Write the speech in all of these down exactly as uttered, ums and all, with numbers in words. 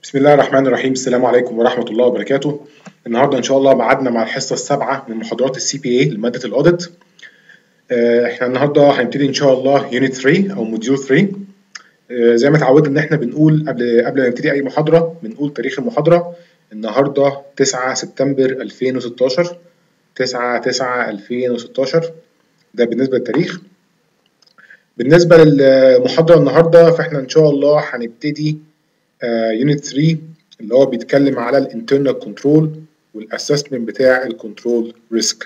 بسم الله الرحمن الرحيم. السلام عليكم ورحمة الله وبركاته. النهارده إن شاء الله ميعادنا مع الحصة السابعة من محاضرات السي بي اي لمادة الأوديت. آه، احنا النهارده هنبتدي إن شاء الله يونت ثلاثة أو موديول ثلاثة. آه، زي ما اتعودنا إن احنا بنقول قبل قبل ما نبتدي أي محاضرة بنقول تاريخ المحاضرة. النهارده تسعة سبتمبر ألفين وستاشر، تسعة تسعة ألفين وستاشر ده بالنسبة للتاريخ. بالنسبة للمحاضرة النهارده فاحنا إن شاء الله هنبتدي يونت ثلاثة اللي هو بيتكلم على الانترنال كنترول والاسسمنت بتاع الكنترول ريسك.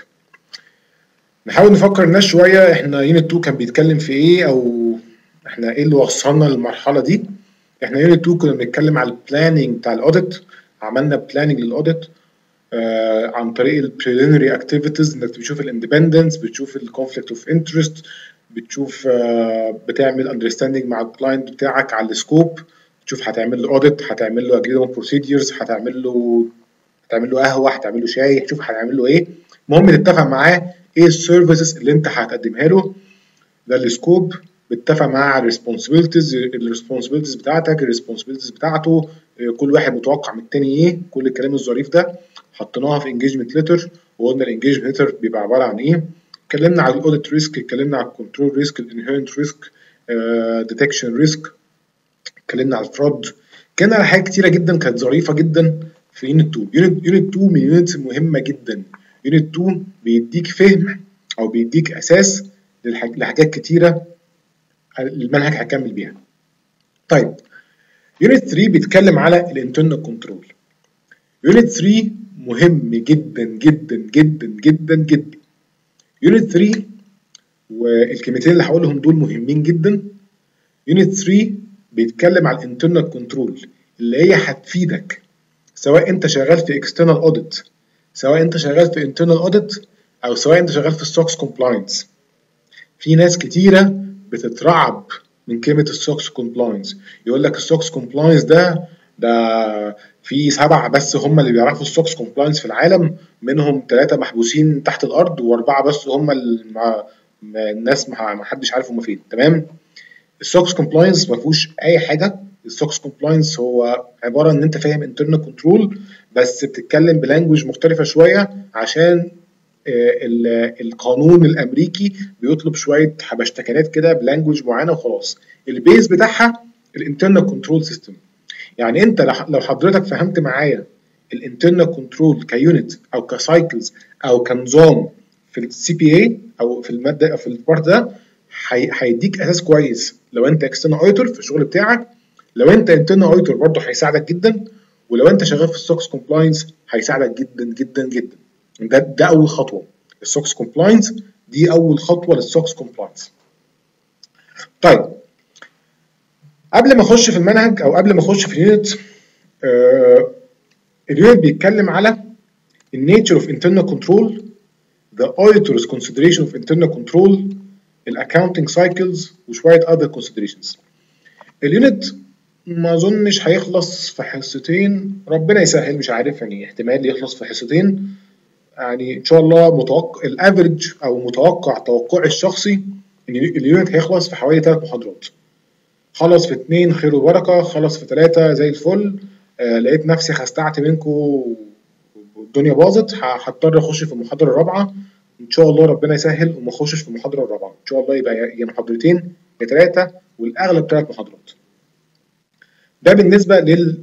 نحاول نفكر الناس شويه، احنا يونت اتنين كان بيتكلم في ايه، او احنا ايه اللي وصلنا للمرحله دي. احنا يونت اتنين كنا بنتكلم على البلاننج بتاع الاوديت، عملنا بلاننج للاوديت آه عن طريق البريليمينري اكتيفيتيز، انك بتشوف الاندبندنس، بتشوف الكونفليكت اوف انترست، بتشوف آه بتعمل اندرستاندينج مع الكلاينت بتاعك على السكوب، تشوف هتعمل له اوديت، هتعمل له اجريمنت بروسيدجرز، هتعمل له هتعمل له قهوه، هتعمل له شاي، تشوف هتعمل له ايه. المهم تتفق معاه ايه السيرفيسز اللي انت هتقدمها له. ده السكوب. بتتفق معاه على الريسبونسبيلتيز، الريسبونسبيلتيز بتاعتك، الريسبونسبيلتيز بتاعته، كل واحد متوقع من التاني ايه، كل الكلام الظريف ده حطيناها في انجيجمنت ليتر، وقلنا الانجيجمنت ليتر بيبقى عباره عن ايه. اتكلمنا على الاوديت ريسك، اتكلمنا على الكنترول ريسك، الانهيرنت ريسك، ديتكشن ريسك، اتكلمنا على الفراد. كان على حاجات كتيره جدا كانت ظريفه جدا في يونت اتنين. يونت يونت اتنين من اليونتس المهمه جدا. يونت اتنين بيديك فهم او بيديك اساس للحاج... لحاجات كتيره المنهج هيكمل بيها. طيب يونت تلاتة بيتكلم على الانترنال كنترول. يونت تلاتة مهم جدا جدا جدا جدا جدا. يونت تلاتة والكلمتين اللي هقولهم دول مهمين جدا. يونت تلاتة بيتكلم على الانترنال كنترول اللي هي هتفيدك سواء انت شغال في اكسترنال اوديت، سواء انت شغال في انترنال اوديت، او سواء انت شغال في السوكس كومبلاينس. في ناس كتيره بتترعب من كلمه السوكس كومبلاينس، يقول لك السوكس كومبلاينس ده ده في سبعه بس هم اللي بيعرفوا السوكس كومبلاينس في العالم، منهم ثلاثه محبوسين تحت الارض واربعه بس هم الناس ما حدش عارف هم فين. تمام. السوكس كومبلاينس ما فيهوش اي حاجه. السوكس كومبلاينس هو عباره ان انت فاهم انترنال كنترول بس بتتكلم بلانجوج مختلفه شويه، عشان القانون الامريكي بيطلب شويه حبشتكنات كده بلانجوج معينه وخلاص. البيز بتاعها الانترنال كنترول سيستم. يعني انت لو حضرتك فهمت معايا الانترنال كنترول كيونت او كسايكلز او كنظام في السي بي اي او في الماده او في البارت ده، هيديك اساس كويس لو انت اكسترنال اوديتور في الشغل بتاعك. لو انت انترنال اوديتور برضه هيساعدك جدا، ولو انت شغال في السوكس كومبلاينس هيساعدك جدا جدا جدا. ده ده اول خطوه. السوكس كومبلاينس دي اول خطوه للسوكس كومبلاينس. طيب قبل ما اخش في المنهج او قبل ما اخش في اليونت، آه اليونت بيتكلم على النيتشر اوف انترنال كنترول، the auditor's consideration of internal control، الاكاونتنج سايكلز، وشويه other considerations. اليونت ما اظنش هيخلص في حصتين، ربنا يسهل، مش عارف يعني، احتمال يخلص في حصتين يعني ان شاء الله. متوقع الافريج او متوقع توقعي الشخصي ان اليونت هيخلص في حوالي ثلاث محاضرات. خلص في اتنين خير وبركه، خلص في ثلاثه زي الفل. آه لقيت نفسي خستعت منكم والدنيا باظت، هضطر اخش في المحاضره الرابعه ان شاء الله، ربنا يسهل وما اخشش في المحاضره الرابعه ان شاء الله، يبقى يا محاضرتين يا ثلاثه، والاغلب ثلاث محاضرات. ده بالنسبه لل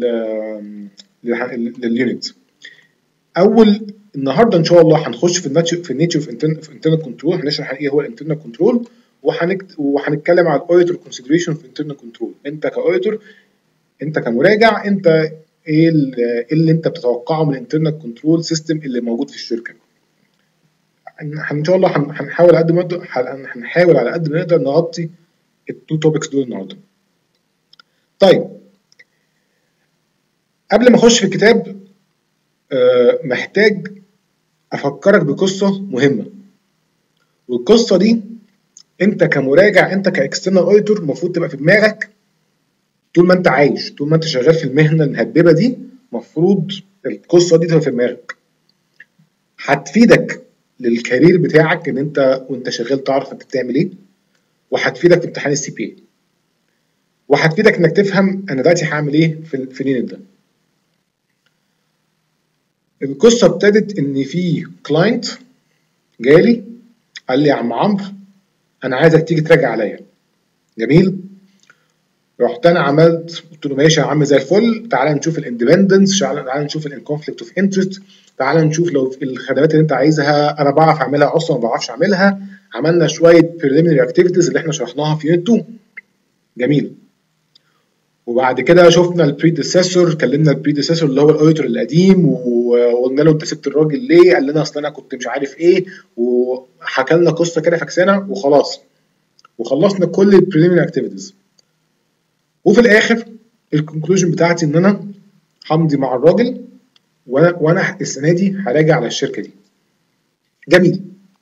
لليونت. اول النهارده ان شاء الله هنخش في الناتشر في النيتشر في انترنال كنترول، هنشرح ايه هو الانترنال كنترول، وهنتكلم على الاوديتور كونسيدريشن في الانترنال كنترول. انت كاوديتور، انت كمراجع، انت ايه اللي انت بتتوقعه من الانترنال كنترول سيستم اللي موجود في الشركه. ان شاء الله هنحاول على قد ما نقدر هنحاول على قد ما نقدر نغطي التو توبكس دول النهارده. طيب قبل ما اخش في الكتاب، أه محتاج افكرك بقصه مهمه، والقصه دي انت كمراجع، انت كاكسترنال اوديتور المفروض تبقى في دماغك طول ما انت عايش، طول ما انت شغال في المهنه المهببه دي، المفروض القصه دي تبقى في دماغك. هتفيدك للكارير بتاعك ان انت وانت شغال تعرف انت بتعمل ايه، وهتفيدك في امتحان السي بي اي. وهتفيدك انك تفهم انا دلوقتي هعمل ايه في في اليونت ده. القصه ابتدت ان في كلاينت جالي قال لي يا عم عمرو انا عايزك تيجي تراجع عليا. جميل. رحت انا عملت قلت له ماشي يا عم زي الفل، تعالى نشوف الاندبندنس، تعالى نشوف الكونفليكت اوف انترست، تعالى نشوف لو الخدمات اللي انت عايزها انا بعرف اعملها اصلا ما بعرفش اعملها. عملنا شويه بريليمينري اكتيفيتيز اللي احنا شرحناها في يونت اتنين. جميل. وبعد كده شفنا البريديسيسور، كلمنا البريديسيسور اللي هو الاوديتور القديم وقلنا له انت سبت الراجل ليه؟ قال لنا اصل انا كنت مش عارف ايه، وحكى لنا قصه كده فاكسانه وخلاص. وخلصنا كل البريليمينري اكتيفيتيز. وفي الاخر الكونكلوجن بتاعتي ان انا همضي مع الراجل وانا وانا السنه دي هراجع على الشركه دي. جميل.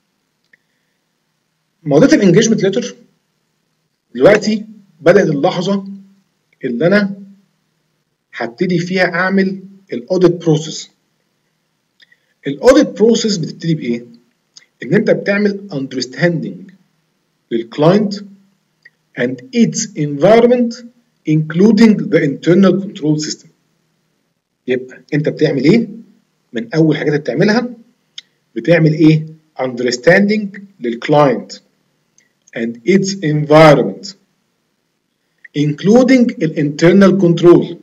موضوع الانجيجمنت ليتر دلوقتي بدات اللحظه اللي انا هبتدي فيها اعمل الاوديت بروسيس. الاوديت بروسيس بتبتدي بايه؟ ان انت بتعمل understanding للكلاينت and its environment including the internal control system. يبقى انت بتعمل ايه؟ من اول حاجات بتعملها بتعمل ايه؟ understanding للكلاينت and its environment including الانترنال كنترول.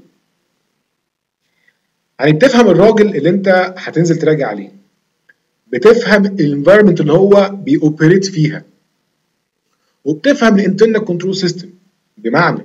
يعني بتفهم الراجل اللي انت هتنزل تراجع عليه، بتفهم الانفايرمنت اللي هو بيوبريت فيها، وبتفهم الانترنال كنترول سيستم. بمعنى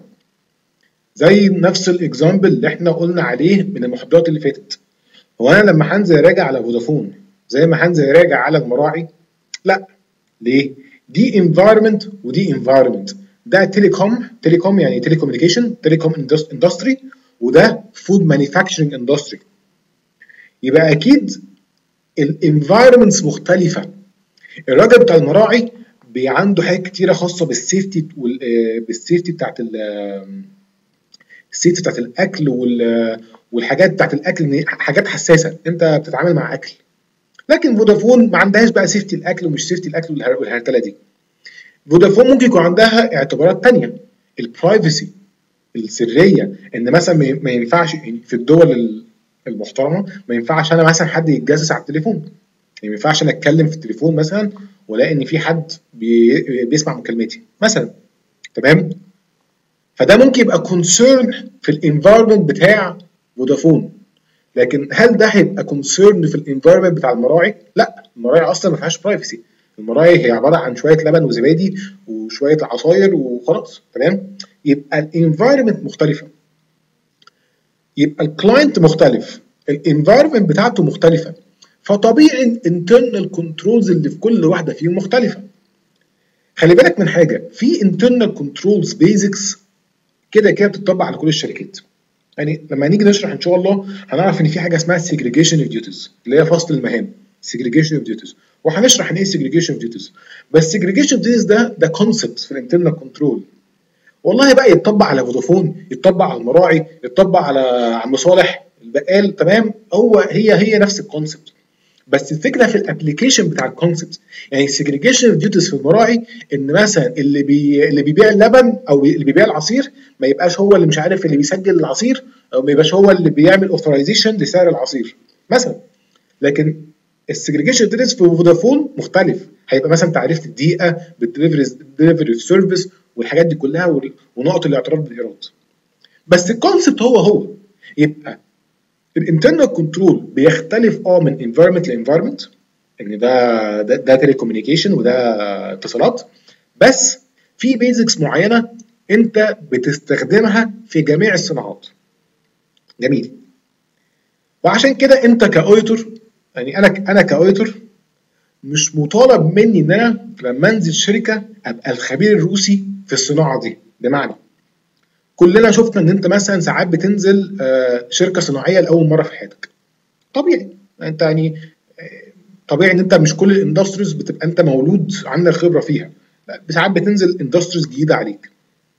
زي نفس الاكزامبل اللي احنا قلنا عليه من المحاضرات اللي فاتت، هو انا لما هنزل اراجع على فودافون زي ما هنزل اراجع على المراعي؟ لا. ليه؟ دي انفايرمنت ودي انفايرمنت. ده تيليكوم، تيليكوم يعني تيليكوميونيكيشن، تيليكوم اندستري، وده فود مانيفاكتشرنج اندستري. يبقى اكيد الانفايرمنتس مختلفه. الراجل بتاع المراعي عنده حاجات كتيره خاصه بالسيفتي بالسيفتي بتاعت السيفتي بتاعت الاكل والحاجات بتاعت الاكل، حاجات حساسه، انت بتتعامل مع اكل. لكن فودافون ما عندهاش بقى سيفتي الاكل ومش سيفتي الاكل والهرتله دي. فودافون ممكن يكون عندها اعتبارات تانية، البرايفسي، السريه، ان مثلا ما ينفعش في الدول المحترمه ما ينفعش انا مثلا حد يتجسس على التليفون. يعني ما ينفعش انا اتكلم في التليفون مثلا ولاقي ان في حد بي بيسمع مكالمتي مثلا. تمام؟ فده ممكن يبقى كونسيرن في الانفايرمنت بتاع فودافون، لكن هل ده هيبقى كونسيرن في الانفايرمنت بتاع المراعي؟ لا، المراعي اصلا ما فيهاش برايفسي. المراعي هي عباره عن شويه لبن وزبادي وشويه عصاير وخلاص. تمام؟ يبقى الانفايرمنت مختلفه، يبقى الكلاينت مختلف، الانفايرمنت بتاعته مختلفه، فطبيعي الانترنال كنترولز اللي في كل واحده فيهم مختلفه. خلي بالك من حاجه، في انترنال كنترولز بيزكس كده كده بتطبق على كل الشركات. يعني لما نيجي نشرح ان شاء الله هنعرف ان في حاجه اسمها segregation of duties اللي هي فصل المهام، segregation of duties، وهنشرح ان ايه segregation of duties. بس segregation of duties ده ده كونسبت في الانترنال كنترول. والله بقى يتطبق على فودافون، يتطبق على المراعي، يتطبق على عم صالح البقال. تمام؟ هو هي هي نفس الكونسبت، بس الفكره في الابلكيشن بتاع الكونسبت. يعني السيجريجيشن اوف ديوتيز في المراعي ان مثلا اللي بي اللي بيبيع اللبن او اللي بيبيع العصير ما يبقاش هو اللي مش عارف اللي بيسجل العصير، او ما يبقاش هو اللي بيعمل اوثرايزيشن لسعر العصير مثلا. لكن السيجريجيشن اوف ديوتيز في فودافون مختلف، هيبقى مثلا تعريفه الدقيقه بالدليفري دليفري سيرفيس والحاجات دي كلها ونقط الاعتراف بالايراد. بس الكونسبت هو هو. يبقى الانترنال كنترول بيختلف اه من انفايرمنت لانفايرمنت، ان ده ده, ده تيلي كوميونيكيشن وده اتصالات، بس في بيزكس معينه انت بتستخدمها في جميع الصناعات. جميل. وعشان كده انت كاوديتور، يعني انا انا كاوديتور مش مطالب مني ان انا لما انزل شركه ابقى الخبير الروسي في الصناعه دي. بمعنى كلنا شفنا ان انت مثلا ساعات بتنزل شركه صناعيه لاول مره في حياتك. طبيعي انت يعني طبيعي ان انت مش كل الاندستريز بتبقى انت مولود عندك خبره فيها، لا ساعات بتنزل اندستريز جديده عليك.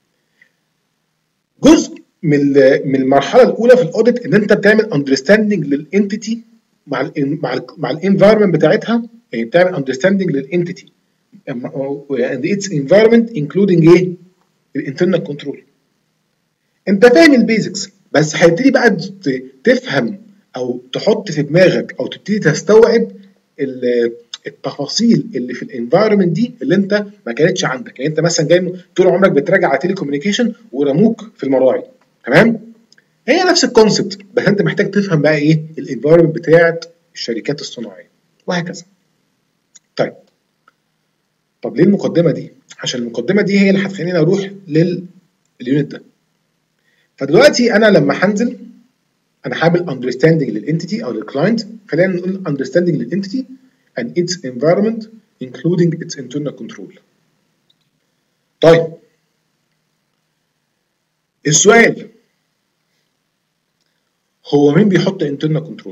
جزء من من المرحله الاولى في الاوديت ان انت بتعمل اندرستاندنج للانتيتي مع ال مع ال مع الانفايرمنت بتاعتها. يعني بتعمل اندرستاندنج للانتيتي and its environment including ايه؟ الانترنال كنترول. انت فاهم البيزكس، بس هتبتدي بقى تفهم او تحط في دماغك او تبتدي تستوعب التفاصيل اللي في الانفايرمنت دي اللي انت ما كانتش عندك. يعني انت مثلا جاي طول عمرك بتراجع على تيلي كوميونيكيشن ورموك في المراعي، تمام؟ هي نفس الكونسبت، بس انت محتاج تفهم بقى ايه الانفايرمنت بتاعت الشركات الصناعيه وهكذا. طيب طب ليه المقدمه دي؟ عشان المقدمه دي هي اللي هتخليني اروح لليونت ده. فدلوقتي انا لما هنزل انا حابب understanding للانتيتي او للكلاينت، خلينا نقول understanding للانتيتي and its environment including its internal control. طيب السؤال هو مين بيحط internal control؟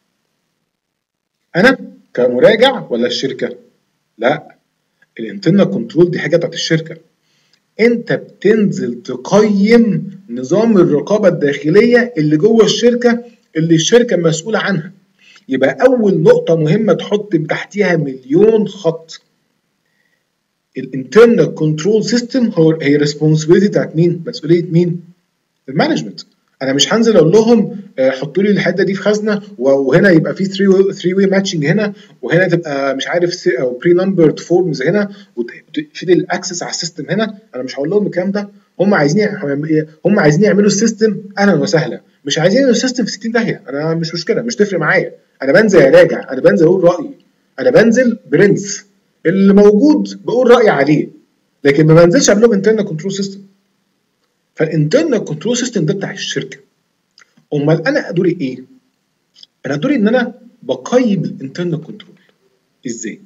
انا كمراجع ولا الشركه؟ لا، الانترنال كنترول دي حاجه بتاعت الشركه. انت بتنزل تقيم نظام الرقابه الداخليه اللي جوه الشركه اللي الشركه مسؤوله عنها. يبقى اول نقطه مهمه تحط تحتيها مليون خط. الانترنال كنترول سيستم هو هي ريسبونسبيلتي بتاعت مين؟ مسؤوليه مين؟ المانجمنت. انا مش هنزل اقول لهم حطوا لي الحته دي في خزنه وهنا يبقى في ثري واي ماتشنج هنا وهنا تبقى مش عارف او بري نمبرد فورمز هنا وتفيد الاكسس على السيستم هنا. انا مش هقول لهم الكلام ده. هم عايزين هم عايزين يعملوا السيستم اهلا وسهلا، مش عايزين السيستم في ستين داهيه. انا مش مشكله، مش تفرق معايا. انا بنزل اراجع، انا بنزل اقول رايي، انا بنزل برنس اللي موجود بقول رايي عليه، لكن ما بنزلش اعمل لهم انترنال كنترول سيستم. فالانترنال كنترول سيستم ده بتاع الشركه. امال انا دوري ايه؟ انا دوري ان انا بقيم الانترنال كنترول. ازاي؟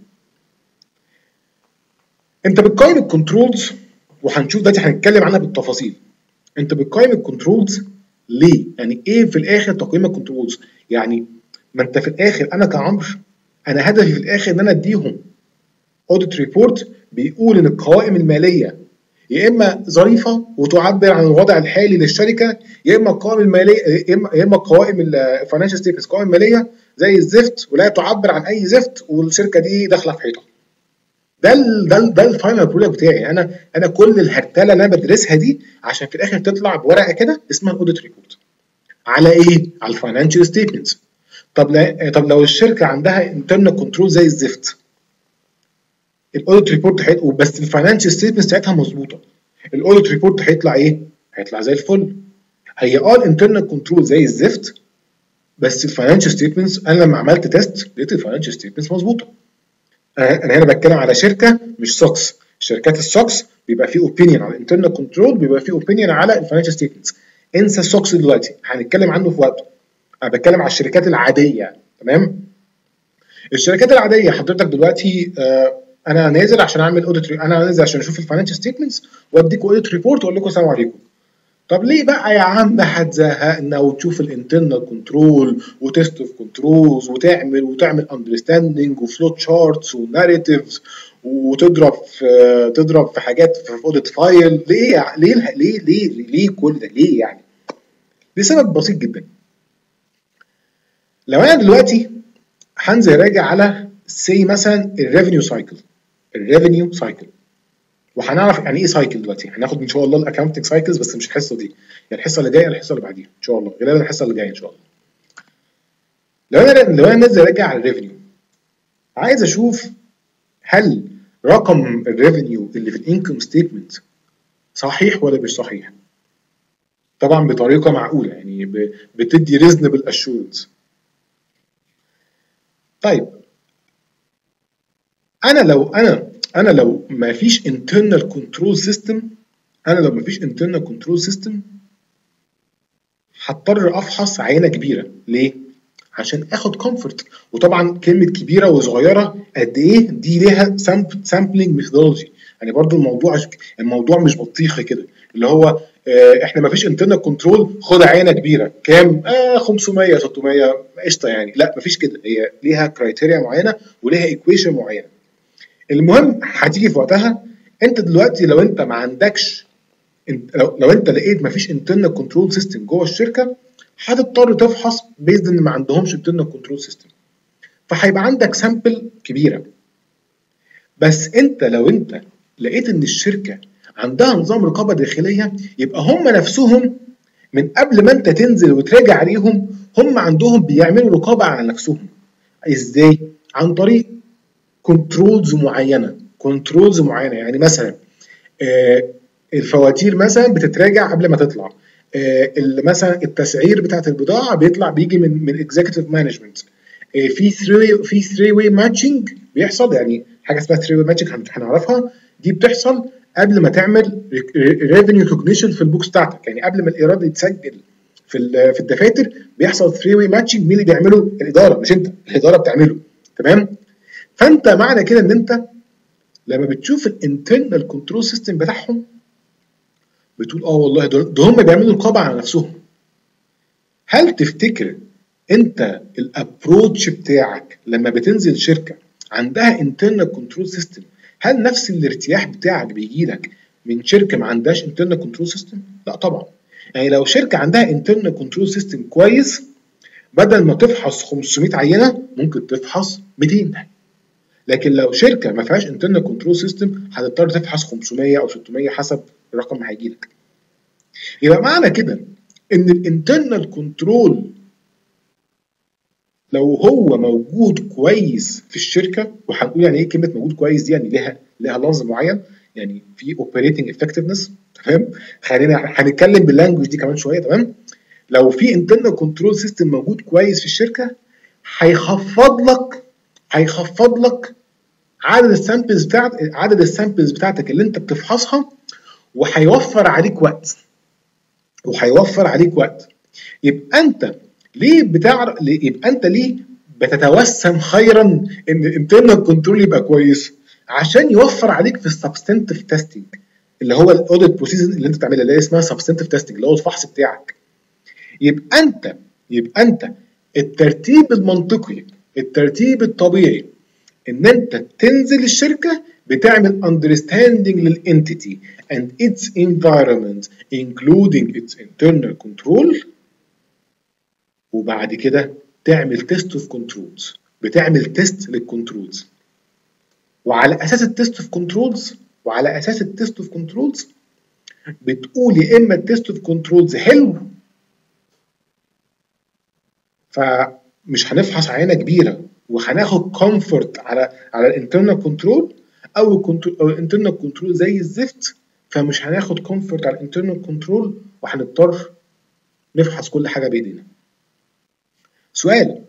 انت بتقيم الكنترولز وهنشوف دلوقتي هنتكلم عنها بالتفاصيل. انت بتقيم الكنترولز ليه؟ يعني ايه في الاخر تقييم الكنترولز؟ يعني ما انت في الاخر انا كعمرو انا هدفي في الاخر ان انا اديهم اوديت ريبورت بيقول ان القوائم الماليه يا اما ظريفه وتعبر عن الوضع الحالي للشركه، يا اما القوائم الماليه يا اما يا اما القوائم الفاينانشال ستيتمنتس قوائم ماليه زي الزفت ولا تعبر عن اي زفت والشركه دي داخله في حيطه. ده ال ده ال ده الفاينل برودكت بتاعي. انا انا كل الهرتله اللي انا بدرسها دي عشان في الاخر تطلع بورقه كده اسمها الاوديت ريبورت. على ايه؟ على الفاينانشال ستيتمنتس. طب لا طب لو الشركه عندها انترنال كنترول زي الزفت، الاوديت ريبورت هيطلع بس الفاينانشال ستيتمنتس بتاعتها مظبوطه، الاوديت ريبورت هيطلع ايه؟ هيطلع زي الفل. هي اه الانترنال كنترول زي الزفت بس الفاينانشال ستيتمنتس انا لما عملت تيست لقيت الفاينانشال ستيتمنتس مظبوطه. انا هنا بتكلم على شركه مش سوكس. شركات السوكس بيبقى فيه اوبينيون على الانترنال كنترول، بيبقى فيه اوبينيون على الفاينانشال ستيتمنتس. انسى السوكس دلوقتي، هنتكلم عنه في وقته. انا بتكلم على الشركات العاديه، تمام؟ الشركات العاديه حضرتك دلوقتي آه انا نازل عشان اعمل اوديت، انا نازل عشان اشوف الفاينانشال ستيتمنتس واديك اوديت ريبورت واقول لكم السلام عليكم. طب ليه بقى يا عم هتزهقنا وتشوف الانترنال كنترول وتيست اوف كنترولز وتعمل وتعمل اندرستاندنج وفلو تشارتس وناريتيفز وتضرب في تضرب في حاجات في اوديت فايل؟ ليه ليه ليه ليه ليه كل ده ليه يعني؟ لسبب بسيط جدا. لو انا دلوقتي هنزل راجع على سي مثلا الريفينيو سايكل الريفينيو سايكل وهنعرف يعني ايه سايكل دلوقتي. هناخد ان شاء الله الاكونتنج سايكلز بس مش الحصه دي، يعني الحصه اللي جايه الحصه اللي بعديها ان شاء الله، غالبا الحصه اللي جايه ان شاء الله. لو انا لو انا نازل راجع على الريفينيو عايز اشوف هل رقم الريفينيو اللي في الانكم ستيتمنت صحيح ولا مش صحيح. طبعا بطريقه معقوله، يعني بتدي ريزنبل اشورنس. طيب انا لو انا انا لو ما فيش internal control system انا لو ما فيش internal control system هضطر افحص عينه كبيره. ليه؟ عشان اخد كومفورت. وطبعا كلمه كبيره وصغيره قد ايه دي ليها سامبلنج ميثودولوجي. يعني برضو الموضوع الموضوع مش بطيخه كده اللي هو اه احنا ما فيش انترنال كنترول خد عينه كبيره كام؟ آه خمسمية ستمية قشطه يعني. لا مفيش كده، هي ليها كرايتيريا معينه وليها ايكويشن معينه. المهم هتيجي في وقتها. انت دلوقتي لو انت ما عندكش لو, لو انت لقيت ما فيش انترنال كنترول سيستم جوه الشركه هتضطر تفحص بيزد ان ما عندهمش انترنال كنترول سيستم، فهيبقى عندك سامبل كبيره. بس انت لو انت لقيت ان الشركه عندها نظام رقابه داخليه يبقى هم نفسهم من قبل ما انت تنزل وتراجع عليهم هم عندهم بيعملوا رقابه على نفسهم. ازاي؟ عن طريق كنترولز معينه كنترولز معينه يعني مثلا آه الفواتير مثلا بتتراجع قبل ما تطلع، آه مثلا التسعير بتاعت البضاعه بيطلع بيجي من من اكزيكتيف مانجمنت، آه في ثري في ثري واي ماتشنج بيحصل، يعني حاجه اسمها ثري واي ماتشنج هنعرفها، دي بتحصل قبل ما تعمل ريفينيو ريكوجنيشن في البوكس بتاعتك، يعني قبل ما الايراد يتسجل في في الدفاتر بيحصل ثري واي ماتشنج. مين اللي بيعمله؟ الاداره، مش انت، الاداره بتعمله. تمام؟ فانت معنى كده ان انت لما بتشوف الانترنال كنترول سيستم بتاعهم بتقول اه والله ده هم بيعملوا رقابه على نفسهم. هل تفتكر انت الابروتش بتاعك لما بتنزل شركه عندها انترنال كنترول سيستم، هل نفس الارتياح بتاعك بيجي لك من شركه ما عندهاش انترنال كنترول سيستم؟ لا طبعا. يعني لو شركه عندها انترنال كنترول سيستم كويس، بدل ما تفحص خمسمية عينه ممكن تفحص ميتين. لكن لو شركه ما فيهاش انترنال كنترول سيستم هتضطر تفحص خمسمية او ستمية حسب الرقم اللي هيجي لك. يبقى معنى كده ان الانترنال كنترول لو هو موجود كويس في الشركه، وهنقول يعني ايه كلمه موجود كويس دي، يعني لها لها لفظ معين، يعني في اوبريتنج افكتفنس. تمام؟ خلينا هنتكلم باللانجوج دي كمان شويه. تمام؟ لو في انترنال كنترول سيستم موجود كويس في الشركه هيخفض لك هيخفض لك عدد السامبلز بتاعت عدد السامبلز بتاعتك اللي انت بتفحصها، وهيوفر عليك وقت وهيوفر عليك وقت يبقى انت ليه بتعرف يبقى انت ليه بتتوسم خيرا ان الانترنال كنترول يبقى كويس؟ عشان يوفر عليك في السبستنتيف تيستنج، اللي هو الاوديت بروسيس اللي انت بتعملها، اللي هي اسمها سبستنتيف تيستنج، اللي هو الفحص بتاعك. يبقى انت يبقى انت الترتيب المنطقي الترتيب الطبيعي ان انت تنزل الشركه بتعمل understanding للانتيتي and its environment including its internal control، وبعد كده تعمل تيست اوف كنترولز، بتعمل تيست للكنترولز، وعلى اساس التيست اوف كنترولز وعلى اساس التيست اوف كنترولز بتقول يا اما التيست اوف كنترولز حلو فمش هنفحص عينه كبيره وهناخد كومفورت على على الانترنال كنترول، او الانترنال كنترول زي الزفت فمش هناخد كومفورت على الانترنال كنترول وهنضطر نفحص كل حاجه بايدينا. سؤال،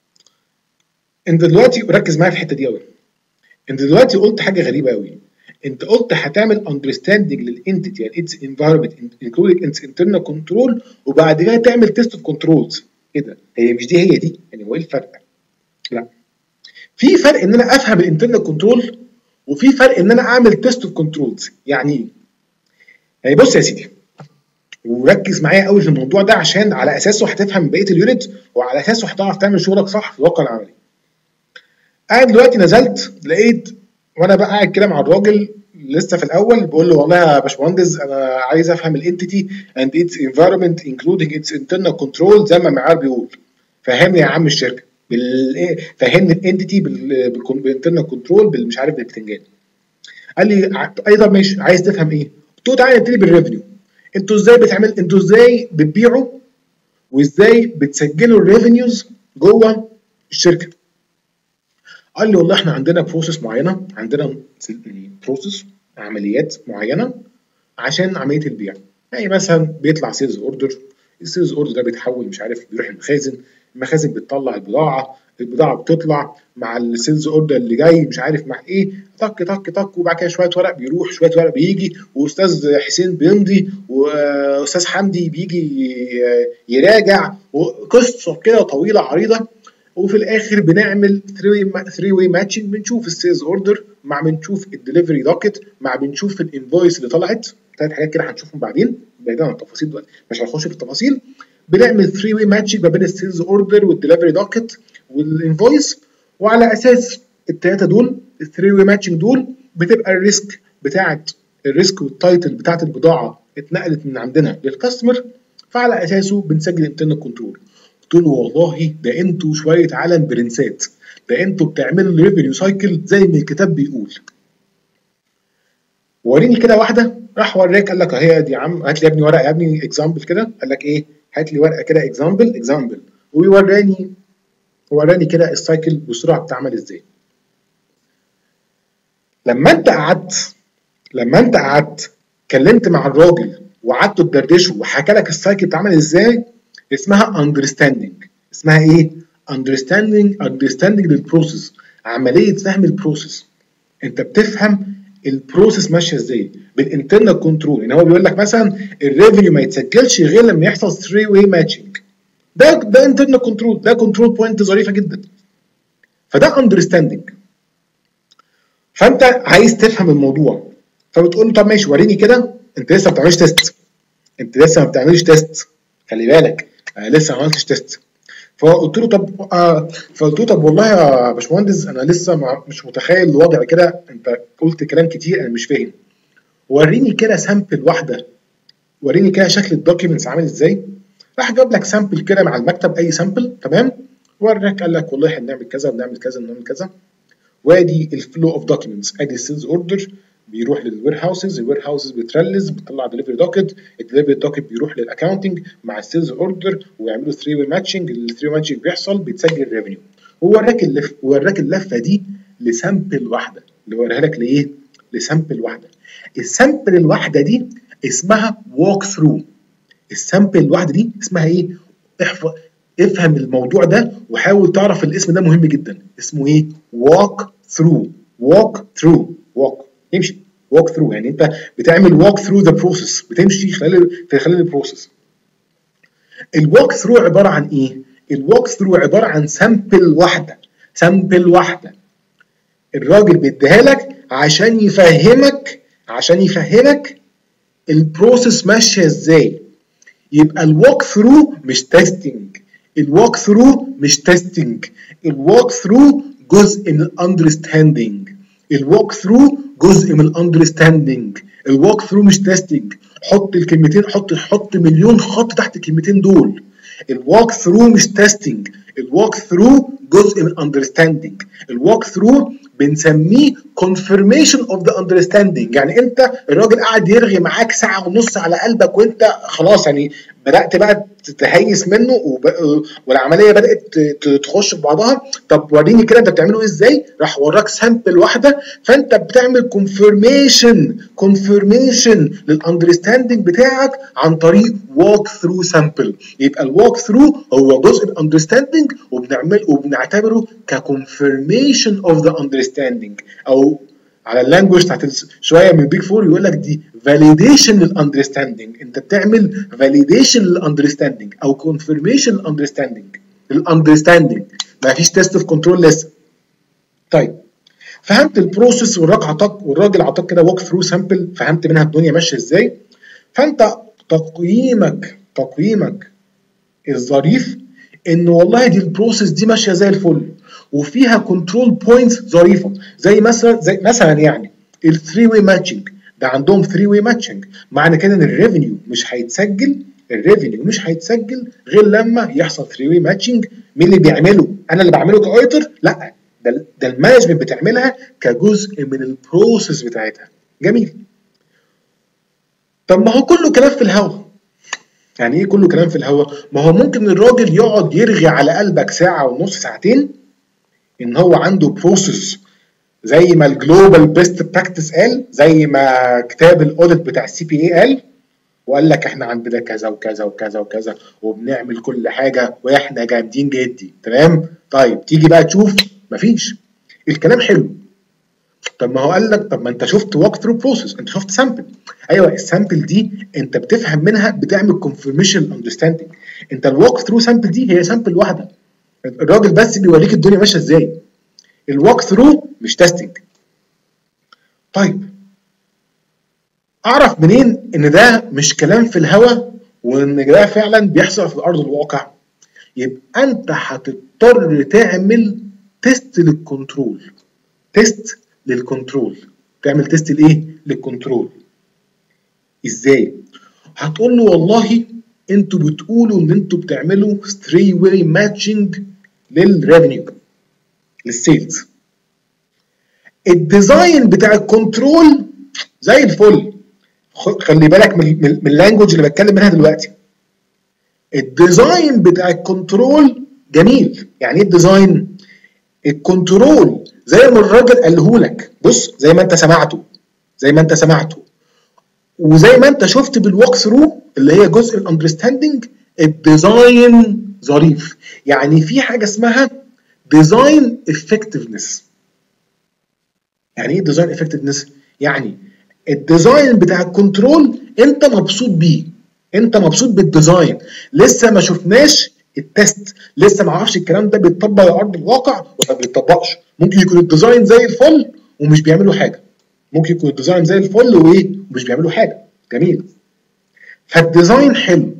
انت دلوقتي ركز معايا في الحته دي قوي. انت دلوقتي قلت حاجه غريبه قوي. انت قلت هتعمل understanding للانتيتي يعني its environment including its internal control، وبعد كده تعمل تيست اوف كنترولز. ايه ده؟ هي مش دي هي دي؟ يعني هو ايه الفرق؟ لا، في فرق ان انا افهم الانترنال كنترول، وفي فرق ان انا اعمل تيست اوف كنترولز. يعني ايه؟ يعني بص يا سيدي، وركز معايا قوي في الموضوع ده عشان على اساسه هتفهم بقيه اليونت، وعلى اساسه هتعرف تعمل شغلك صح في الواقع العملي. انا دلوقتي نزلت لقيت وانا بقى قاعد كده مع الراجل لسه في الاول، بقول له والله يا باشمهندس انا عايز افهم الانتيتي and its environment including its internal control زي ما المعيار بيقول. فهمني يا عم الشركه بالايه، فهمني الانتيتي بالانترنال كنترول بالمش عارف بالبتنجان. قال لي اي طب ماشي، عايز تفهم ايه؟ قلت له تعالى نبتدي بالريفنيو. انتوا ازاي بتعمل انتوا ازاي بتبيعوا وازاي بتسجلوا الريفينيوز جوه الشركه؟ قال لي والله احنا عندنا بروسيس معينه، عندنا بروسيس عمليات معينه عشان عمليه البيع. يعني مثلا بيطلع سيلز اوردر، السيلز اوردر ده بيتحول مش عارف بيروح المخازن، المخازن بتطلع البضاعه، البضاعه بتطلع مع السيلز اوردر اللي جاي مش عارف مع ايه، طك طك طك، وبعد كده شويه ورق بيروح شويه ورق بيجي، واستاذ حسين بيمضي واستاذ حمدي بيجي يراجع، وقصه كده طويله عريضه. وفي الاخر بنعمل ثري واي ماتشنج، بنشوف السيلز اوردر مع بنشوف الدليفري دوكت مع بنشوف الانفويس اللي طلعت. ثلاث حاجات كده هنشوفهم بعدين بعيدا عن التفاصيل دلوقتي، مش هنخش في التفاصيل. بنعمل ثري واي ماتشنج ما بين السيلز اوردر والدليفري دوكت والانفويس، وعلى اساس الثلاثه دول الثري واي ماتشنج دول بتبقى الريسك بتاعت الريسك والتايتل بتاعت البضاعه اتنقلت من عندنا للكاستمر، فعلى اساسه بنسجل انترنال كنترول. قلت له والله ده انتوا شويه عالم برنسات، ده انتوا بتعملوا ريفينيو سايكل زي ما الكتاب بيقول. وريني كده واحده، راح وراك قال لك اهي دي يا عم، هات لي يا ابني ورقه يا ابني اكزامبل كده، قال لك ايه هات لي ورقه كده اكزامبل اكزامبل ويوراني وراني كده السايكل بسرعه بتعمل ازاي. لما انت قعدت لما انت قعدت اتكلمت مع الراجل وقعدتوا تدردشوا وحكى لك السايكل بتعمل ازاي، اسمها اندرستاندنج. اسمها ايه؟ اندرستاندنج اندرستاندنج للبروسيس، عمليه فهم البروسيس. انت بتفهم البروسيس ماشيه ازاي بالانترنال كنترول. يعني هو بيقول لك مثلا الريفينيو ما يتسجلش غير لما يحصل ثري واي ماتشنج. ده ده انترنال كنترول، ده كنترول بوينت ظريفه جدا. فده اندرستاندنج. فانت عايز تفهم الموضوع، فبتقول له طب ماشي وريني كده، انت لسه ما بتعملش تيست، انت لسه ما بتعملش تيست، خلي بالك انا لسه ما عملتش تيست. فقلت له طب آه فقلت له طب والله يا باشمهندس انا لسه مع مش متخيل الوضع كده، انت قلت كلام كتير انا مش فاهم، وريني كده سامبل واحده، وريني كده شكل الدوكيومنتس عامل ازاي. راح جاب لك سامبل كده مع المكتب، اي سامبل تمام، وراك قال لك والله احنا بنعمل كذا بنعمل كذا بنعمل كذا، وادي الفلو اوف دوكيومنتس، ادي السيلز اوردر بيروح للوير هاوسز، الوير هاوسز بترلز بتطلع دليفري دوكيت، الدليفري دوكيت بيروح للاكونتنج مع السيلز اوردر ويعملوا ثري واي ماتشنج، الثري واي ماتشنج بيحصل بيتسجل ريفينيو. هو وراك اللف وراك اللفه دي لسامبل واحده، اللي وريها لك لايه؟ لسامبل واحده. السامبل الواحده دي اسمها ووك ثرو. السامبل الواحده دي اسمها ايه؟ احفظ افهم الموضوع ده وحاول تعرف الاسم ده مهم جدا، اسمه ايه؟ walk through. walk through walk يمشي walk through، يعني انت بتعمل walk through the process، بتمشي خلال في خلال البروسيس. الوالك ثرو عباره عن ايه؟ الوالك ثرو عباره عن سامبل واحده، سامبل واحده الراجل بيديها لك عشان يفهمك عشان يفهمك البروسيس ماشيه ازاي. يبقى الوالك ثرو مش تيستنج، الوالك ثرو مش تيستنج، الوالك ثرو جزء من الاندرستاندنج، الوالك ثرو جزء من الاندرستاندنج، الوالك ثرو مش تيستنج. حط الكلمتين، حط حط مليون خط تحت الكلمتين دول. الوالك ثرو مش تيستنج، الوالك ثرو جزء من اندرستاندنج، الوالك ثرو بنسميه confirmation of the understanding. يعني انت الراجل قاعد يرغي معاك ساعه ونص على قلبك وانت خلاص يعني بدات بقى تتهيس منه والعمليه بدات تخش في بعضها. طب وريني كده انت بتعمله ايه ازاي؟ راح وراك سامبل واحده، فانت بتعمل كونفيرميشن كونفيرميشن للاندرستاندنج بتاعك عن طريق walk through sample. يبقى الوالك ثرو هو جزء من الاندرستاندنج وبنعمل وبنعتبره ككونفيرميشن اوف ذا اندرستاندنج، او على اللانجوج بتاعت شويه من بيج فور يقول لك دي فاليديشن للاندرستاندنج. انت بتعمل فاليديشن للاندرستاندنج او كونفيرميشن للاندرستاندنج الاندرستاندنج ما فيش تيست اوف كنترول لسه. طيب فهمت البروسيس والراجل عطاك والراجل عطاك كده ووك ثرو سامبل، فهمت منها الدنيا ماشيه ازاي. فانت تقييمك تقييمك الظريف ان والله دي البروسيس دي ماشيه زي الفل وفيها كنترول بوينتس ظريفه، زي مثلا زي مثلا يعني الثري واي ماتشنج ده عندهم ثري واي ماتشنج، معنى كده ان الريفينيو مش هيتسجل الريفينيو مش هيتسجل غير لما يحصل ثري واي ماتشنج. مين اللي بيعمله؟ انا اللي بعمله كاوديتور؟ لا، ده ده المانجمنت بتعملها كجزء من البروسيس بتاعتها. جميل. طب ما هو كله كلام في الهوا. يعني ايه كله كلام في الهوا؟ ما هو ممكن الراجل يقعد يرغي على قلبك ساعه ونص ساعتين ان هو عنده بروسيس زي ما الجلوبال بيست براكتس قال، زي ما كتاب الاوديت بتاع السي بي اي قال، وقال لك احنا عندنا كذا وكذا وكذا وكذا وبنعمل كل حاجه واحنا جامدين جدي تمام. طيب تيجي بقى تشوف مفيش. الكلام حلو، طب ما هو قال لك طب ما انت شفت ووك ثرو بروسيس، انت شفت سامبل. ايوه السامبل دي انت بتفهم منها بتعمل كونفيرميشن اندرستاندنج. انت الووك ثرو سامبل دي هي سامبل واحده، الراجل بس بيوريك الدنيا ماشيه ازاي. الووك ثرو مش تيستنج. طيب اعرف منين ان ده مش كلام في الهوا وان ده فعلا بيحصل في ارض الواقع؟ يبقى انت هتضطر تعمل تيست للكنترول. تيست للكنترول تعمل تيست لايه؟ للكنترول. ازاي؟ هتقول له والله انتوا بتقولوا ان انتوا بتعملوا ثري واي ماتشنج للريفينيو للسيلز. الديزاين بتاع الكنترول زي الفل. خلي بالك من من اللانجوج اللي بتكلم منها دلوقتي. الديزاين بتاع الكنترول جميل. يعني ايه الديزاين؟ الكنترول زي ما الراجل قاله لك، بص زي ما انت سمعته زي ما انت سمعته وزي ما انت شفت بالوك ثرو اللي هي جزء الاندرستاندنج، الديزاين ظريف. يعني في حاجه اسمها ديزاين افكتفنس. يعني ايه ديزاين افكتفنس؟ يعني الديزاين بتاع الكنترول انت مبسوط بيه، انت مبسوط بالديزاين، لسه ما شفناش التست، لسه ما اعرفش الكلام ده بيتطبق على ارض الواقع ولا ما بيتطبقش. ممكن يكون الديزاين زي الفل ومش بيعملوا حاجه، ممكن يكون الديزاين زي الفل وايه ومش بيعملوا حاجه. جميل. فالديزاين حلو،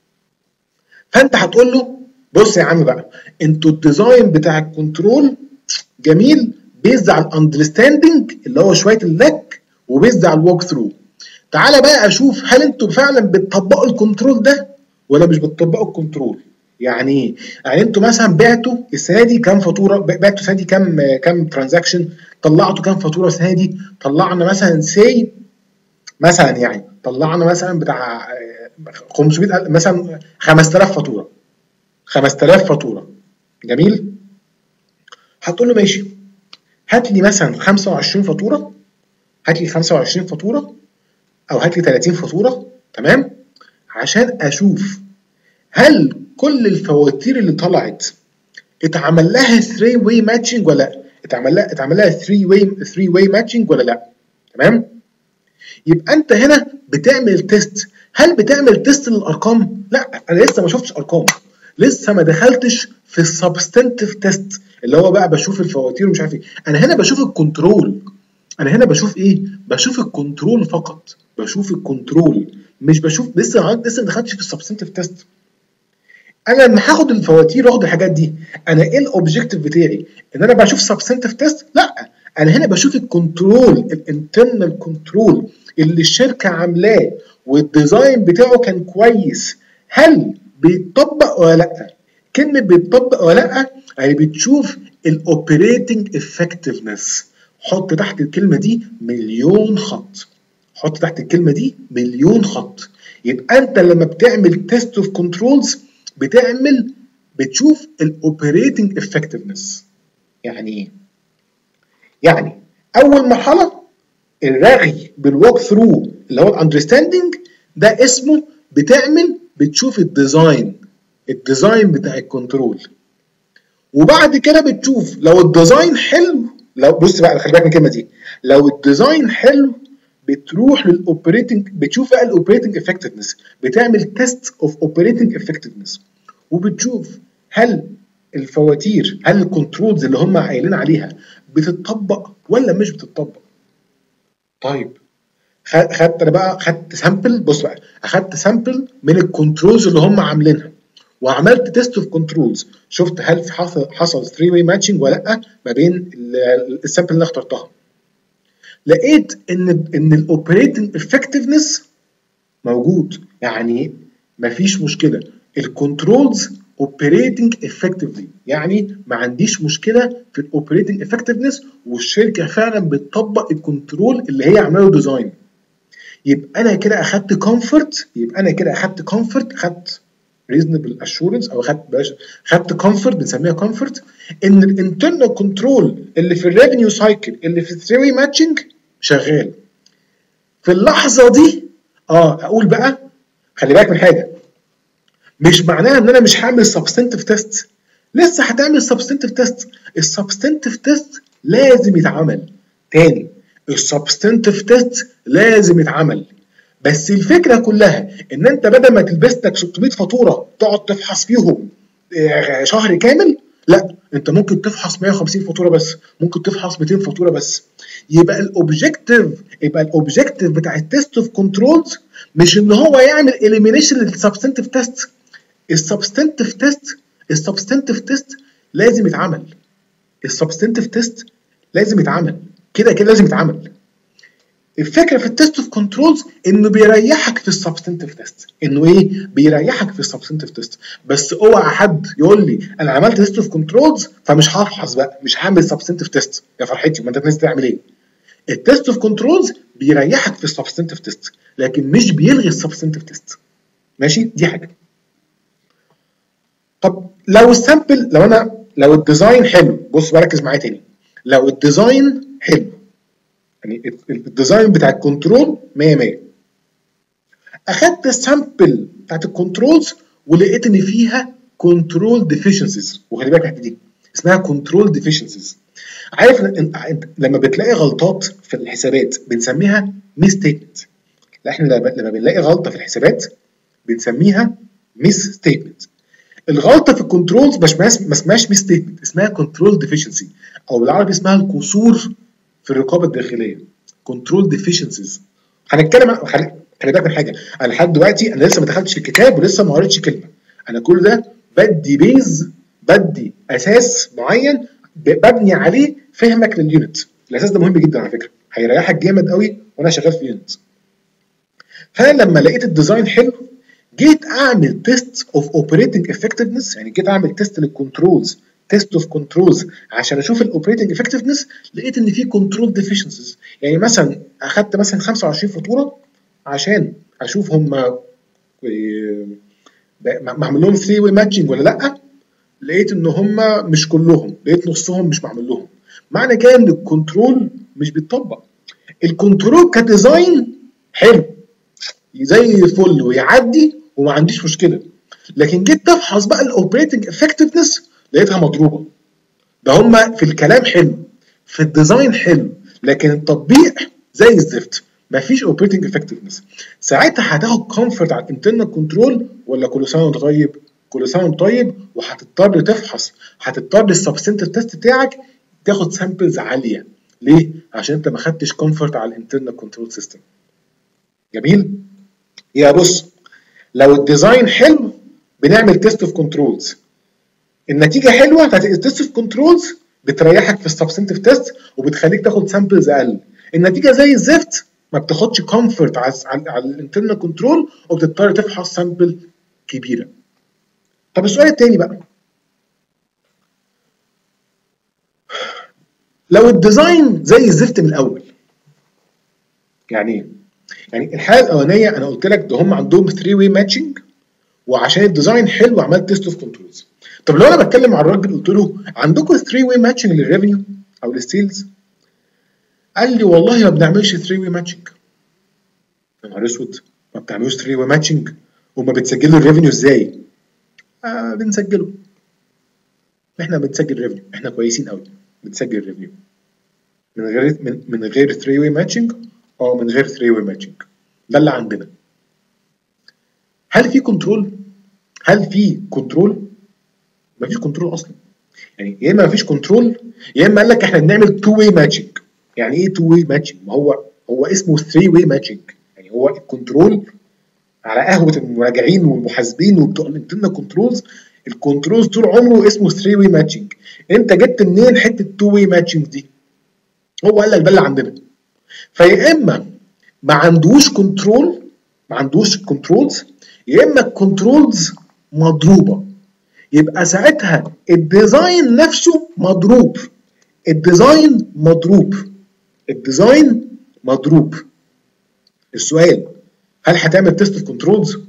فانت هتقول له بص يا عم بقى، انتوا الديزاين بتاع الكنترول جميل بيزد على الاندرستاندنج اللي هو شويه اللك وبيزد على الوك ثرو. تعالى بقى اشوف هل انتوا فعلا بتطبقوا الكنترول ده ولا مش بتطبقوا الكنترول. يعني ايه؟ يعني انتوا مثلا بعتوا السنه دي كام فاتوره، بعتوا السنه دي كام كام ترانزاكشن، طلعتوا كام فاتوره السنه دي؟ طلعنا مثلا سي مثلا يعني طلعنا مثلا بتاع خمسمية مثلا خمسة آلاف فاتوره خمسة آلاف فاتوره. جميل. هتقول له ماشي، هات لي مثلا خمسة وعشرين فاتوره، هات لي خمسة وعشرين فاتوره او هات لي ثلاثين فاتوره، تمام، عشان اشوف هل كل الفواتير اللي طلعت اتعمل لها ثري واي ماتشنج ولا لا؟ اتعمل لها اتعمل لها ثري واي ثري واي ماتشنج ولا لا؟ تمام؟ يبقى انت هنا بتعمل تيست. هل بتعمل تيست للارقام؟ لا، انا لسه ما شفتش ارقام، لسه ما دخلتش في السبستنتيف تيست اللي هو بقى بشوف الفواتير ومش عارف ايه. انا هنا بشوف الكنترول، انا هنا بشوف ايه؟ بشوف الكنترول فقط، بشوف الكنترول، مش بشوف لسه لسه ما دخلتش في السبستنتيف تيست. انا لما هاخد الفواتير واخد الحاجات دي، انا ايه الاوبجيكتيف بتاعي؟ ان انا بشوف سبستنتيف تيست؟ لا، انا هنا بشوف الكنترول، الانترنال كنترول اللي الشركه عاملاه والديزاين بتاعه كان كويس، هل بيتطبق ولا لا؟ كلمه بيتطبق ولا لا يعني بتشوف الاوبريتنج افكتفنس. حط تحت الكلمه دي مليون خط، حط تحت الكلمه دي مليون خط. يبقى انت لما بتعمل تيست اوف كنترولز بتعمل بتشوف الاوبريتنج افكتفنس. يعني ايه؟ يعني اول مرحله الرغي بالوك ثرو اللي هو الاندرستاندنج ده اسمه بتعمل بتشوف الديزاين، الديزاين بتاع الكنترول. وبعد كده بتشوف لو الديزاين حلو، لو بص بقى خلي بالك من الكلمه دي، لو الديزاين حلو بتروح للاوبريتنج، بتشوف بقى الاوبريتنج افكتفنس، بتعمل تيست اوف اوبريتنج افكتفنس، وبتشوف هل الفواتير، هل الكنترولز اللي هم قايلين عليها بتطبق ولا مش بتطبق. طيب خدت انا بقى خدت سامبل، بص بقى اخدت سامبل من الكنترولز اللي هم عاملينها وعملت تيست اوف كنترولز، شفت هل في حصل حصل ثري واي ماتشنج ولا لا ما بين السامبل اللي انا اخترتها. لقيت ان ان الاوبريتنج افكتفنس موجود، يعني مفيش مشكله، الكنترولز اوبريتنج افكتفلي، يعني ما عنديش مشكله في الاوبريتنج افكتفنس والشركه فعلا بتطبق الكنترول اللي هي عامله ديزاين. يبقى انا كده اخدت كومفورت، يبقى انا كده اخدت كومفورت، اخدت ريزونبل اشورنس او اخدت باش اخدت كومفورت، بنسميها كومفورت ان الانترنال كنترول اللي في الريفينيو سايكل اللي في الثري واي ماتشنج شغال. في اللحظه دي اه اقول بقى خلي بالك من حاجه، مش معناها ان انا مش هعمل سبستنتيف تيست، لسه هتعمل سبستنتيف تيست. السبستنتيف تيست لازم يتعمل تاني، السبستنتيف تيست لازم يتعمل، بس الفكره كلها ان انت بدل ما تلبس لك ستمية فاتوره تقعد تفحص فيهم شهر كامل، لا انت ممكن تفحص مية وخمسين فاتوره بس، ممكن تفحص ميتين فاتوره بس. يبقى الاوبجيكتيف يبقى الاوبجيكتيف بتاع التيست اوف كنترولز مش ان هو يعمل اليمينيشن للسبستنتيف تيست. السبستنتيف تيست السبستنتيف تيست لازم يتعمل، السبستنتيف تيست لازم يتعمل كده كده لازم يتعمل. الفكره في التيست اوف كنترولز انه بيريحك في السبستنتيف تيست، انه ايه؟ بيريحك في السبستنتيف تيست. بس اوعى حد يقول لي انا عملت تيست اوف كنترولز فمش هفحص بقى، مش هعمل سبستنتيف تيست. يا فرحتي، ما انت ناس تعمل ايه؟ التست اوف كنترولز بيريحك في السبستنتيف تيست لكن مش بيلغي السبستنتيف تيست. ماشي؟ دي حاجه. طب لو السامبل، لو انا لو الديزاين حلو، بص بركز معايا تاني، لو الديزاين حلو يعني الديزاين بتاع الكنترول مية مية، اخدت السامبل بتاعت الكنترولز ولقيت ان فيها كنترول ديفيشنسيز، وخلي بالك الحته دي اسمها كنترول ديفيشنسيز. عارف لما بتلاقي غلطات في الحسابات بنسميها ميس ستيتمنت. احنا لما بنلاقي غلطه في الحسابات بنسميها ميس ستيتمنت. الغلطه في الكنترولز مش ما اسمهاش ميس ستيتمنت، اسمها كنترول ديفيشنسي، او بالعربي اسمها القصور في الرقابه الداخليه، كنترول ديفيشنسيز. هنتكلم عن خلي بالك من حاجه، انا لحد دلوقتي انا لسه ما دخلتش في الكتاب ولسه ما قريتش كلمه، انا كل ده بدي بيز، بدي اساس معين ببني عليه فهمك لليونت. الاساس ده مهم جدا على فكره، هيريحك جامد قوي وانا شغال في يونت. فانا لما لقيت الديزاين حلو جيت اعمل تيست اوف اوبريتنج افكتفنس، يعني جيت اعمل تيست للكنترولز، تيست اوف كنترولز عشان اشوف الاوبريتنج افكتفنس، لقيت ان في كنترول ديفيشنسيز. يعني مثلا اخدت مثلا خمسة وعشرين فاتوره عشان اشوف هم معمول لهم ثري واي ماتشنج ولا لا، لقيت ان هم مش كلهم، لقيت نصهم مش معمول لهم. معنى كده ان الكنترول مش بيتطبق. الكنترول كديزاين حلو زي الفل ويعدي وما عنديش مشكله، لكن جيت تفحص بقى الاوبريتنج افكتفنس لقيتها مضروبه. ده هم في الكلام حلو، في الديزاين حلو، لكن التطبيق زي الزفت، مفيش اوبريتنج افكتفنس. ساعتها هتاخد كومفورت على الانترنال كنترول ولا كل سنه وانت طيب؟ كل سنه وانت طيب، وهتضطر تفحص، هتضطر السبستنتيف تيست بتاعك تاخد سامبلز عاليه. ليه؟ عشان انت ما خدتش كومفورت على الانترنال كنترول سيستم. جميل؟ يا بص، لو الديزاين حلو بنعمل تيست اوف كنترولز، النتيجه حلوه بتاعت التيست اوف كنترولز بتريحك في السبستنتيف تيست وبتخليك تاخد سامبلز اقل. النتيجه زي الزفت ما بتاخدش كومفورت على على الانترنال كنترول وبتضطر تفحص سامبل كبيره. طب السؤال الثاني بقى، لو الديزاين زي الزفت من الاول، يعني ايه؟ يعني الحاله الاولانيه انا قلت لك ده هم عندهم ثري واي ماتشنج وعشان الديزاين حلو عملت تيست اوف كنترولز. طب لو انا بتكلم مع الراجل قلت له عندكم ثري واي ماتشنج للريفينيو او للسيلز، قال لي والله ما بنعملش ثري واي ماتشنج. يا نهار اسود، ما بتعملوش ثري واي ماتشنج وما بتسجلوا الريفينيو ازاي؟ آه بنسجله، احنا بنسجل ريفينيو، احنا كويسين قوي بنسجل ريفينيو من غير من, من غير ثري واي ماتشنج. اه من غير ثري واي ماتشنج، ده اللي عندنا. هل في كنترول؟ هل في كنترول؟ مفيش كنترول اصلا. يعني يا اما مفيش كنترول يا اما قال لك احنا بنعمل تو واي ماتشنج. يعني ايه تو واي ماتشنج؟ ما هو هو اسمه ثري واي ماتشنج. يعني هو الكنترول على قهوه المراجعين والمحاسبين وبتوع الانترنال كنترولز، الكنترولز طول عمره اسمه ثري واي ماتشنج. انت جبت منين حته تو واي ماتشنج دي؟ هو قال لك ده اللي عندنا. فيا اما ما عندوش كنترول، ما عندوش كنترولز، يا اما الكنترولز مضروبه. يبقى ساعتها الديزاين نفسه مضروب. الديزاين مضروب. الديزاين مضروب. السؤال، هل هتعمل تيست اوف كنترولز؟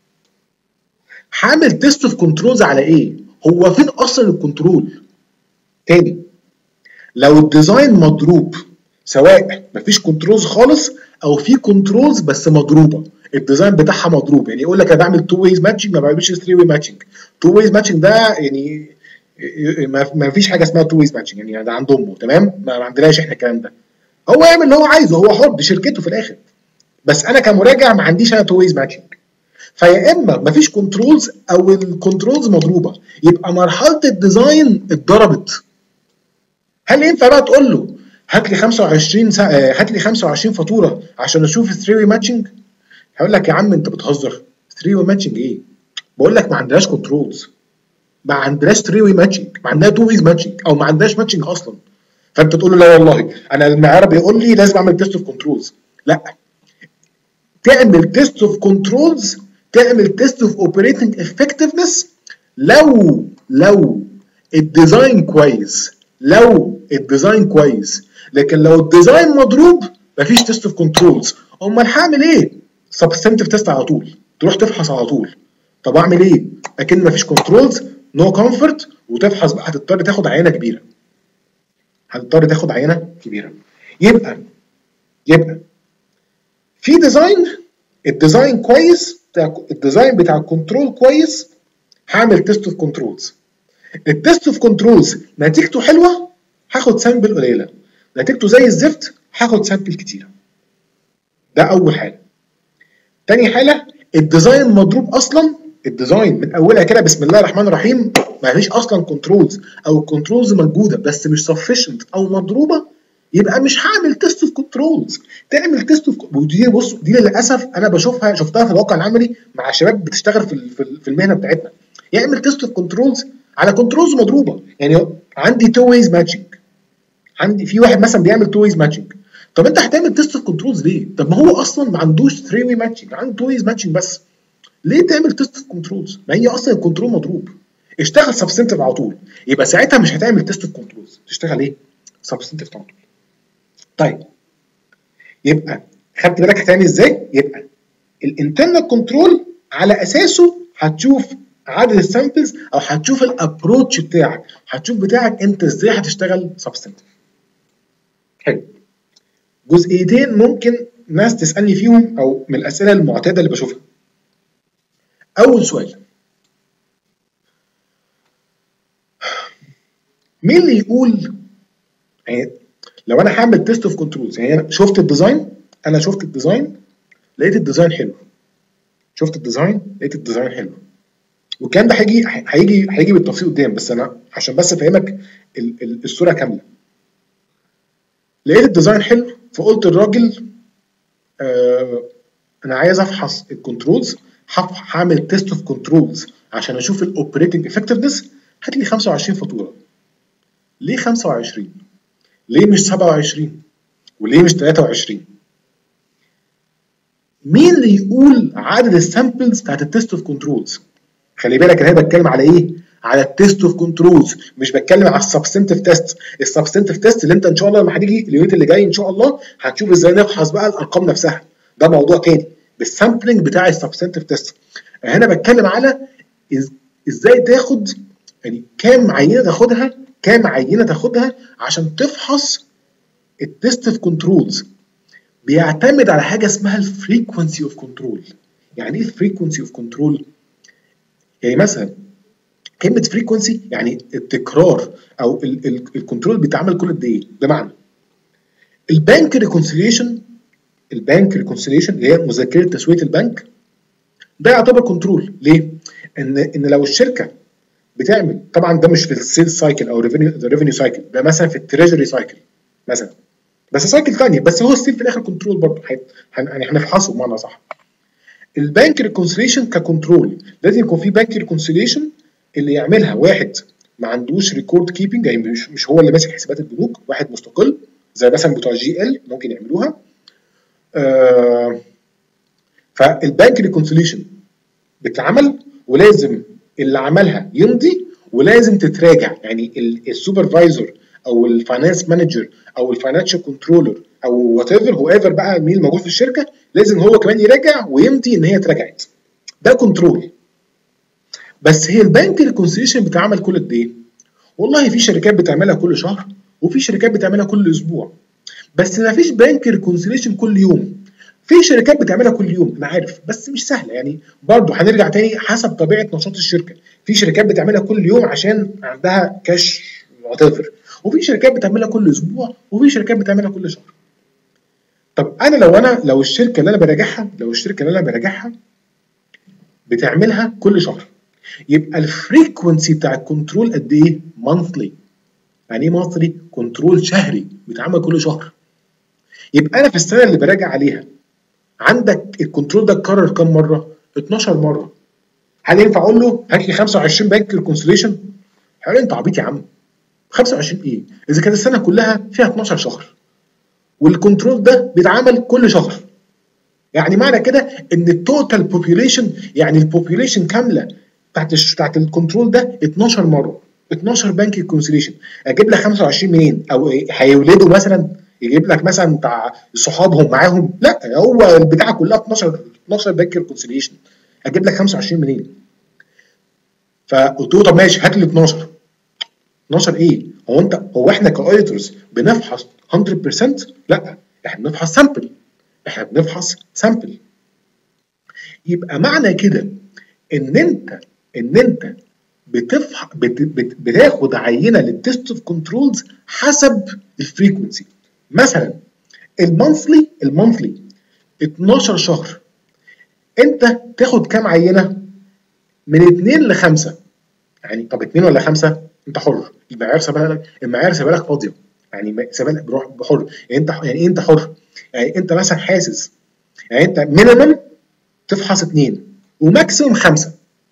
هعمل تيست اوف كنترولز على ايه؟ هو فين اصلا الكنترول؟ تاني، لو الديزاين مضروب، سواء مفيش كنترولز خالص او في كنترولز بس مضروبه، الديزاين بتاعها مضروب. يعني يقول لك انا بعمل تو ويز ماتشنج ما بعملش ثري واي ماتشنج. تو ويز ماتشنج ده يعني ما فيش حاجه اسمها تو ويز ماتشنج، يعني ده عند امه، تمام؟ ما عندناش احنا الكلام ده. هو يعمل اللي هو عايزه، هو حر، دي شركته في الاخر. بس انا كمراجع ما عنديش انا تو ويز ماتشنج. فيا اما ما فيش كنترولز او الكنترولز مضروبه، يبقى مرحله الديزاين اتضربت. هل ينفع بقى تقول له هات لي خمسة وعشرين سا... هات لي خمسة وعشرين فاتوره عشان اشوف ثري واي ماتشنج؟ هيقول لك يا عم انت بتهزر، ثري واي ماتشنج ايه؟ بقول لك ما عندناش كنترولز، ما عندناش ثري واي ماتشنج، ما عندنا تو ويز ماتشنج او ما عندناش ماتشنج اصلا. فانت تقول له لا والله انا المعيار بيقول لي لازم اعمل تيست اوف كنترولز. لا، تعمل تيست اوف كنترولز، تعمل تيست اوف اوبريتنج افكتفنس لو لو الديزاين كويس، لو الديزاين كويس لكن لو الديزاين مضروب مفيش تيست اوف كنترولز. امال هعمل ايه؟ سبستنتيف تيست على طول، تروح تفحص على طول. طب اعمل ايه؟ اكن مفيش كنترولز، نو كومفورت، وتفحص بقى. هتضطر تاخد عينه كبيره، هتضطر تاخد عينه كبيره. يبقى يبقى في ديزاين، الديزاين كويس، الديزاين بتاع الكنترول كويس، هعمل تيست اوف كنترولز. التيست اوف كنترولز نتيجته حلوه، هاخد سامبل قليله. نتيجته زي الزفت، هاخد سامبل كتيره. ده اول حاجه. تاني حاجه، الديزاين مضروب اصلا، الديزاين من اولها كده بسم الله الرحمن الرحيم، ما فيش اصلا كنترولز، او الكنترولز موجوده بس مش سفشنت او مضروبه، يبقى مش هعمل تيست اوف كنترولز. تعمل تيست اوف، ودي بص دي للاسف انا بشوفها، شفتها في الواقع العملي مع شباب بتشتغل في في المهنه بتاعتنا. يعمل تيست اوف كنترولز على كنترولز مضروبه. يعني عندي تو ويز ماتشنج، عندي في واحد مثلا بيعمل تو ويز ماتشنج. طب انت هتعمل تيست اوف كنترولز ليه؟ طب ما هو اصلا ما عندوش ثري واي ماتشنج، عنده تو ويز ماتشنج بس. ليه تعمل تيست اوف كنترولز؟ ما هي اصلا الكنترول مضروب. اشتغل سبستنتيف على طول، يبقى ساعتها مش هتعمل تيست اوف كنترولز، تشتغل ايه؟ سبستنتيف على طول. طيب يبقى خدت بالك هتعمل ازاي؟ يبقى الانترنال كنترول على اساسه هتشوف عدد السامبلز، او هتشوف الابروتش بتاعك، هتشوف بتاعك انت ازاي هتشتغل سبستنتيف. حلو. جزئيتين ممكن ناس تسالني فيهم، او من الاسئله المعتاده اللي بشوفها. اول سؤال، مين اللي يقول يعني لو انا هعمل تيست اوف كنترولز، يعني انا شفت الديزاين، انا شفت الديزاين لقيت الديزاين حلو، شفت الديزاين لقيت الديزاين حلو، والكلام ده هيجي هيجي هيجي بالتفصيل قدام، بس انا عشان بس افهمك الصوره كامله. لقيت الديزاين حلو، فقلت للراجل آه انا عايز افحص الكنترولز، هعمل تيست اوف كنترولز عشان اشوف الاوبريتنج افكتفنس، هات لي خمسة وعشرين فاتوره. ليه خمسة وعشرين؟ ليه مش سبعة وعشرين؟ وليه مش تلاتة وعشرين؟ مين اللي يقول عدد السامبلز بتاعت التيست اوف كنترولز؟ خلي بالك انا بتكلم على ايه؟ على التيست اوف كنترولز، مش بتكلم على السبستنتيف تيست. السبستنتيف تيست اللي انت ان شاء الله لما هتيجي اليونت اللي جاي ان شاء الله هتشوف ازاي نفحص بقى الارقام نفسها، ده موضوع تاني بالسامبلنج بتاع السبستنتيف تيست. هنا بتكلم على ازاي تاخد، يعني كام عينه تاخدها، كام عينه تاخدها عشان تفحص التيست اوف كنترولز. بيعتمد على حاجه اسمها الفريكونسي اوف كنترول. يعني ايه الفريكونسي اوف كنترول؟ يعني مثلا كلمه فريكونسي يعني التكرار، او الكنترول بيتعمل كل قد ايه. بمعنى البنك ريكونسيليشن، البنك ريكونسيليشن اللي هي مذكره تسويه البنك، ده يعتبر كنترول. ليه؟ ان ان لو الشركه بتعمل، طبعا ده مش في السيلز سايكل او الريفينيو سايكل، ده مثلا في التريجري سايكل مثلا، بس سايكل ثانيه، بس هو ستيل في الاخر كنترول برضه، يعني هنفحصه بمعنى صح. البنك ريكونسيليشن ككنترول لازم يكون في بنك ريكونسيليشن اللي يعملها واحد ما عندوش ريكورد كيبنج، يعني مش, مش هو اللي ماسك حسابات البنوك، واحد مستقل زي مثلا بتوع جي ال ممكن يعملوها. آه فالبنك ريكونسيليشن بتتعمل، ولازم اللي عملها يمضي، ولازم تتراجع. يعني السوبرفايزر او الفاينانس مانجر او الفاينانشال كنترولر او وات ايفر هو ايفر بقى مين موجود في الشركه، لازم هو كمان يراجع ويمضي ان هي اتراجعت. ده كنترول. بس هي البنك ريكونسيليشن بتتعمل كل قد ايه؟ والله في شركات بتعملها كل شهر، وفي شركات بتعملها كل اسبوع، بس ما فيش بنك ريكونسيليشن كل يوم. في شركات بتعملها كل يوم انا عارف، بس مش سهله. يعني برضه هنرجع تاني حسب طبيعه نشاط الشركه. في شركات بتعملها كل يوم عشان عندها كاش وات ايفر، وفي شركات بتعملها كل اسبوع، وفي شركات بتعملها كل شهر. طب انا لو انا لو الشركه اللي انا براجعها لو الشركه اللي انا براجعها بتعملها كل شهر، يبقى الفريكونسي بتاع الكنترول قد ايه؟ مانثلي. يعني ايه مانثلي؟ كنترول شهري بيتعمل كل شهر. يبقى انا في السنه اللي براجع عليها عندك الكنترول ده اتكرر كام مره؟ اتناشر مره. هل ينفع اقول له هات لي خمسة وعشرين بنك ريكونسيليشن؟ هيقول انت عبيط يا عم، خمسة وعشرين ايه؟ اذا كانت السنه كلها فيها اتناشر شهر والكنترول ده بيتعمل كل شهر، يعني معنى كده ان التوتال بوبيوليشن، يعني البوبيوليشن كامله بتاعت بتاعت الكنترول ده اتناشر مره، اتناشر بنك ريكونسيليشن. اجيب لك خمسة وعشرين منين؟ او هيولدوا مثلا يجيب لك مثلا بتاع صحابهم معاهم، لا هو البتاعه كلها اتناشر اتناشر بنك ريكونسيليشن، هجيب لك خمسة وعشرين منين؟ فقلت له طب ماشي هات لي اتناشر. اتناشر ايه؟ هو انت هو احنا كاوديتورز بنفحص مية بالمية؟ لا، احنا بنفحص سامبل، احنا بنفحص سامبل. يبقى معنى كده ان انت ان انت بتفح بت بت بتاخد عينه للتست اوف كنترولز حسب الفريكونسي. مثلا المونثلي المونثلي اتناشر شهر، انت تاخد كام عينه؟ من اتنين لخمسة. يعني طب اتنين ولا خمسة؟ انت حر، المعيار سابها لك، المعيار سابها لك فاضيه، يعني سابها لك بروح بحر. يعني انت يعني ايه انت حر؟ يعني انت مثلا حاسس، يعني انت مينيمم تفحص اتنين وماكسيموم خمسه.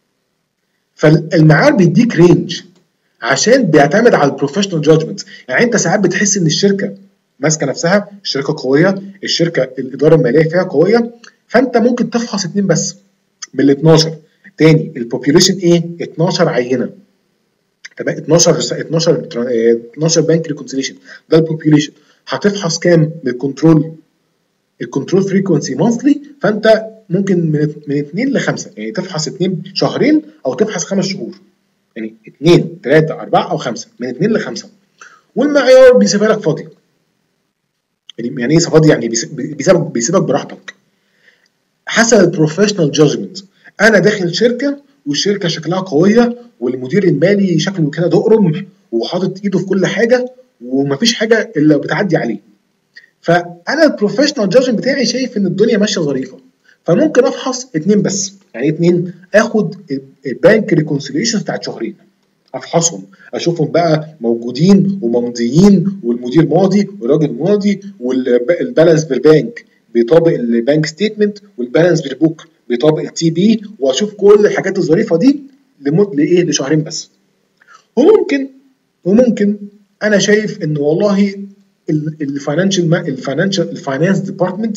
فالمعيار بيديك رينج عشان بيعتمد على البروفيشنال جادجمنت. يعني انت ساعات بتحس ان الشركه ماسكه نفسها، الشركه قويه، الشركه الاداره الماليه فيها قويه، فانت ممكن تفحص اتنين بس من ال اتناشر. تاني البوبيوليشن ايه؟ اتناشر عينه، تمام؟ اتناشر اتناشر اتناشر بنك ريكونسيليشن، ده البوبيوليشن. هتفحص كام من الكنترول؟ الكنترول فريكونسي مونثلي، فانت ممكن من من اتنين لخمسة، يعني تفحص اتنين شهرين او تفحص خمس شهور، يعني اتنين تلاتة اربعة او خمسة، من اتنين لخمسة. والمعيار بيسيبها لك فاضي. يعني ايه فاضي؟ يعني بيسيبك بيسيبك براحتك حسب البروفيشنال جادجمنت. انا داخل شركه والشركه شكلها قويه والمدير المالي شكله كده دقرم وحاطط ايده في كل حاجه ومفيش حاجه الا بتعدي عليه، فانا البروفيشنال جادجمنت بتاعي شايف ان الدنيا ماشيه ظريفه، فممكن افحص اتنين بس. يعني اتنين، اخد البانك ريكونسيليشن بتاعت شهرين افحصهم، اشوفهم بقى موجودين وممضيين والمدير ماضي والراجل ماضي والبالانس بالبانك بيطابق البانك ستيتمنت والبالانس بالبوك بيطابق التي بي، واشوف كل الحاجات الظريفه دي لمده لايه؟ لشهرين بس. وممكن وممكن انا شايف ان والله الفاينانشال الفاينانشال الفاينانس ديبارتمنت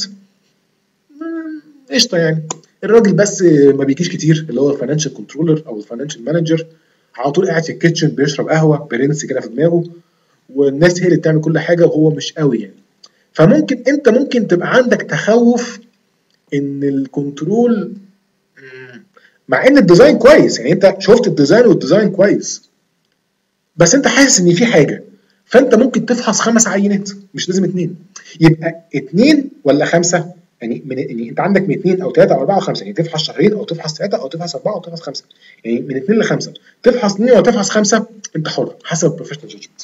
قشطه، يعني الراجل بس ما بيجيش كتير، اللي هو الفاينانشال كنترولر او الفاينانشال مانجر على طول قاعد في الكيتشن بيشرب قهوه برنس كده في دماغه، والناس هي اللي بتعمل كل حاجه وهو مش قوي يعني. فممكن انت ممكن تبقى عندك تخوف ان الكنترول، مع ان الديزاين كويس، يعني انت شفت الديزاين والديزاين كويس، بس انت حاسس ان في حاجه، فانت ممكن تفحص خمس عينات، مش لازم اتنين. يبقى اتنين ولا خمسه؟ يعني من يعني انت عندك من اتنين او تلاته او اربعه او خمسه، يعني تفحص شهرين او تفحص تلاته او تفحص اربعه او تفحص خمسه، يعني من اتنين لخمسه. تفحص اتنين ولا تفحص خمسه، انت حر حسب البروفيشنال جادجمنت.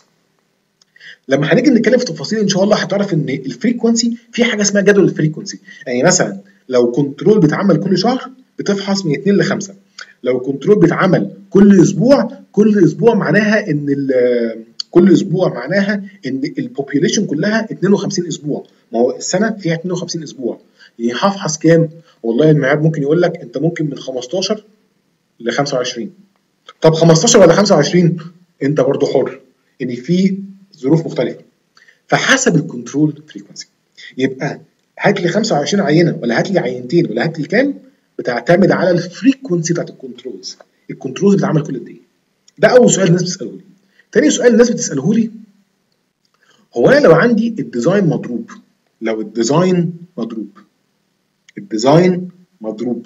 لما هنيجي نتكلم في تفاصيل ان شاء الله هتعرف ان الفريكونسي في حاجه اسمها جدول الفريكونسي. يعني مثلا لو كنترول بيتعمل كل شهر بتفحص من اتنين لخمسه، لو كنترول بيتعمل كل اسبوع، كل اسبوع معناها ان كل اسبوع معناها ان البوبيوليشن كلها اتنين وخمسين اسبوع، ما هو السنه فيها اتنين وخمسين اسبوع، يعني هفحص كام؟ والله المعيار ممكن يقول لك انت ممكن من خمستاشر ل خمسة وعشرين. طب خمستاشر ولا خمسة وعشرين؟ انت برضو حر، ان في ظروف مختلفه، فحسب الكنترول فريكونسي. يبقى هات لي خمسة وعشرين عينه ولا هات لي عينتين ولا هات لي كام، بتعتمد على الفريكونسي بتاعت الكنترولز. الكنترولز بتتعمل كل قد ايه؟ ده اول سؤال الناس بتساله لي. تاني سؤال الناس بتساله لي، هو انا لو عندي الديزاين مضروب، لو الديزاين مضروب الديزاين مضروب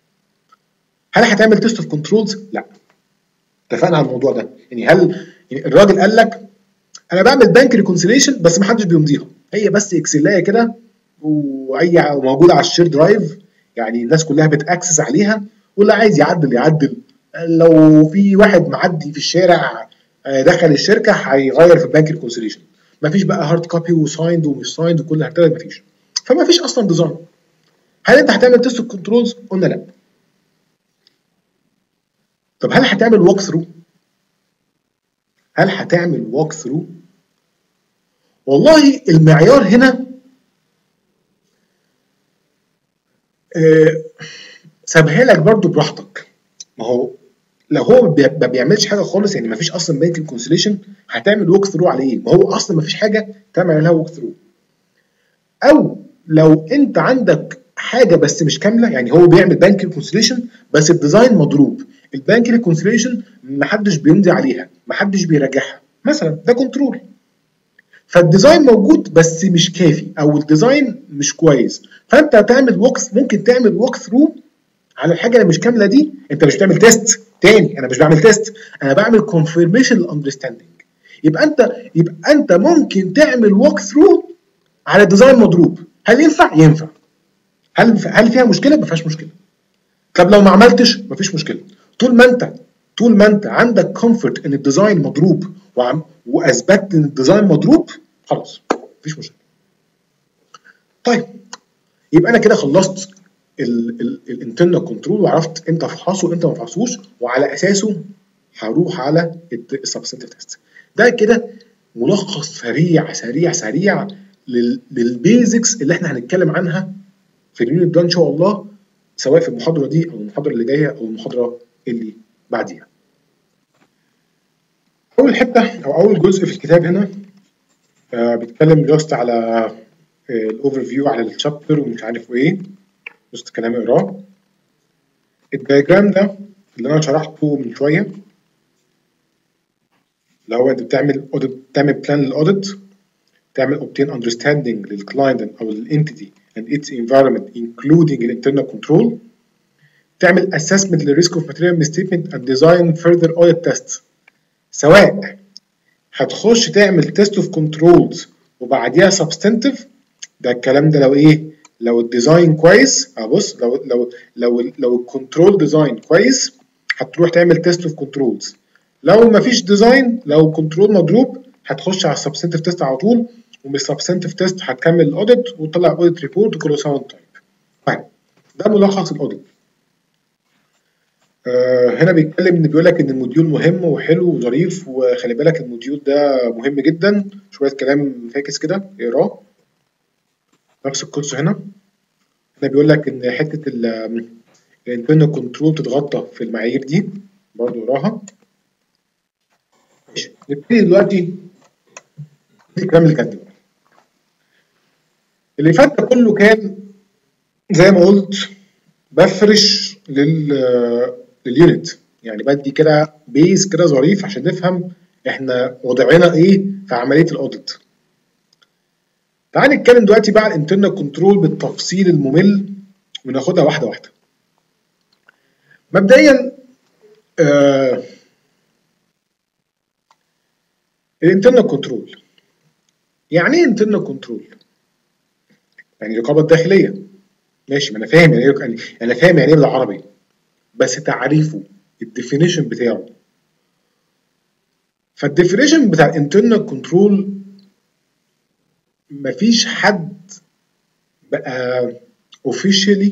هل هتعمل تيست اوف كنترولز؟ لا. اتفقنا على الموضوع ده. يعني هل يعني الراجل قال لك انا بعمل بانك ريكونسيليشن بس ما حدش بيمضيها، هي بس اكسلايه كده واي موجوده على الشير درايف، يعني الناس كلها بتاكسس عليها، واللي عايز يعدل يعدل، لو في واحد معدي في الشارع دخل الشركه هيغير في البانك ريكونسيليشن، مفيش بقى هارد كوبي وسايند ومش سايند وكل الحاجات، مفيش، فما فيش اصلا ديزاين. هل انت هتعمل تيست كنترولز؟ قلنا لا. طب هل هتعمل ووك ثرو؟ هل هتعمل ووك ثرو؟ والله المعيار هنا آه سابها لك برضو براحتك. ما هو لو هو ما بيعملش حاجه خالص، يعني ما فيش اصلا بانك ريكونسيليشن، هتعمل ووك ثرو على ايه؟ ما هو اصلا ما فيش حاجه تعمل عليها ووك ثرو. او لو انت عندك حاجه بس مش كامله، يعني هو بيعمل بانك ريكونسيليشن بس الديزاين مضروب، البانك ريكونسيليشن ما حدش بيمضي عليها، ما حدش بيراجعها مثلا، ده كنترول. فالديزاين موجود بس مش كافي او الديزاين مش كويس، فانت هتعمل ووك ممكن تعمل ووك ثرو على الحاجه اللي مش كامله دي. انت مش بتعمل تيست تاني، انا مش بعمل تيست، انا بعمل كونفيرميشن للاندرستاندنج. يبقى انت يبقى انت ممكن تعمل ووك ثرو على ديزاين مضروب. هل ينفع؟ ينفع. هل هل فيها مشكله؟ ما فيهاش مشكله. طب لو ما عملتش مفيش مشكله. طول ما انت طول ما انت عندك كومفورت ان الديزاين مضروب وعم واثبتت ان الديزاين مضروب، خلاص مفيش مشكله. طيب يبقى انا كده خلصت الانترنال كنترول وعرفت امتى افحصه وامتى ما افحصوش، وعلى اساسه هروح على السبستنتيف تيست. ده كده ملخص سريع سريع سريع للبيزكس اللي احنا هنتكلم عنها في اليونت ده ان شاء الله، سواء في المحاضره دي او المحاضره اللي جايه او المحاضره اللي بعديها. اول حته او اول جزء في الكتاب هنا آه بيتكلم جاست على الاوفر فيو على الشابتر ومش عارف ايه، جاست كلام اقراه. الدياجرام ده اللي انا شرحته من شويه، اللي هو انت بتعمل اوديت، بتعمل بلان للاوديت، تعمل obtain understanding للكلاينت او للانتيتي and its environment including internal control، تعمل assessment للريسك اوف material misstatement and design further audit tests. سواء هتخش تعمل test of controls وبعديها substantive، ده الكلام ده لو ايه؟ لو الديزاين كويس. ابص لو لو لو لو الكنترول ديزاين كويس هتروح تعمل تيست اوف كنترولز. لو مفيش ديزاين، لو كنترول مضروب، هتخش على السبستنتيف تيست على طول، ومن السبستنتيف تيست هتكمل الاوديت وتطلع اوديت ريبورت وكل سنه وانت طيب. طيب ده ملخص الاوديت. آه هنا بيتكلم ان بيقول لك ان الموديول مهم وحلو وظريف، وخلي بالك الموديول ده مهم جدا. شويه كلام فاكس كده اقراه. نفس القصه هنا هنا بيقول لك ان حته الانترنال كنترول تتغطى في المعايير دي، برضه اقراها. ماشي، نبتدي دلوقتي الكلام اللي كاتبه. اللي فات ده كله كان زي ما قلت بفرش لل لليونت، يعني بدي كده بيز كده ظريف عشان نفهم احنا وضعنا ايه في عمليه الاوديت. تعال نتكلم دلوقتي بقى على الانترنال كنترول بالتفصيل الممل وناخدها واحده واحده. مبدئيا آه الانترنال كنترول يعني ايه انترنال كنترول؟ يعني الرقابه الداخليه. ماشي، ما انا فاهم يعني ايه، انا فاهم يعني ايه بالعربي، بس تعريفه الديفينيشن بتاعه. فالديفينيشن بتاع الانترنال كنترول مفيش حد بقى اوفيشالي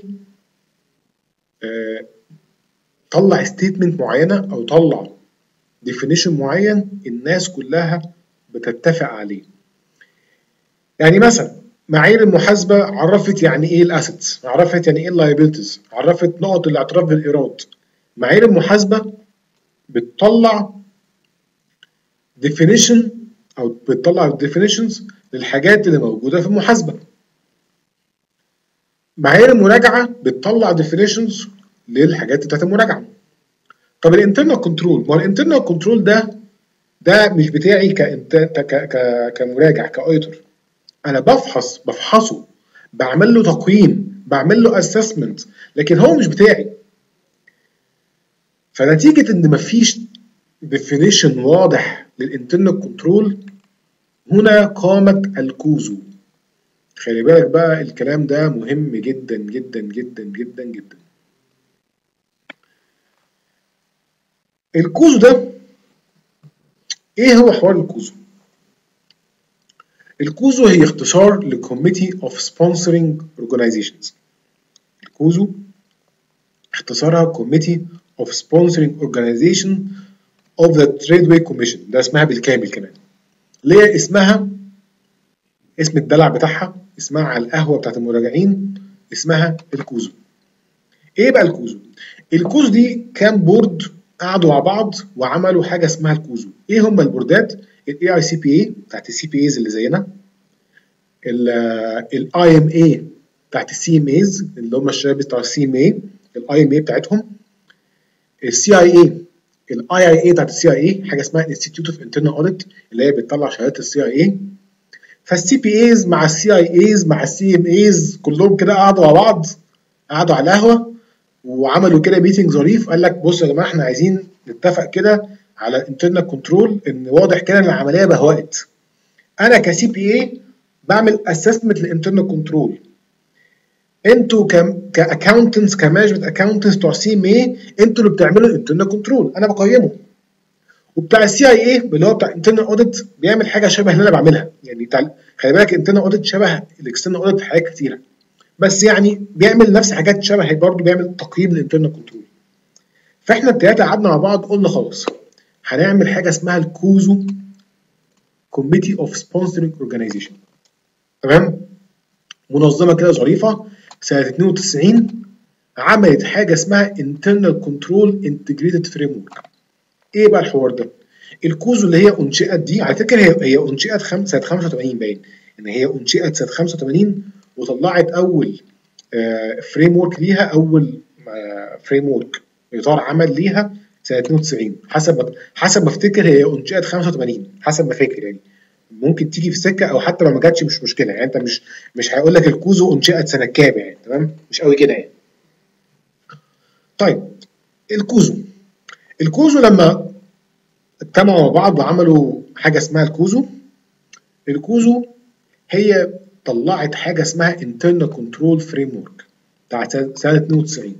آه طلع ستيتمنت معينه او طلع ديفينيشن معين الناس كلها بتتفق عليه. يعني مثلا معايير المحاسبه عرفت يعني ايه الاسيتس، عرفت يعني ايه اللايبيلتيز، عرفت نقط الاعتراف بالايراد. معايير المحاسبه بتطلع ديفينيشن او بتطلع ديفينيشنز للحاجات اللي موجوده في المحاسبه. معايير المراجعه بتطلع ديفينيشنز للحاجات بتاعت المراجعه. طب الانترنال كنترول، ما هو الانترنال كنترول ده ده مش بتاعي كانت ك كمراجع كاوديتور، انا بفحص بفحصه، بعمل له تقييم، بعمل له اسسمنت، لكن هو مش بتاعي. فنتيجه ان مفيش ديفينيشن واضح للانترنال كنترول، هنا قامت الكوزو. خلي بالك بقى الكلام ده مهم جدا جدا جدا جدا جدا. الكوزو ده ايه هو حوار الكوزو؟ الكوزو هي اختصار لكوميتي اوف سبونسرنج اورجانيزيشنز. الكوزو اختصارها كوميتي اوف سبونسرنج اورجانيزيشن اوف ذا تريدواي كوميشن، ده اسمها بالكامل كمان. ليه اسمها اسم الدلع بتاعها، اسمها على القهوه بتاعت المراجعين اسمها الكوزو. ايه بقى الكوزو؟ الكوزو دي كام بورد قعدوا مع بعض وعملوا حاجه اسمها الكوزو. ايه هم البوردات؟ الاي اي سي بي اي بتاعت السي بي ايز اللي زينا، الاي ام اي بتاعت السي ام ايز اللي هم الشباب بتاع السي ام اي، الاي ام اي بتاعتهم، السي اي اي، الاي اي اي بتاعت السي اي اي، حاجه اسمها انستيتيوت اوف انترنال اوديت اللي هي بتطلع شهادات السي اي اي، فالسي بي ايز مع السي اي ايز مع السي ام ايز كلهم كده قعدوا مع بعض، قعدوا على القهوه وعملوا كده ميتنج ظريف. قال لك بصوا يا جماعه احنا عايزين نتفق كده على الانترنال كنترول، ان واضح كده ان العمليه بهوأت. انا كسي بي اي بعمل اسسمنت للانترنال كنترول، انتوا كاكونتنتس كمانجمنت اكونتنتس بتوع سي ام اي انتوا اللي بتعملوا الانترنال كنترول، انا بقيمه. وبتاع السي اي اي اللي هو بتاع انترنال اوديت بيعمل حاجه شبه اللي انا بعملها، يعني بتاع خلي بالك انترنال اوديت شبه الاكسترنال اوديت في حاجات كتيره، بس يعني بيعمل نفس حاجات شبه برضه، بيعمل تقييم للانترنال كنترول. فاحنا الثلاثه قعدنا مع بعض قلنا خلاص هنعمل حاجه اسمها الكوزو كوميتي اوف سبونسرنج اورجانيزيشن، تمام؟ منظمه كده ظريفه سنه اتنين وتسعين عملت حاجه اسمها internal control integrated framework. ايه بقى الحوار ده؟ الكوزو اللي هي انشئت دي، على فكره هي هي انشئت خم... سنه خمسة وتمانين، باين ان هي انشئت سنه خمسة وتمانين وطلعت اول آه فريم ورك ليها، اول آه فريم ورك اطار عمل ليها سنه اتنين وتسعين، حسب ما حسب ما افتكر هي انشئت خمسة وتمانين حسب ما فاكر، يعني ممكن تيجي في سكه او حتى لو ما جاتش مش مشكله، يعني انت مش مش هيقول لك الكوزو انشئت سنه كام، يعني تمام، مش قوي كده يعني. طيب الكوزو الكوزو لما اجتمعوا مع بعض وعملوا حاجه اسمها الكوزو. الكوزو هي طلعت حاجه اسمها internal control framework بتاعت سنه اتنين وتسعين.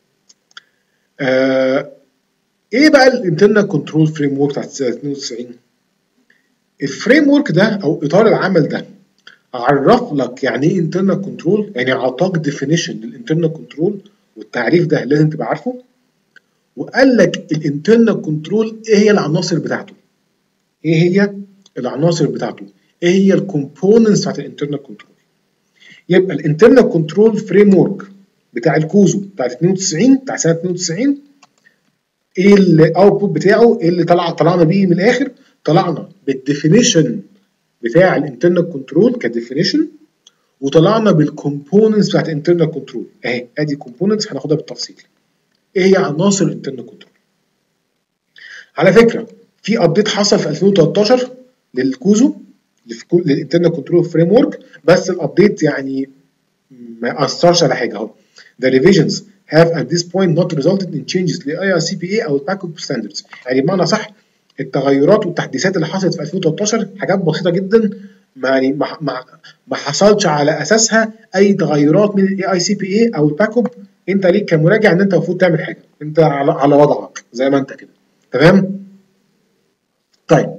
آه ايه بقى الانترنال كنترول فريم ورك بتاعت سنه اتنين وتسعين؟ الفريم ورك ده او اطار العمل ده عرف لك يعني ايه انترنال كنترول، يعني اعطاك ديفينيشن للانترنال كنترول، والتعريف ده لازم تبقى عارفه. وقال لك الانترنال كنترول ايه هي العناصر بتاعته، ايه هي العناصر بتاعته، ايه هي الكومبوننتس بتاعت الانترنال كنترول. يبقى الانترنال كنترول فريم ورك بتاع الكوزو بتاع اتنين وتسعين، بتاع سنه اتنين وتسعين، ايه الاوتبوت بتاعه، ايه اللي طلع طلعنا بيه من الاخر؟ طلعنا بالديفينيشن بتاع الانترنال كنترول كديفينيشن، وطلعنا بالكومبوننتس بتاعت الانترنال كنترول. اهي ادي كومبوننتس هناخدها بالتفصيل. ايه هي عناصر الانترنال كنترول؟ على فكره في ابديت حصل في الفين وتلتاشر للكوزو للانترنال كنترول فريم ورك، بس الابديت يعني ما اثرش على حاجه اهو. The revisions have at this point not resulted in changes ل آي آر سي بي إيه او الباك ستاندردز. يعني بمعنى صح التغيرات والتحديثات اللي حصلت في الفين وتلتاشر حاجات بسيطه جدا، ما يعني ما ما, ما حصلش على اساسها اي تغيرات من الاي اي سي بي اي او الباك اب. انت ليك كمراجع ان انت المفروض تعمل حاجه، انت على, على وضعك زي ما انت كده، تمام؟ طيب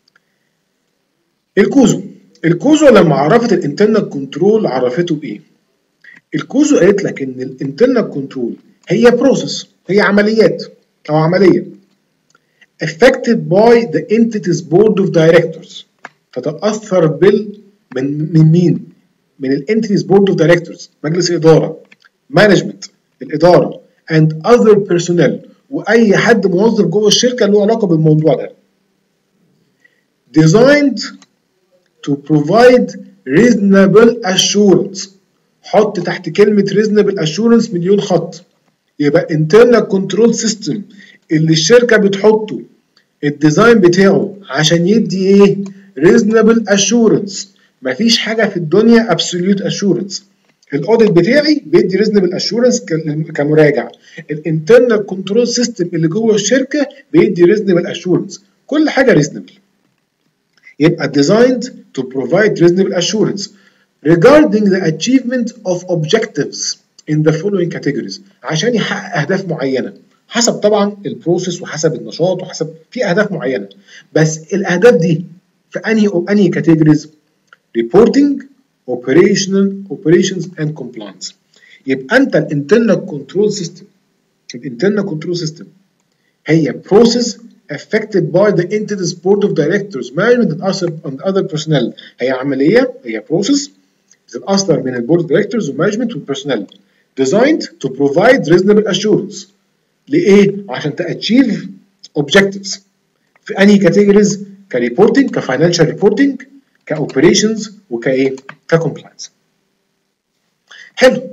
الكوزو الكوزو لما عرفت الانترنال كنترول عرفته بايه؟ الكوزو قالت لك ان الانترنال كنترول هي بروسيس، هي عمليات او عمليه affected by the entity's board of directors، تتاثر بال من من مين؟ من الانتيتيز بورد اوف دايركتورز، مجلس الاداره، مانجمنت الاداره and other personnel، واي حد موظف جوه الشركه له علاقه بالموضوع ده. designed to provide reasonable assurance، حط تحت كلمه reasonable assurance مليون خط. يبقى internal control system اللي الشركه بتحطه الديزاين بتاعه عشان يدي ايه؟ reasonable assurance. مفيش حاجه في الدنيا absolute assurance. الاوديت بتاعي بيدي reasonable assurance كمراجع، الانترنال كنترول سيستم اللي جوه الشركه بيدي reasonable assurance، كل حاجه reasonable. يبقى designed to provide reasonable assurance regarding the achievement of objectives in the following categories، عشان يحقق اهداف معينه حسب طبعا البروسيس وحسب النشاط وحسب في اهداف معينه. بس الاهداف دي في انهي انهي كاتيجوريز؟ reporting operational operations and compliance. يبقى انت الانترنال كنترول سيستم الانترنال كنترول سيستم هي process affected by the entity's board of directors management and other personnel. هي عمليه، هي process بتتاثر من البورد دايركتورز ومانجمنت والبيرسونال designed to provide reasonable assurance. لإيه؟ عشان تأتشيف objectives في أنهي كاتيجوريز؟ كريبورتنج، كفاينانشال ريبورتنج، كأوبريشنز، وكإيه؟ ككومبلاينس. حلو.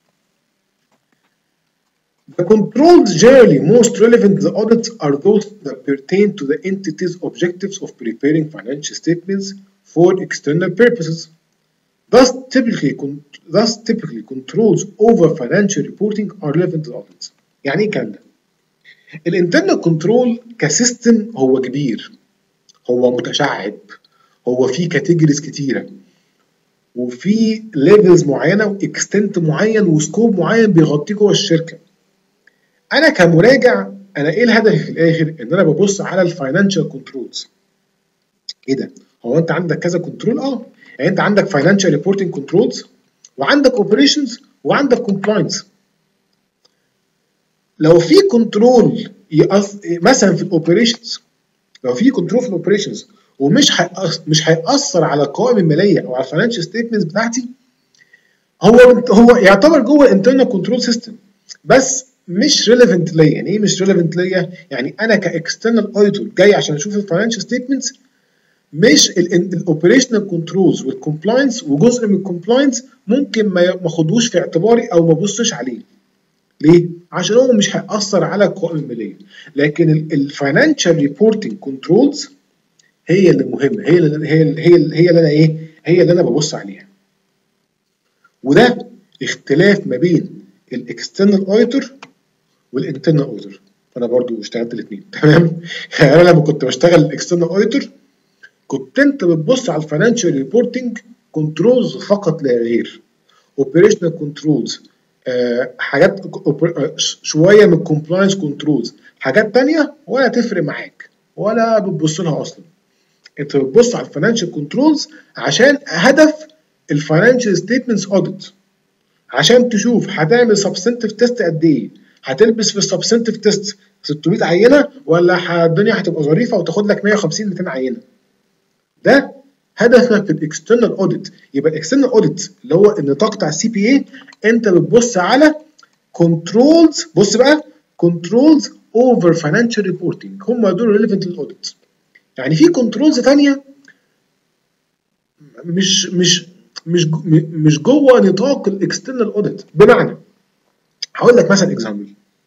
The controls generally most relevant to the audit are those that pertain to the entity's objectives of preparing financial statements for external purposes. Thus typically thus typically controls over financial reporting are relevant to audit. يعني ايه الكلام ده؟ الانترنال كنترول كسيستم هو كبير، هو متشعب، هو فيه كاتيجوريز كتيره، وفي ليفلز معينه واكستنت معين وسكوب معين بيغطيه جوه الشركه. انا كمراجع انا ايه الهدف في الاخر؟ ان انا ببص على الفاينانشال كنترولز. ايه ده؟ هو انت عندك كذا كنترول؟ اه يعني انت عندك فاينانشال ريبورتنج كنترولز، وعندك اوبريشنز، وعندك كومبلاينس. لو في كنترول مثلا في الاوبريشنز، لو في كنترول في الاوبريشنز ومش هيأثر مش هيأثر على القوائم الماليه او على الفاينانشال ستيتمنتس بتاعتي، هو هو يعتبر جوه الانترنال كنترول سيستم بس مش ريليفنت ليا. يعني ايه مش ريليفنت ليا؟ يعني انا كاكسترنال اوديتور جاي عشان اشوف الفاينانشال ستيتمنتس، مش الاوبريشنال كنترولز والكومبلاينس، وجزء من الكومبلاينس ممكن ما اخدوش في اعتباري او ما ابصش عليه. ليه؟ عشان هو مش هيأثر على القوائم الماليه. لكن الفاينانشال ريبورتنج كنترولز هي اللي مهمه، هي اللي هي اللي هي اللي هي اللي انا ايه؟ هي اللي انا ببص عليها. وده اختلاف ما بين الاكسترنال اوديتور والانترنال اوديتور. انا برضو اشتغلت الاثنين تمام. يعني انا لما كنت بشتغل الاكسترنال اوديتور كنت انت بتبص على الفاينانشال ريبورتنج كنترولز فقط لا غير، اوبريشنال كنترولز، آه حاجات شويه من الكومبلاينس كنترولز، حاجات ثانيه ولا تفرق معاك ولا بتبص لها اصلا. انت بتبص على الفاينانشال كنترولز عشان هدف الفاينانشال ستيتمنتس اوديت، عشان تشوف هتعمل سبستنتيف تيست قد ايه، هتلبس في السبستنتيف تيست ستمية عينه ولا الدنيا هتبقى ظريفه وتاخد لك مية وخمسين ميتين عينه. ده هدفك في الاكسترنال اوديت. يبقى الاكسترنال اوديت اللي هو النطاق بتاع السي بي اي، انت بتبص على كنترولز، بص بقى، كنترولز اوفر فاينانشال ريبورتنج، هم دول ريليفنت للاوديت. يعني في كنترولز ثانيه مش مش مش مش جوه نطاق الاكسترنال اوديت. بمعنى هقول لك مثلا اكزامبل،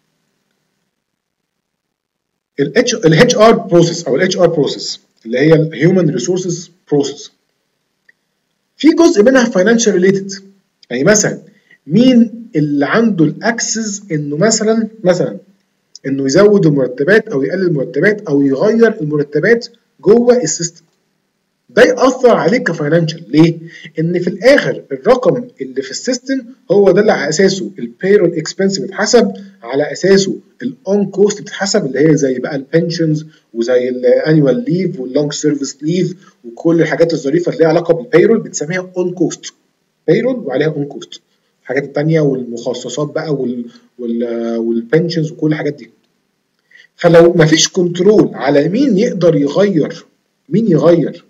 الاتش الاتش ار بروسيس او الاتش ار بروسيس اللي هي الهيومن ريسورسز بروسيس، في جزء منها فاينانشال ريليتد. يعني مثلا مين اللي عنده الاكسس انه مثلا مثلا انه يزود المرتبات او يقلل المرتبات او يغير المرتبات جوه السيستم، ده يأثر عليك كفاينانشال. ليه؟ ان في الاخر الرقم اللي في السيستم هو ده اللي على اساسه البيرول اكسبنس بيتحسب، على اساسه الاون كوست بتتحسب، اللي هي زي بقى البنشنز وزي الانيوال ليف واللونج سيرفيس ليف وكل الحاجات الظريفه اللي ليها علاقه بالبيرول بنسميها اون كوست. بيرول وعليها اون كوست. الحاجات الثانيه والمخصصات بقى وال وال والبنشنز وكل الحاجات دي. فلو مفيش كنترول على مين يقدر يغير مين يغير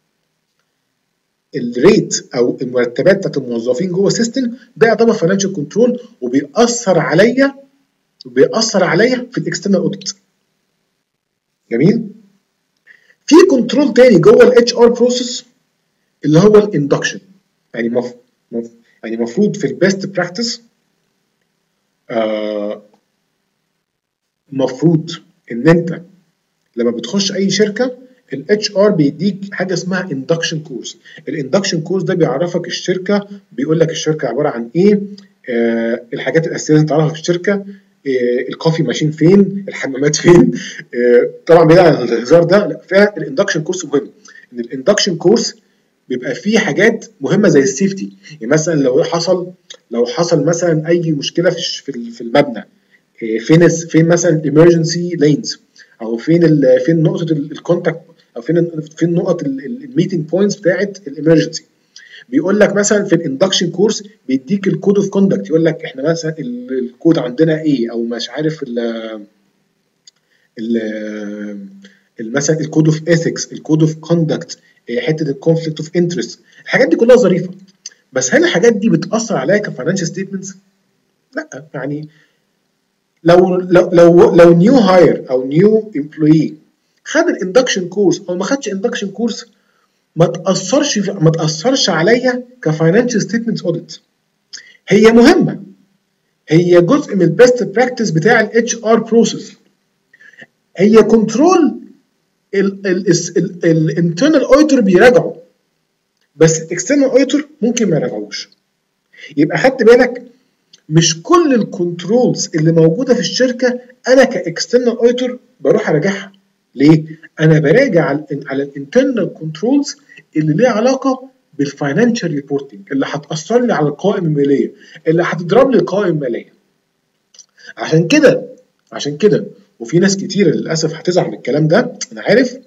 الريت او المرتبات بتاعت الموظفين جوه السيستم، ده يعتبر فاينانشال كنترول وبيأثر عليا وبيأثر عليا في الاكسترنال اوديت. جميل؟ في كنترول تاني جوه الاتش ار بروسيس اللي هو الاندكشن. يعني مف... مف... يعني المفروض في البيست براكتس المفروض آه ان انت لما بتخش اي شركه الاتش ار بيديك حاجه اسمها اندكشن كورس. الاندكشن كورس ده بيعرفك الشركه، بيقول لك الشركه عباره عن ايه، آه الحاجات الاساسيه اللي تعرفها في الشركه، آه الكوفي ماشين فين، الحمامات فين. آه طبعا بعيد عن الهزار ده، لا فيها الاندكشن كورس مهم. ان الاندكشن كورس بيبقى فيه حاجات مهمه زي السيفتي. يعني مثلا لو حصل لو حصل مثلا اي مشكله في في المبنى، آه فين فين مثلا الامرجنسي لينز، او فين فين نقطه الكونتاكت، او فين فين نقط الميتنج بوينتس بتاعت الامرجنسي. بيقول لك مثلا في الاندكشن كورس بيديك الكود اوف كوندكت، يقول لك احنا مثلا الكود عندنا ايه، او مش عارف ال ال مثلا الكود اوف ايثكس، الكود اوف كوندكت، حته الكونفليكت اوف انترست. الحاجات دي كلها ظريفه، بس هل الحاجات دي بتاثر عليا كفاينانشال ستيتمنتس؟ لا. يعني لو لو لو لو نيو هاير او نيو امبلوي خد الاندكشن كورس او ما خدش اندكشن كورس، ما تاثرش ما تاثرش عليا كفاينانشال ستيتمنتس اوديت. هي مهمه، هي جزء من البيست براكتس بتاع الاتش ار بروسيس، هي كنترول الانترنال اوديتور بيراجعه. بس الاكسترنال اوديتور ممكن ما يراجعوش. يبقى خدت بالك مش كل الكنترولز اللي موجوده في الشركه انا كاكسترنال اوديتور بروح اراجعها. ليه؟ انا براجع على الانترنال كنترولز اللي ليها علاقه بالفاينانشال ريبورتنج، اللي هتاثر لي على القوائم الماليه، اللي هتضرب لي القوائم الماليه. عشان كده عشان كده وفي ناس كتير للاسف هتزعل من الكلام ده، انا عارف،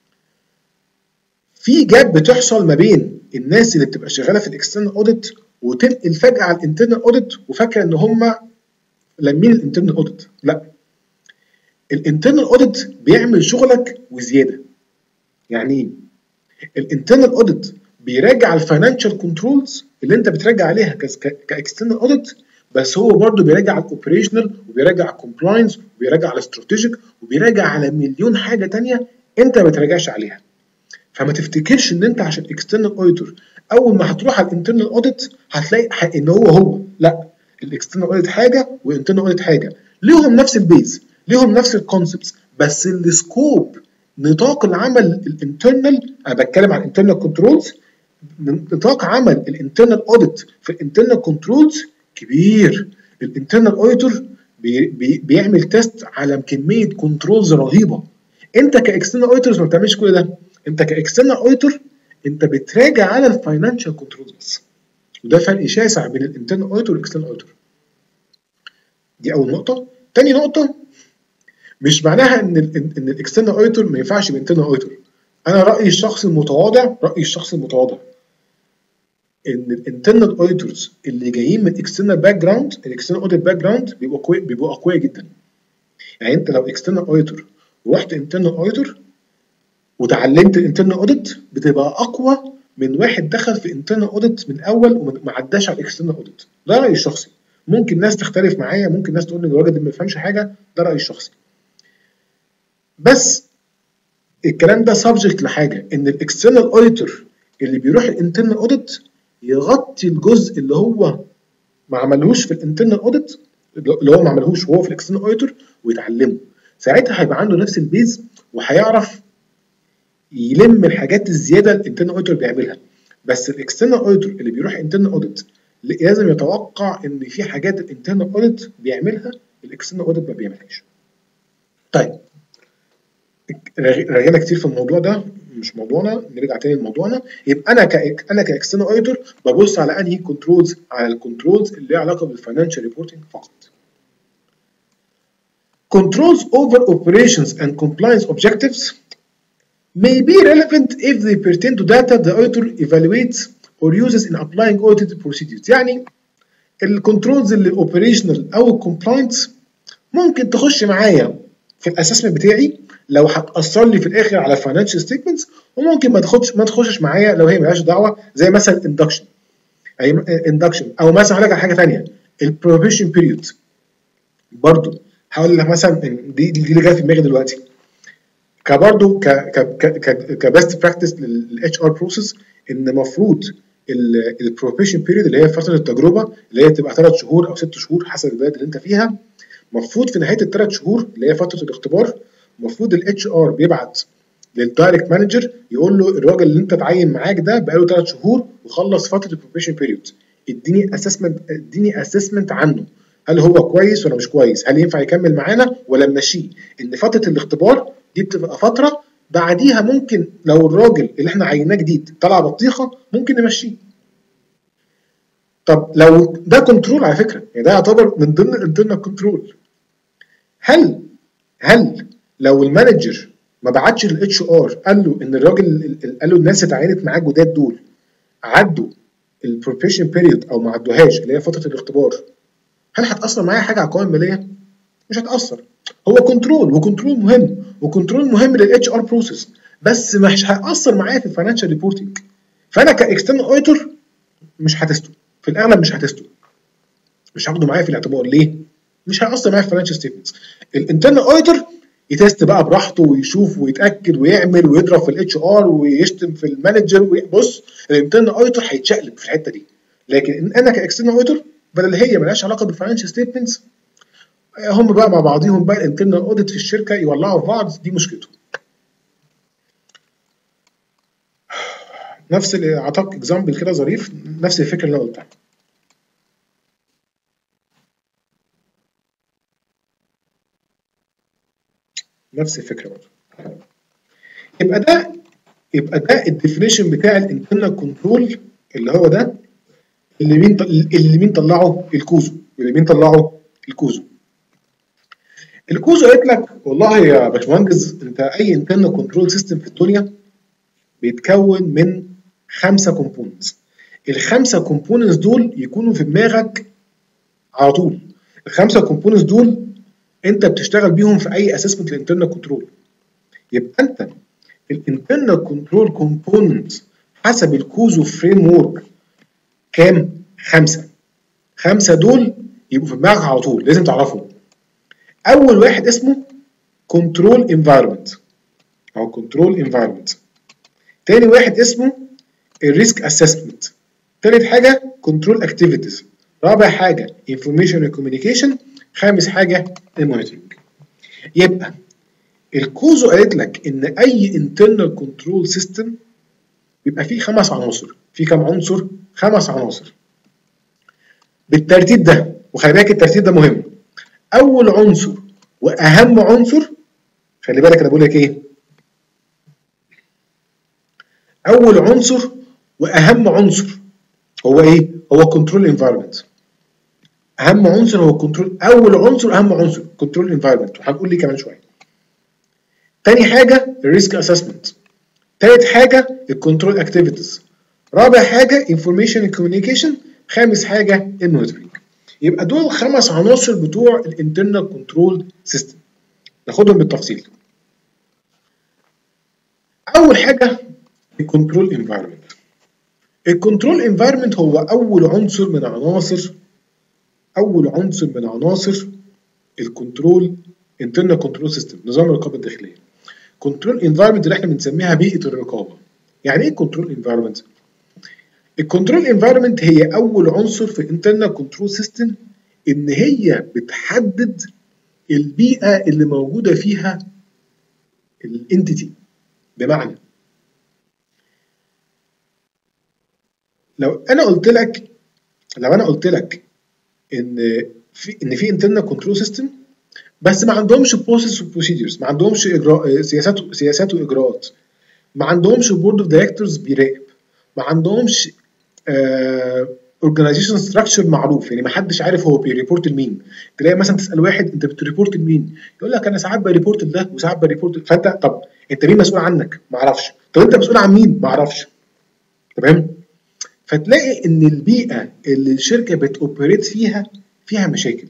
في جاب بتحصل ما بين الناس اللي بتبقى شغاله في الاكسترنال اوديت وتنقل فجاه على الانترنال اوديت وفاكره ان هم لامين الانترنال اوديت. لا، الانترنال اوديت بيعمل شغلك وزياده. يعني ايه؟ الانترنال اوديت بيراجع الفاينانشال كنترولز اللي انت بتراجع عليها كاكسترنال اوديت، بس هو برضه بيراجع على الاوبريشنال وبيراجع على الكومبلاينس وبيراجع على الاستراتيجيك وبيراجع على مليون حاجه ثانيه انت ما بتراجعش عليها. فما تفتكرش ان انت عشان اكسترنال اوديتور اول ما هتروح على الانترنال اوديت هتلاقي ان هو هو. لا، الاكسترنال اوديت حاجه والانترنال اوديت حاجه، ليهم نفس البيز، ليهم نفس الكونسبتس، بس السكوب نطاق العمل الانترنال، انا بتكلم عن الانترنال كنترولز، نطاق عمل الانترنال اوديت في الانترنال كنترولز كبير. الانترنال اوديتور بي بي بيعمل تيست على كميه كنترولز رهيبه. انت كاكسترنال اوديتورز ما بتعملش كل ده. انت كاكسترنال اوديتور انت بتراجع على الفاينانشال كنترولز بس، وده فرق شاسع بين الانترنال اوديتور والاكسترنال اوديتور. دي اول نقطه. تاني نقطه، مش معناها ان ال ان الاكسترنال اوديتور ما ينفعش يبقى انترنال اوديتور. انا رايي الشخصي المتواضع رايي الشخصي المتواضع ان الانترنال اوديتورز اللي جايين من اكسترنال باك جراوند، الاكسترنال اوديت باك جراوند بيبقوا كوي بيبقوا اقوياء جدا. يعني انت لو اكسترنال اوديتور ورحت انترنال اوديتور وتعلمت الانترنال اوديت بتبقى اقوى من واحد دخل في انترنال اوديت من الاول وما عداش على الاكسترنال اوديت. ده رايي الشخصي. ممكن ناس تختلف معايا، ممكن ناس تقول ان الراجل ده ما بيفهمش حاجه، ده رايي الشخصي. بس الكلام ده سبجكت لحاجه، ان الاكسترنال اوديتور اللي بيروح الانترنال اوديت يغطي الجزء اللي هو ما عملهوش في الانترنال اوديت، اللي هو ما عملهوش وهو في الاكسترنال اوديتور، ويتعلمه. ساعتها هيبقى عنده نفس البيز وهيعرف يلم الحاجات الزياده اللي الانترنال اوديتور بيعملها. بس الاكسترنال اوديتور اللي بيروح انترنال اوديت لازم يتوقع ان في حاجات الانترنال اوديت بيعملها الاكسترنال اوديت ما بيعملهاش. طيب، رغينا كتير في الموضوع ده، مش موضوعنا، نرجع تاني لموضوعنا. يبقى انا ك انا كاكسترنال اوديتور ببص على انهي كنترولز؟ على الكنترولز اللي ليها علاقه بالفاينانشال ريبورتنج فقط. Controls over operations and compliance objectives may be relevant if they pertain to data the auditor evaluates or uses in applying audited procedures. يعني الكنترولز اللي اوبريشنال او الكومبلاينس ممكن تخش معايا في الاسسمنت بتاعي لو هتاثر لي في الاخر على الفاينانشال ستيتمنتس، وممكن ما تاخدش ما تخشش معايا لو هي مالهاش دعوه، زي مثلا الاندكشن اي اندكشن او مثلا هقول لك على حاجه ثانيه، البروبيشن بيريود. برضه هقول لك مثلا دي دي اللي جايه في دماغي دلوقتي، كبرضه ك ك كبست براكتس للاتش ار بروسيس، ان المفروض البروبيشن بيريود اللي هي فتره التجربه اللي هي تبقى ثلاث شهور او ست شهور حسب البلد اللي انت فيها، المفروض في نهايه الثلاث شهور اللي هي فتره الاختبار المفروض الاتش ار بيبعت للدايركت مانجر يقول له الراجل اللي انت اتعين معاك ده بقاله ثلاث شهور وخلص فتره البروبيشن بيريود، اديني اسسمنت اديني اسسمنت عنه، هل هو كويس ولا مش كويس؟ هل ينفع يكمل معانا ولا نمشيه؟ ان فتره الاختبار دي بتبقى فتره بعديها ممكن لو الراجل اللي احنا عيناه جديد طلع بطيخه ممكن نمشيه. طب لو ده كنترول على فكره، يعني ده يعتبر من ضمن الانترنال كنترول. هل هل لو المانجر ما بعتش للاتش ار قال له ان الراجل قال له الناس اللي اتعينت معاك جداد دول عدوا البروبيشن بيريود او ما عدوهاش اللي هي فتره الاختبار، هل هتاثر معايا حاجه على القوائم الماليه؟ مش هتاثر. هو كنترول، وكنترول مهم، وكنترول مهم للاتش ار بروسيس، بس مش هياثر معايا في الفاينانشال ريبورتنج. فانا كاكسترنال اوديتور مش هتستو، في الاغلب مش هتستو، مش هاخده معايا في الاعتبار. ليه؟ مش هيأثر معايا في الفاينانشال ستيتمنتس. الانترنال اوديتور يتست بقى براحته ويشوف ويتاكد ويعمل ويضرب في الاتش ار ويشتم في المانجر. بص، الانترنال اوديتور هيتشقلب في الحته دي. لكن انا كاكسترنال اوديتور بدل هي مالهاش علاقه بالفاينانشال ستيتمنتس، هم بقى مع بعضيهم بقى الانترنال اوديت في الشركه يولعوا في بعض، دي مشكلتهم. نفس اللي اعطاك اكزامبل كده ظريف، نفس الفكره اللي انا قلتها. نفس الفكره برضه. يبقى ده يبقى ده الديفينيشن بتاع الانترنال كنترول اللي هو ده اللي مين اللي مين طلعه؟ الكوزو. اللي مين طلعه؟ الكوزو. الكوزو قالت لك والله يا باشمهندس انت اي انترنال كنترول سيستم في الدنيا بيتكون من خمسه كومبوننتس. الخمسه كومبوننتس دول يكونوا في دماغك على طول. الخمسه كومبوننتس دول انت بتشتغل بيهم في اي اسسمنت للانترنال كنترول. يبقى انت الانترنال كنترول كومبوننت حسب الكوزو فريم ورك كام؟ خمسه. خمسه دول يبقوا في دماغك على طول، لازم تعرفهم. اول واحد اسمه كنترول انفايرمنت او كنترول انفايرمنت. تاني واحد اسمه الريسك اسسمنت. تالت حاجه كنترول اكتيفيتيز. رابع حاجه انفورميشن كوميونيكيشن. خامس حاجه المونيتورنج. يبقى الكوزو قالت لك ان اي انترنال كنترول سيستم بيبقى فيه خمس عناصر. في كام عنصر؟ خمس عناصر بالترتيب ده. وخلي بالك الترتيب ده مهم. اول عنصر واهم عنصر، خلي بالك انا بقول لك ايه، اول عنصر واهم عنصر هو ايه؟ هو كنترول انفايرمنت. اهم عنصر هو كنترول، اول عنصر اهم عنصر كنترول انفايرمنت، وهنقول ليه كمان شويه. تاني حاجه الريسك اسسمنت. تالت حاجه الكنترول اكتيفيتيز. رابع حاجه انفورميشن كوميونيكيشن. خامس حاجه المونيتورنج. يبقى دول الخمس عناصر بتوع الانترنال كنترول سيستم. ناخدهم بالتفصيل. اول حاجه الكنترول انفايرمنت. الكنترول انفايرمنت هو اول عنصر من عناصر اول عنصر من عناصر الكنترول انترنال كنترول سيستم، نظام الرقابه الداخليه. كنترول انفايرمنت اللي احنا بنسميها بيئه الرقابه. يعني ايه كنترول انفايرمنت؟ الكنترول انفايرمنت هي اول عنصر في الانترنال كنترول سيستم ان هي بتحدد البيئه اللي موجوده فيها الانتيتي. بمعنى لو انا قلت لك لو انا قلت لك ان في ان في انترنال كنترول سيستم بس ما عندهمش بروسيس وبروسيدرز، ما عندهمش اجراء سياسات سياسات واجراءات، ما عندهمش بورد اوف دايركتورز بيراقب، ما عندهمش اورجانيزيشن ستراكشر معروف، يعني ما حدش عارف هو بيريبورت لمين. تلاقي مثلا تسال واحد انت بتريبورت لمين؟ يقول لك انا ساعات بريبورت لده وساعات بريبورت، فانت طب انت مين مسؤول عنك؟ ما اعرفش. طب انت مسؤول عن مين؟ ما اعرفش. تمام؟ فتلاقي ان البيئه اللي الشركه بتوبريت فيها فيها مشاكل.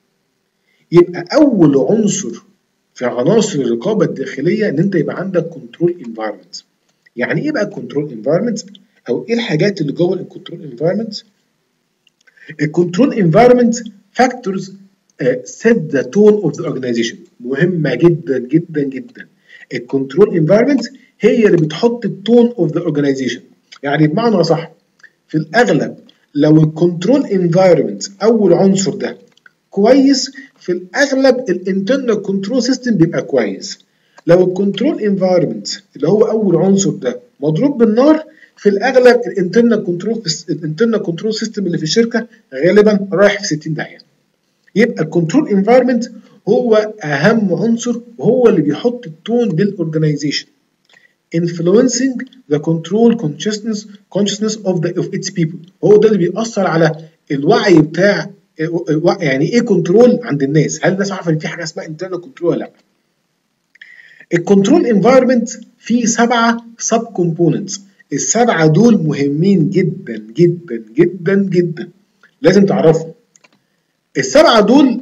يبقى اول عنصر في عناصر الرقابه الداخليه ان انت يبقى عندك كنترول انفايرمنت. يعني ايه بقى كنترول انفايرمنت؟ او ايه الحاجات اللي جوه الكنترول انفايرمنت؟ الكنترول انفايرمنت فاكتورز set the tone of the organization. مهمه جدا جدا جدا. الكنترول انفايرمنت هي اللي بتحط التون اوف ذا اورجانيزيشن. يعني بمعنى صح، في الاغلب لو الكنترول انفايرمنت اول عنصر ده كويس، في الاغلب الانترنال كنترول سيستم بيبقى كويس. لو الكنترول انفايرمنت اللي هو اول عنصر ده مضروب بالنار، في الاغلب الانترنال كنترول الانترنال كنترول سيستم اللي في الشركه غالبا رايح في ستين داهيه. يبقى الكنترول انفايرمنت هو اهم عنصر وهو اللي بيحط التون للاورجنايزيشن. influencing the control consciousness consciousness of the of its people. هو ده اللي بيأثر على الوعي بتاع يعني ايه كنترول عند الناس. هل الناس عارفه ان في حاجه اسمها internal كنترول ولا لا؟ الكنترول انفايرمنت فيه سبعه سب كومبوننتس. السبعه دول مهمين جدا جدا جدا جدا، لازم تعرفهم. السبعه دول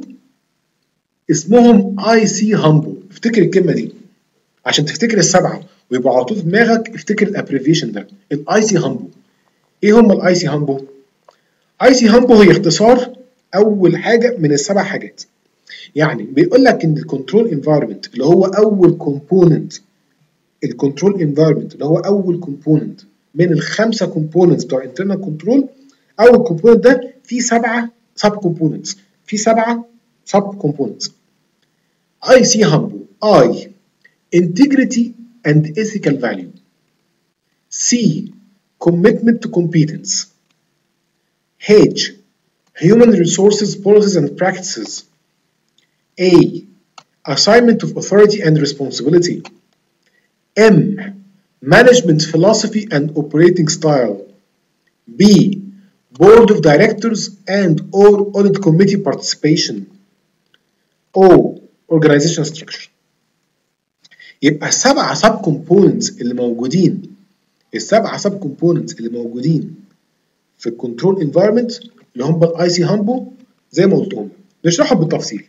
اسمهم اي سي هامبو. افتكر الكلمه دي عشان تفتكر السبعه ويبقى على طول في دماغك. افتكر الابريفيشن ده، الاي سي هامبو. ايه هم الاي سي هامبو؟ اي سي هامبو هي اختصار اول حاجه من السبع حاجات. يعني بيقول لك ان الكنترول انفايرمنت اللي هو اول كومبوننت الكنترول انفايرمنت اللي هو اول كومبوننت من الخمسه كومبوننتس بتوع انترنال كنترول. اول كومبوننت ده فيه سبعه سب كومبوننتس، فيه سبعه سب كومبوننتس. اي سي هامبو: اي integrity and ethical value. C commitment to competence. H. Human resources policies and practices. A. Assignment of authority and responsibility. M. Management philosophy and operating style. B. Board of directors and or audit committee participation. O. Organizational structure. يبقى السبعة سب كومبوننتس اللي موجودين السبعة سب كومبوننتس اللي موجودين في الكنترول انفايرمنت اللي هم الاي سي هامبو زي ما قلتهم نشرحهم بالتفصيل.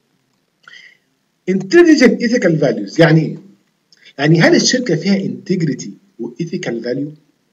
Integrity and ethical values يعني ايه؟ يعني هل الشركة فيها integrity و ethical value؟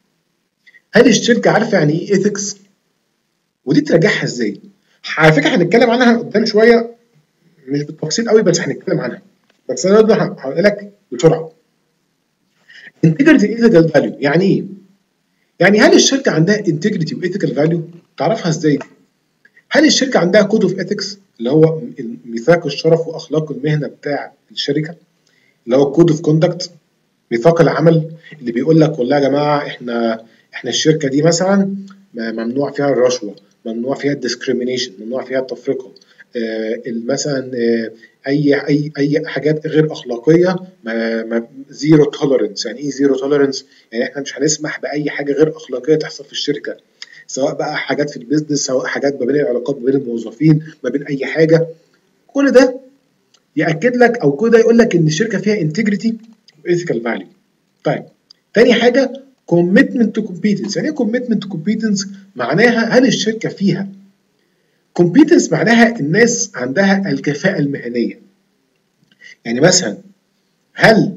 هل الشركة عارفة يعني ايه ethics؟ ودي تراجعها ازاي؟ على فكرة هنتكلم عنها قدام شوية مش بالتفصيل قوي بس هنتكلم عنها. بس انا برضه هقول لك بسرعة. Integrity and ethical value يعني ايه؟ يعني هل الشركة عندها integrity و ethical value؟ تعرفها ازاي؟ هل الشركة عندها code of ethics اللي هو ميثاق الشرف واخلاق المهنة بتاع الشركة اللي هو code of conduct ميثاق العمل اللي بيقول لك والله يا جماعة احنا احنا الشركة دي مثلا ممنوع فيها الرشوة، ممنوع فيها الديسكريميشن، ممنوع فيها التفرقة، آه مثلا آه اي اي اي حاجات غير اخلاقيه زيرو توليرنس. يعني ايه زيرو توليرنس؟ يعني احنا مش هنسمح باي حاجه غير اخلاقيه تحصل في الشركه، سواء بقى حاجات في البيزنس، سواء حاجات ما بين العلاقات ما بين الموظفين، ما بين اي حاجه. كل ده ياكد لك او كل ده يقول لك ان الشركه فيها انتجريتي وايثيكال فاليو. طيب تاني حاجه كوميتمنت تو كومبيتنس. يعني ايه كوميتمنت تو كومبيتنس؟ معناها هل الشركه فيها competence معناها الناس عندها الكفاءة المهنية. يعني مثلا هل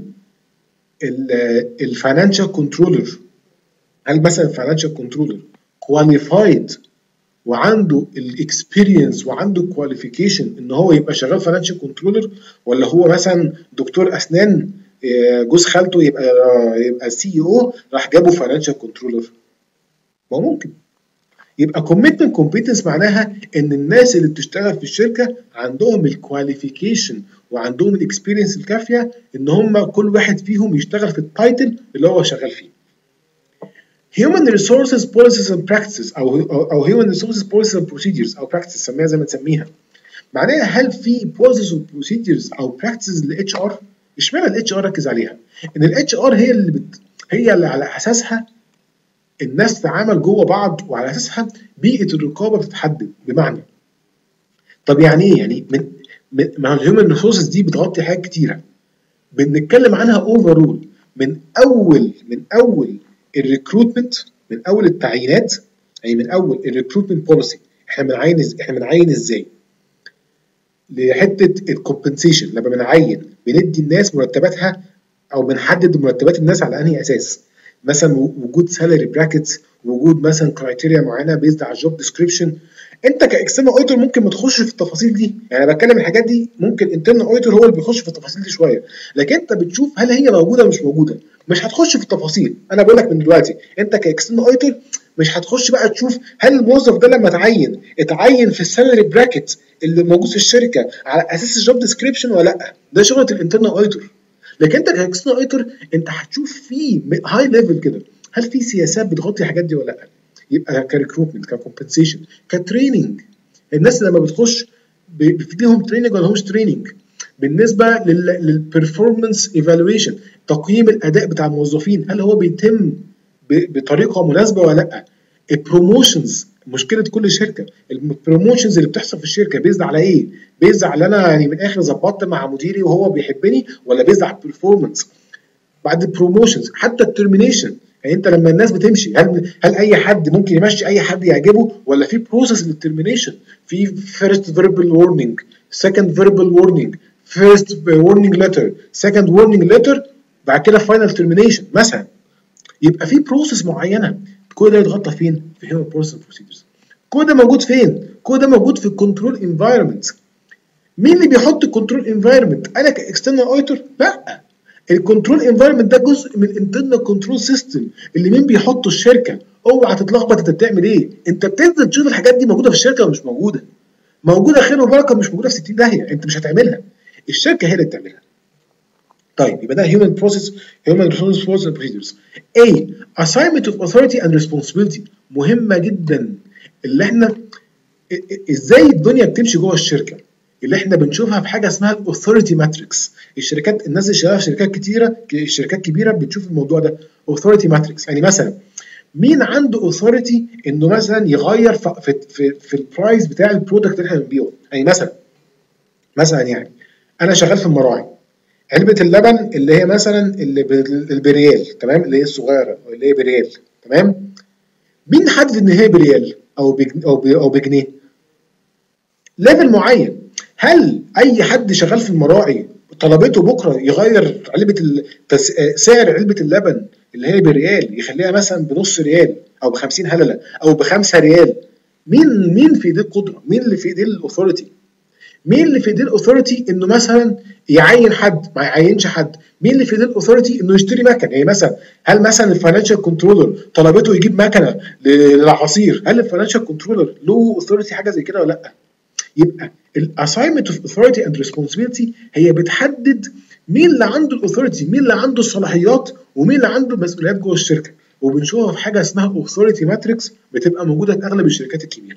الفاينانشال كنترولر هل مثلا الفاينانشال كنترولر كواليفايد وعنده الاكسبيرينس وعنده كواليفيكيشن ان هو يبقى شغال فاينانشال كنترولر، ولا هو مثلا دكتور اسنان جوز خالته يبقى يبقى سي او راح جابه فاينانشال كنترولر؟ ما ممكن. يبقى كوميتمنت كومبيتنس معناها ان الناس اللي بتشتغل في الشركه عندهم الكواليفيكيشن وعندهم الاكسبيرينس الكافيه ان هم كل واحد فيهم يشتغل في التايتل اللي هو شغال فيه. Human resources policies and practices او او human resources policies and procedures او practices سميها زي ما تسميها. معناها هل في policies and procedures او practices للاتش ار؟ اشمعنى الاتش ار ركز عليها؟ ان الاتش ار هي اللي بت... هي اللي على اساسها الناس تتعامل جوه بعض، وعلى اساسها بيئه الرقابه بتتحدد. بمعنى طب يعني ايه؟ يعني من ما هو الهيومن ريسورسز دي بتغطي حاجات كتيره بنتكلم عنها اوفرول، من اول من اول الريكروتمنت، من اول التعيينات، يعني من اول الريكروتمنت بوليسي احنا بنعين احنا بنعين ازاي، لحته الكومبنسيشن لما بنعين بندي الناس مرتباتها او بنحدد مرتبات الناس على انهي اساس. مثلا وجود سالري براكتس، وجود مثلا كرايتيريا معينه بيزد على الجوب ديسكريبشن. انت كاكسترنال اوديتور ممكن ما تخش في التفاصيل دي، يعني انا بتكلم الحاجات دي ممكن انترنال اوديتور هو اللي بيخش في التفاصيل دي شويه، لكن انت بتشوف هل هي موجوده ولا مش موجوده، مش هتخش في التفاصيل. انا بقول لك من دلوقتي انت كاكسترنال اوديتور مش هتخش بقى تشوف هل الموظف ده لما اتعين اتعين في السالري براكت اللي موجود في الشركه على اساس الجوب ديسكريبشن ولا لا. ده شغله الانترنال اوديتور. لكن انت كاكسترنال اوديتور انت هتشوف في هاي ليفل كده هل في سياسات بتغطي الحاجات دي ولا لا. يبقى كريكروتمنت، ككومبنسيشن، كتريننج. الناس لما بتخش بتديهم تريننج ولا مش تريننج. بالنسبه للبرفورمانس ايفالويشن، تقييم الاداء بتاع الموظفين هل هو بيتم بطريقه مناسبه ولا لا. البروموشنز، مشكله كل شركه البروموشنز اللي بتحصل في الشركه بيزد على ايه؟ بيزد على انا يعني من الاخر ظبطت مع مديري وهو بيحبني، ولا بيزد على البرفورمانس. بعد البروموشنز حتى الترمينيشن، يعني انت لما الناس بتمشي هل هل اي حد ممكن يمشي اي حد يعجبه، ولا في بروسيس للترمينيشن؟ في فيرست فيربال وورنينج، سكند فيربال وورنينج، فيرست وورنينج ليتر، سكند وورنينج ليتر، بعد كده فاينل ترمينيشن مثلا. يبقى في بروسيس معينه. كل ده يتغطى فين؟ في هيومن بروسيس بروسيدرز. كل ده موجود فين؟ كل ده موجود في الكنترول انفايرمنت. مين اللي بيحط الكنترول انفايرمنت؟ انا كاكسترنال اوديتور؟ لا، الكنترول انفايرمنت ده جزء من الانترنال كنترول سيستم اللي مين بيحطه؟ الشركه. اوعى تتلخبط انت بتعمل ايه؟ انت بتنزل تشوف الحاجات دي موجوده في الشركه ولا مش موجوده. موجوده خير وبركه، مش موجوده في ستين داهيه انت مش هتعملها، الشركه هي اللي بتعملها. طيب يبقى ده human process human resource procedures. A assignment of authority and responsibility مهمة جدا، اللي احنا ازاي الدنيا بتمشي جوه الشركة، اللي احنا بنشوفها في حاجة اسمها الاوثوريتي ماتريكس. الشركات الناس اللي شغالة في شركات كتيرة شركات كبيرة بتشوف الموضوع ده authority ماتريكس. يعني مثلا مين عنده اوثوريتي انه مثلا يغير في في في, في البرايس بتاع البرودكت اللي احنا بنبيعه. يعني مثلا مثلا يعني انا شغال في المراعي، علبة اللبن اللي هي مثلا اللي بريال، تمام، اللي هي الصغيرة اللي هي بريال، تمام. مين حدد ان هي بريال او بجن او او بجنيه؟ ليفل معين. هل اي حد شغال في المراعي طلبته بكره يغير علبة التس... سعر علبة اللبن اللي هي بريال يخليها مثلا بنص ريال او بخمسين هللة او بخمسة ريال؟ مين مين في ايديه القدرة؟ مين اللي في ايديه الاوثوريتي؟ مين اللي في ايديه الاوثوريتي انه مثلا يعين حد ما يعينش حد؟ مين اللي في ايديه الاوثوريتي انه يشتري مكنه؟ يعني مثلا هل مثلا الفاينانشال كنترولر طلبته يجيب مكنه للعصير، هل الفاينانشال كنترولر له اوثوريتي حاجه زي كده ولا لا؟ يبقى الاساينمنت اوف اوثوريتي اند ريسبونسبيلتي هي بتحدد مين اللي عنده الاوثوريتي، مين اللي عنده الصلاحيات، ومين اللي عنده المسؤوليات جوه الشركه. وبنشوفها في حاجه اسمها اوثوريتي ماتريكس بتبقى موجوده في اغلب الشركات الكبيره.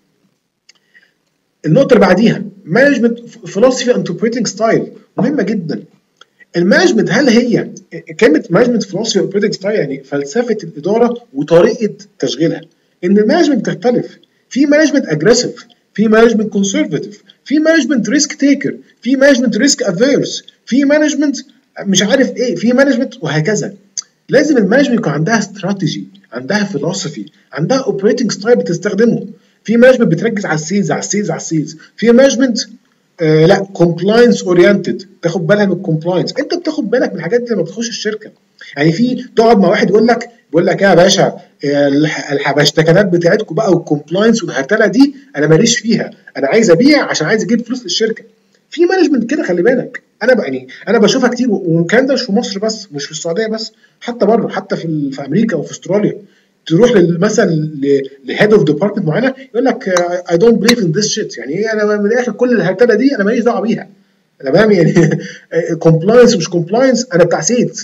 النقطة اللي بعديها مانجمنت فلوسفي اند اوبريتنج ستايل مهمة جدا. المانجمنت هل هي كلمة مانجمنت فلوسفي اوبريتنج ستايل يعني فلسفة الإدارة وطريقة تشغيلها. إن المانجمنت تختلف، في مانجمنت اجريسيف، في مانجمنت كونسرفاتيف، في مانجمنت ريسك تيكر، في مانجمنت ريسك افيرس، في مانجمنت مش عارف ايه، في مانجمنت وهكذا. لازم المانجمنت يكون عندها استراتيجي، عندها فلسفي، عندها اوبريتنج ستايل بتستخدمه. في مانجمنت بتركز على السيلز على السيلز على السيلز، في مانجمنت آه لا كومبلاينس اورينتد، تاخد بالها من الكومبلاينس. انت بتاخد بالك من الحاجات دي لما بتخش الشركه. يعني في تقعد مع واحد يقول لك بيقول لك يا باشا الحبشتكنات بتاعتكم بقى والكومبلاينس والهرتله دي انا ماليش فيها، انا عايز ابيع عشان عايز اجيب فلوس للشركه. في مانجمنت كده خلي بالك. انا بقى يعني انا بشوفها كتير، والكلام ده مش في مصر بس، مش في السعوديه بس، حتى بره، حتى في في امريكا وفي استراليا. تروح مثلا لهيد اوف ديبارتمنت معينه يقول لك اي دونت بليف ان ذس شيت، يعني ايه؟ انا من الاخر كل الهرتله دي انا ماليش دعوه بيها، انا فاهم يعني كومبلاينس مش كومبلاينس انا بتاع سيلز.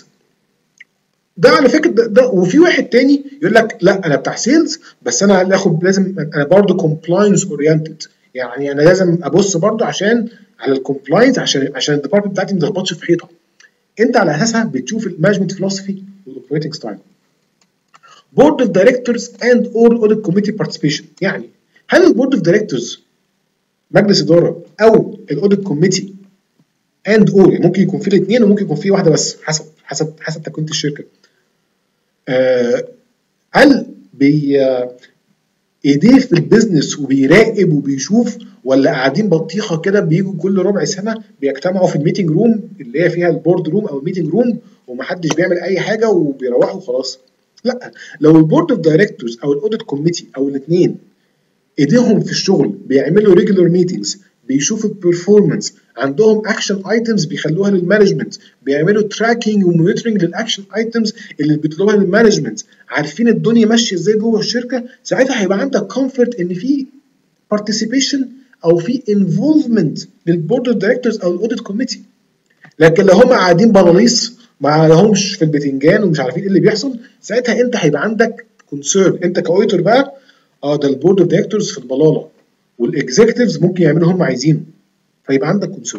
ده على فكره ده, ده وفي واحد تاني يقول لك لا انا بتاع سيلز بس انا اخد لازم انا برضه كومبلاينس اورينتد، يعني انا لازم ابص برضه عشان على الكومبلاينس عشان عشان الديبارتمنت بتاعتي ما تخبطش في حيطه. انت على اساسها بتشوف المانجمنت فلوسفي والاوبريتنج ستايل. Board of Directors and or Audit Committee Participation. يعني هل البورد اوف دايركتورز مجلس اداره او الاوديت كوميتي اند اور يعني ممكن يكون في الاثنين وممكن يكون في واحده بس حسب حسب حسب تكوين الشركه. آه هل بي ايديه في البيزنس وبيراقب وبيشوف، ولا قاعدين بطيخه كده بيجوا كل ربع سنه بيجتمعوا في الميتنج روم اللي هي فيها البورد روم او الميتنج روم ومحدش بيعمل اي حاجه وبيروحوا خلاص؟ لا، لو البورد اوف دايركتورز او الاوديت كوميتي او الاثنين ايديهم في الشغل بيعملوا ريجولار ميتنجز، بيشوفوا البرفورمانس، عندهم اكشن ايتمز بيخلوها للمانجمنت، بيعملوا تراكنج ومونيتورنج للاكشن ايتمز اللي بيطلبوها للمانجمنت، عارفين الدنيا ماشيه ازاي جوه الشركه، ساعتها هيبقى عندك كومفورت ان في بارتيسيبيشن او في انفولفمنت للبورد اوف دايركتورز او الاوديت كوميتي. لكن لو هم قاعدين بلاليص ما لهمش في البتنجان ومش عارفين ايه اللي بيحصل، ساعتها انت هيبقى عندك كونسيرن انت كاوديتور بقى، اه ده البورد اوف دايركتورز في البلاله والاكزيكتيفز ممكن يعملوا هم عايزينه، فيبقى عندك كونسيرن.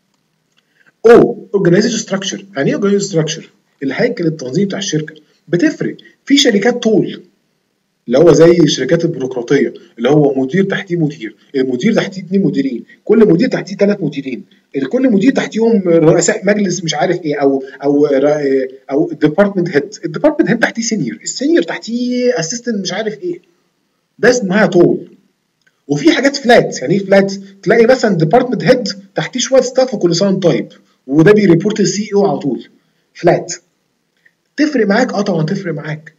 او اورجانيزيشن ستراكشر. يعني ايه اورجانيزيشن ستراكشر؟ الهيكل التنظيمي بتاع الشركه. بتفرق في شركات طول اللي هو زي الشركات البيروقراطيه اللي هو مدير تحتيه مدير، المدير تحتيه اثنين مديرين، كل مدير تحتيه ثلاث مديرين، كل مدير تحتيهم رؤساء مجلس مش عارف ايه او او او ديبارتمنت هيد، الديبارتمنت هيد تحتيه سينيور، السينيور تحتيه اسيستنت مش عارف ايه، ده اسمها طول. وفي حاجات فلات. يعني ايه فلات؟ تلاقي مثلا ديبارتمنت هيد تحتيه شويه ستاف وكل سنه طيب، وده بيريبورت للسي او على طول. فلات. تفرق معاك؟ اه طبعا تفرق معاك.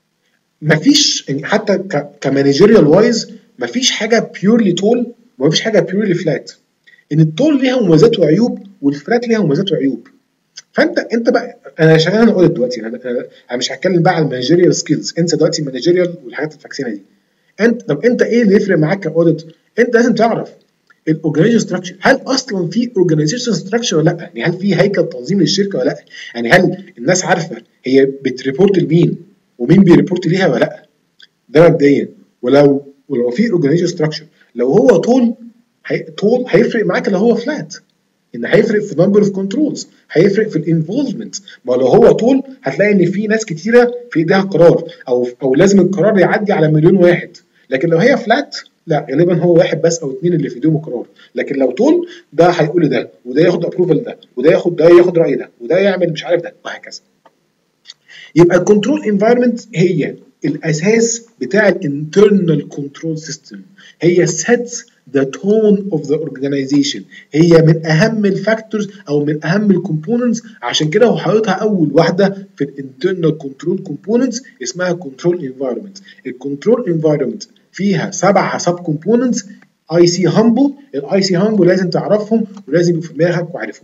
مفيش يعني حتى كمانجيريال وايز مفيش حاجه بيورلي طول ومفيش حاجه بيورلي فلات. ان الطول ليها مميزات وعيوب والفلات ليها مميزات وعيوب. فانت انت بقى انا شغال انا اوديت دلوقتي، انا انا مش هتكلم بقى على المانجيريال سكيلز، انسى دلوقتي المانجيريال والحاجات الفاكسينه دي. انت طب انت ايه اللي يفرق معاك كاوديت؟ انت لازم تعرف الاورجانيزيشن ستراكشر، هل اصلا في اورجانيزيشن ستراكشر ولا لا؟ يعني هل في هيكل تنظيم للشركه ولا لا؟ يعني هل الناس عارفه هي بتريبورت لمين ومين بيريبورت ليها ولا لا؟ ده مبدئيا. ولو ولو في اورجانيزيشن ستراكشر، لو هو طول هي... طول هيفرق معاك لو هو فلات، ان هيفرق في نمبر اوف كنترولز، هيفرق في الانفولفمنت. ما لو هو طول هتلاقي ان في ناس كتيره في ايديها قرار، او او لازم القرار يعدي على مليون واحد. لكن لو هي فلات لا، غالبا هو واحد بس او اثنين اللي في ايديهم القرار. لكن لو طول ده هيقول ده، وده ياخد ابروفال ده، وده ياخد ده ياخد راي ده، وده يعمل مش عارف ده، وهكذا. يبقى الكنترول انفايرمنت هي الاساس بتاع الانترنال كنترول سيستم، هي sets the tone of the organization، هي من اهم الفاكتورز او من اهم الكومبوننتس. عشان كده هو حاططها اول واحده في الانترنال كنترول كومبوننتس، اسمها كنترول انفايرمنت. الكنترول انفايرمنت فيها سبعه سب كومبوننتس. اي سي هامبل، الاي سي هامبل لازم تعرفهم ولازم يبقوا في دماغك وعارفهم.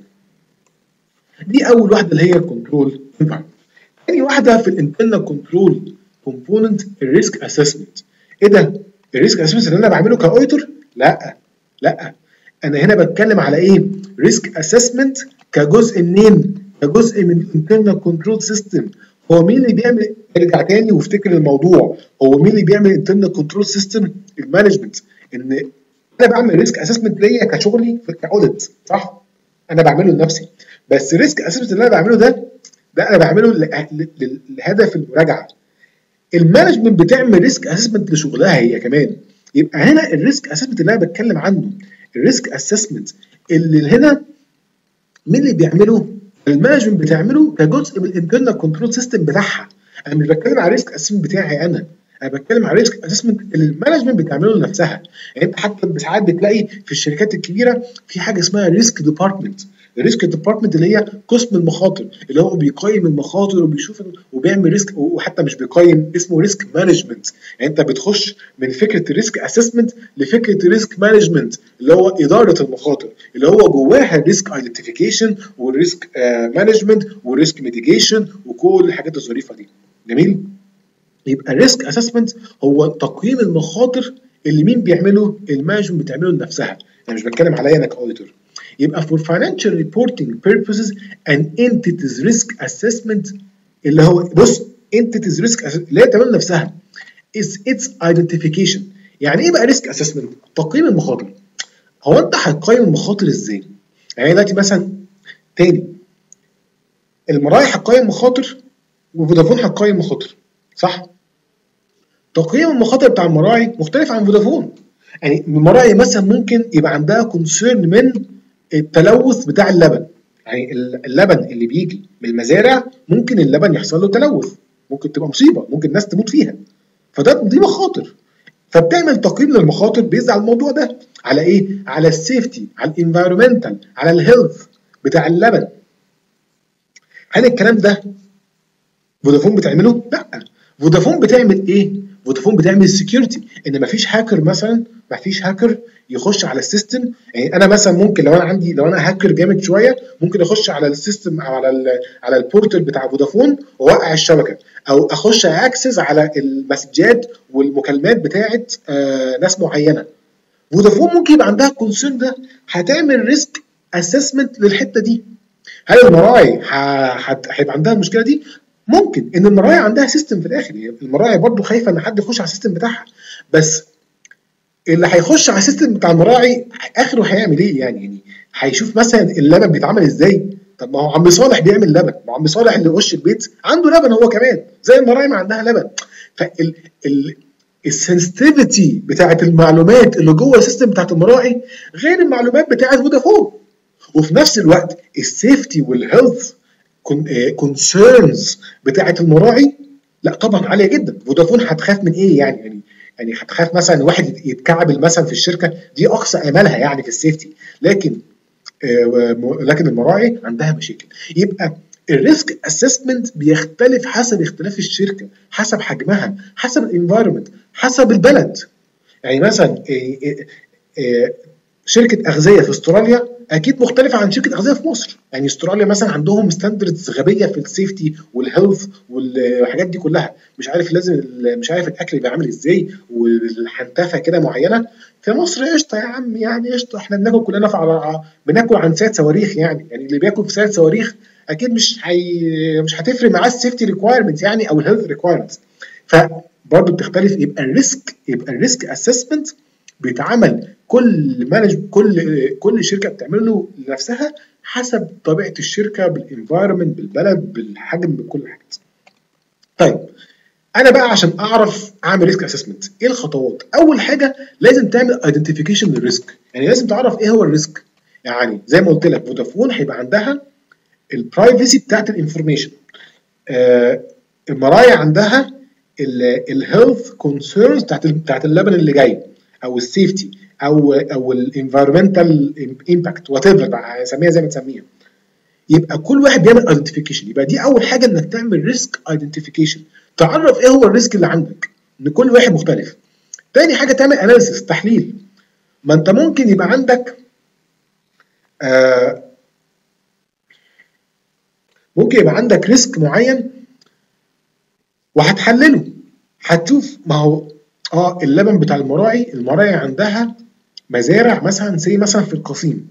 دي اول واحده اللي هي الكنترول انفايرمنت. تاني واحده في الانترنال كنترول كومبوننت الريسك اسسمنت. ايه ده؟ الريسك اسسمنت اللي انا بعمله كاوديتور؟ لا لا، انا هنا بتكلم على ايه؟ ريسك اسسمنت كجزء منين؟ كجزء من الانترنال كنترول سيستم. هو مين اللي بيعمل؟ ارجع تاني وافتكر الموضوع، هو مين اللي بيعمل الانترنال كنترول سيستم؟ المانجمنت. ان انا بعمل ريسك اسسمنت ليا كشغلي كاوديت، صح؟ انا بعمله لنفسي. بس الريسك اسسمنت اللي انا بعمله ده ده انا بعمله لهدف المراجعه. المانجمنت بتعمل ريسك اسسمنت لشغلها هي كمان. يبقى هنا الريسك اسسمنت اللي انا بتكلم عنه، الريسك اسسمنت اللي هنا مين اللي بيعمله؟ المانجمنت بتعمله كجزء من الانترنال كنترول سيستم بتاعها. انا مش بتكلم على الريسك اسسمنت بتاعي انا، انا بتكلم على ريسك اسسمنت اللي المانجمنت بتعمله لنفسها. يعني انت حتى ساعات بتلاقي في الشركات الكبيره في حاجه اسمها ريسك ديبارتمنت. الريسك ديبارتمنت اللي هي قسم المخاطر، اللي هو بيقيم المخاطر وبيشوف وبيعمل ريسك، وحتى مش بيقيم، اسمه ريسك مانجمنت. يعني انت بتخش من فكره الريسك اسسمنت لفكره ريسك مانجمنت اللي هو اداره المخاطر، اللي هو جواها الريسك ايدنتيفيكيشن والريسك مانجمنت والريسك ميتيجيشن وكل الحاجات الظريفه دي. جميل؟ يبقى الريسك اسسمنت هو تقييم المخاطر اللي مين بيعمله؟ المانجمنت بتعمله لنفسها. انا مش بتكلم عليا انا كاوديتور. يبقى for financial reporting purposes an entity's risk assessment اللي هو بص entity's risk assessment اللي هي تعمل نفسها is its identification. يعني ايه بقى risk assessment؟ تقييم المخاطر. هو انت هتقيم المخاطر ازاي؟ يعني دلوقتي مثلا تاني المراعي هتقيم مخاطر وفودافون هتقيم مخاطر، صح؟ تقييم المخاطر بتاع المراعي مختلف عن فودافون. يعني المراعي مثلا ممكن يبقى عندها كونسيرن من التلوث بتاع اللبن. يعني اللبن اللي بيجي من المزارع ممكن اللبن يحصل له تلوث، ممكن تبقى مصيبه، ممكن الناس تموت فيها. فده دي مخاطر. فبتعمل تقييم للمخاطر بيزد على الموضوع ده، على ايه؟ على السيفتي، على الانفايرمنتال، على الهيلث بتاع اللبن. هل الكلام ده فودافون بتعمله؟ لا. فودافون بتعمل ايه؟ فودافون بتعمل سكيورتي، ان مفيش هاكر مثلا، مفيش هاكر يخش على السيستم. يعني انا مثلا ممكن لو انا عندي لو انا هاكر جامد شويه ممكن اخش على السيستم او على ال على البورتال بتاع فودافون واوقع الشبكه، او اخش اكسس على المسجات والمكالمات بتاعه آه ناس معينه. فودافون ممكن يبقى عندها الكونسيرن ده، هتعمل ريسك اسسمنت للحته دي. هل المراعي هيبقى عندها المشكله دي؟ ممكن ان المراعي عندها سيستم في الاخر، يعني المراعي برضو خايفه ان حد يخش على السيستم بتاعها، بس اللي هيخش على السيستم بتاع المراعي اخره هيعمل ايه؟ يعني يعني هيشوف مثلا اللبن بيتعمل ازاي. طب ما هو عم صالح بيعمل لبن، ما عم صالح اللي وش البيت عنده لبن هو كمان زي المراعي ما عندها لبن. فال ال السنسيتيفيتي بتاعت المعلومات اللي جوه السيستم بتاعت المراعي غير المعلومات بتاعت فودافون. وفي نفس الوقت السيفتي والهيلث كونسيرنز بتاعت المراعي لا طبعا عاليه جدا. فودافون هتخاف من ايه يعني؟ يعني يعني هتخاف مثلا واحد يتكعبل مثلا في الشركه، دي اقصى املها يعني في السيفتي. لكن آه لكن المراعي عندها مشاكل. يبقى الريسك اسسمنت بيختلف حسب اختلاف الشركه، حسب حجمها، حسب الانفايرمنت، حسب البلد. يعني مثلا آه آه شركه اغذيه في استراليا اكيد مختلفه عن شركه اغذيه في مصر. يعني استراليا مثلا عندهم ستاندردز غبيه في السيفتي والهيلث والحاجات دي كلها، مش عارف لازم مش عارف الاكل يبقى عامل ازاي والحنتفه كده معينه. في مصر قشطه يا عم، يعني قشطه، احنا بناكل كلنا في على بناكل عن ساعه صواريخ. يعني يعني اللي بياكل في ساعه صواريخ اكيد مش هي مش هتفرق معاه السيفتي ريكوايرمنتس يعني او الهيلث ريكوايرمنتس. فبرضه بتختلف. يبقى الريسك يبقى الريسك اسسمنت بيتعمل كل مانج كل كل شركه بتعمله لنفسها حسب طبيعه الشركه بالانفايرمنت بالبلد بالحجم بكل حاجه. طيب انا بقى عشان اعرف اعمل ريسك اسسمنت ايه الخطوات؟ اول حاجه لازم تعمل ايدنتيفيكيشن للريسك، يعني لازم تعرف ايه هو الريسك. يعني زي ما قلت لك فودافون هيبقى عندها البرايفسي بتاعت الانفورميشن، آه المرايا عندها الهيلث كونسيرنز بتاعت بتاعت اللبن اللي جاي، او السيفتي او او الانفيرمنتال امباكت وات ايفر بقى سميها زي ما تسميها. يبقى كل واحد بيعمل ايدنتيفيكيشن. يبقى دي اول حاجه انك تعمل ريسك ايدنتيفيكيشن، تعرف ايه هو الريسك اللي عندك ان كل واحد مختلف. تاني حاجه تعمل اناليسيس تحليل. ما انت ممكن يبقى عندك آه ممكن يبقى عندك ريسك معين وهتحلله، هتشوف ما هو اه اللبن بتاع المراعي المراعي عندها مزارع مثلا زي مثلا في القصيم،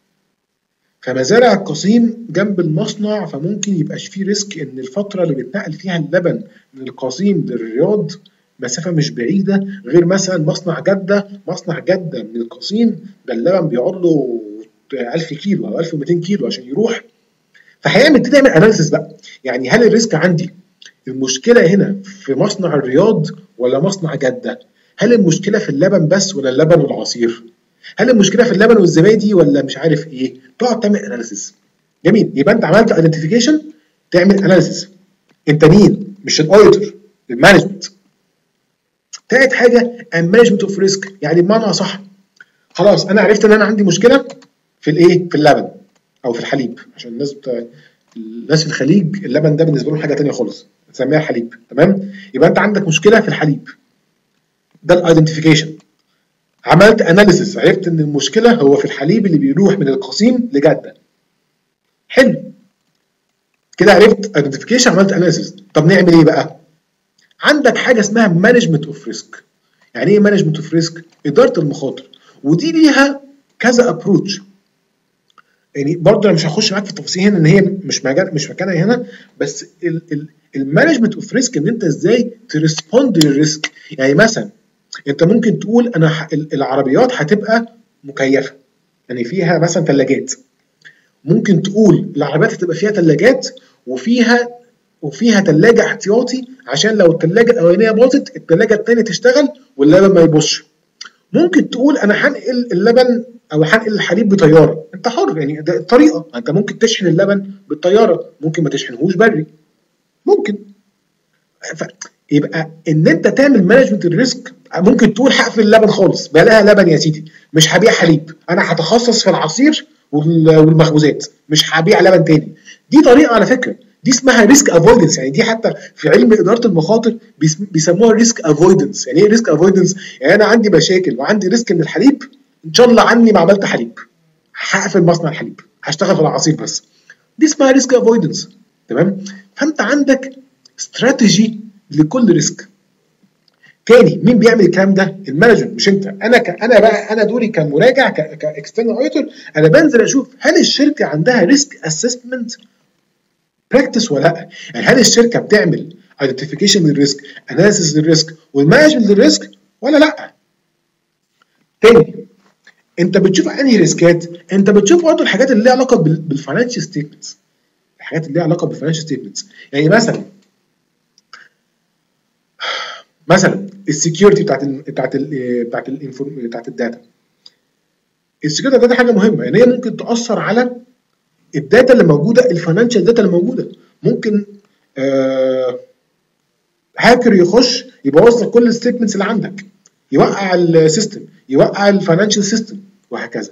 فمزارع القصيم جنب المصنع، فممكن يبقاش فيه ريسك ان الفتره اللي بيتنقل فيها اللبن من القصيم للرياض مسافه مش بعيده، غير مثلا مصنع جده. مصنع جده من القصيم ده اللبن بيقعد له ألف كيلو او ألف ومئتين كيلو عشان يروح. فهيعمل كده يعمل اناليسيس بقى، يعني هل الريسك عندي المشكله هنا في مصنع الرياض ولا مصنع جده؟ هل المشكله في اللبن بس ولا اللبن والعصير؟ هل المشكله في اللبن والزبادي ولا مش عارف ايه؟ تقعد تعمل اناليسيس. جميل، يبقى انت عملت ايدنتيفيكيشن، تعمل اناليسيس. انت مين؟ مش الاوديتور، المانجمنت. تالت حاجه المانجمنت اوف ريسك، يعني بمعنى صح خلاص انا عرفت ان انا عندي مشكله في الايه؟ في اللبن او في الحليب، عشان الناس بتا... الناس في الخليج اللبن ده بالنسبه لهم حاجه ثانيه خالص، بنسميها حليب. تمام؟ يبقى انت عندك مشكله في الحليب، ده الايدنتيفيكيشن. عملت اناليسيس، عرفت ان المشكله هو في الحليب اللي بيروح من القصيم لجده. حلو كده، عرفت ايدنتيفيكيشن، عملت اناليسيس. طب نعمل ايه بقى؟ عندك حاجه اسمها مانجمنت اوف ريسك. يعني ايه مانجمنت اوف ريسك؟ اداره المخاطر، ودي ليها كذا ابروتش. يعني برضه انا مش هخش معاك في التفاصيل هنا ان هي مش مجال مش مكانها هنا، بس المانجمنت اوف ريسك ان انت ازاي تريسبوند للريسك. يعني مثلا انت ممكن تقول انا العربيات هتبقى مكيفه، يعني فيها مثلا ثلاجات. ممكن تقول العربيات هتبقى فيها ثلاجات وفيها وفيها ثلاجه احتياطي عشان لو الثلاجه الاولانيه باظت الثلاجه الثانيه تشتغل واللبن ما يبوظش. ممكن تقول انا هنقل اللبن او هنقل الحليب بطياره، انت حر، يعني ده الطريقه. انت ممكن تشحن اللبن بالطياره، ممكن ما تشحنهوش بري، ممكن. يبقى ان انت تعمل مانجمنت الريسك، ممكن تقول هقفل اللبن خالص، بلاها لبن يا سيدي، مش هبيع حليب، انا هتخصص في العصير والمخبوزات، مش هبيع لبن تاني. دي طريقه على فكره، دي اسمها ريسك افويدنس. يعني دي حتى في علم اداره المخاطر بيسموها ريسك افويدنس. يعني ايه ريسك افويدنس؟ يعني انا عندي مشاكل وعندي ريسك من الحليب، ان شاء الله عني ما عملت حليب، هقفل مصنع الحليب، هشتغل في العصير بس. دي اسمها ريسك افويدنس. تمام؟ فانت عندك استراتيجي لكل ريسك. تاني، مين بيعمل الكلام ده؟ المانجر، مش انت. انا ك... انا بقى انا دوري كمراجع كاكسترنال اوديتور، انا بنزل اشوف هل الشركه عندها ريسك اسسمنت براكتس ولا لا؟ يعني هل الشركه بتعمل ايدنتيفيكيشن للريسك، اناليسيس للريسك، والمانجمنت للريسك ولا لا؟ تاني، انت بتشوف انهي ريسكات؟ انت بتشوف برضه الحاجات اللي ليها علاقه بالفاينانشال ستيتمنتس، الحاجات اللي ليها علاقه بالفاينانشال ستيتمنتس. يعني مثلا مثلا السكيورتي بتاعت ال بتاعت ال بتاعت الانفورم بتاعت الداتا. السكيورتي بتاعت الداتا حاجه مهمه، يعني هي ممكن تاثر على الداتا اللي موجوده، الفاينانشال داتا اللي موجوده. ممكن آه هاكر يخش يبوظ لك كل الستيتمنتس اللي عندك، يوقع السيستم، يوقع الفاينانشال سيستم، وهكذا.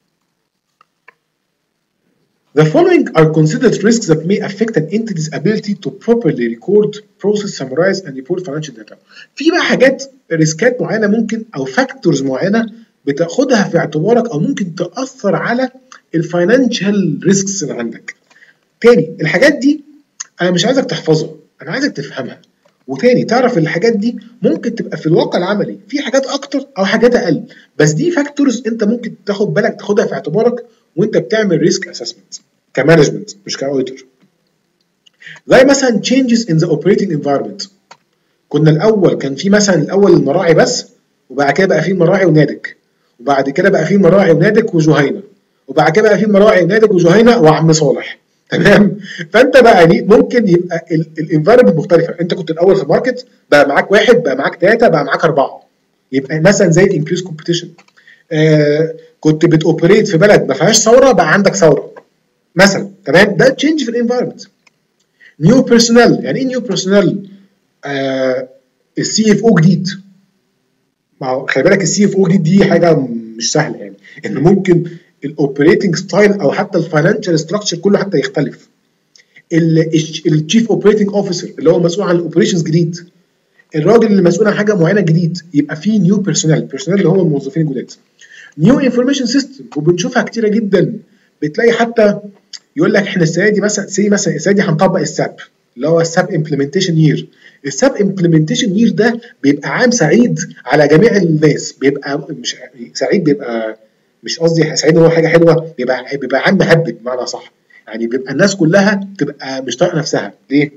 The following are considered risks that may affect an entity's ability to properly record, process, summarize and report financial data. في بقى حاجات ريسكات معينه ممكن او فاكتورز معينه بتاخدها في اعتبارك او ممكن تاثر على الفاينانشال ريسكس اللي عندك. تاني الحاجات دي انا مش عايزك تحفظها، انا عايزك تفهمها. وتاني تعرف الحاجات دي ممكن تبقى في الواقع العملي في حاجات اكتر او حاجات اقل، بس دي فاكتورز انت ممكن تاخد بالك تاخدها في اعتبارك وانت بتعمل ريسك اسسمنت كمانجمنت مش كاوديتور. زي مثلا changes in the operating environment. كنا الاول كان في مثلا الاول المراعي بس، وبعد كده بقى في مراعي ونادك، وبعد كده بقى في مراعي ونادك وجهينه، وبعد كده بقى في مراعي ونادك وجهينه وعم صالح. تمام. فانت بقى ممكن يبقى الانفايرمنت مختلفه، انت كنت الاول في ماركت بقى معاك واحد بقى معاك ثلاثه بقى معاك اربعه، يبقى مثلا زي الانكريس كومبيتيشن. آه كنت بتوبريت في بلد ما فيهاش ثوره بقى عندك ثوره مثلا. تمام. ده تشينج في الانفايرمنت. نيو بيرسونال. يعني ايه نيو بيرسونال؟ آه السي اف او جديد. ما هو خلي بالك السي اف او جديد دي حاجه مش سهله، يعني ان ممكن الاوبريتنج ستايل او حتى الفاينانشال ستراكشر كله حتى يختلف. التشيف اوبريتنج اوفيسر اللي هو مسؤول عن الاوبريشنز جديد، الراجل اللي مسؤول عن حاجه معينه جديد، يبقى في نيو بيرسونال. بيرسونال اللي هم الموظفين الجداد. نيو انفورميشن سيستم، وبنشوفها كتيره جدا. بتلاقي حتى يقول لك احنا السنه دي مثلا سي مثلا السنه دي هنطبق الساب اللي هو الساب امبلمنتيشن يير. الساب امبلمنتيشن يير ده بيبقى عام سعيد على جميع الناس، بيبقى مش سعيد، بيبقى مش قصدي سعيد هو حاجه حلوه، بيبقى بيبقى عام مهبب بمعنى صح. يعني بيبقى الناس كلها تبقى مش طايقه نفسها. ليه؟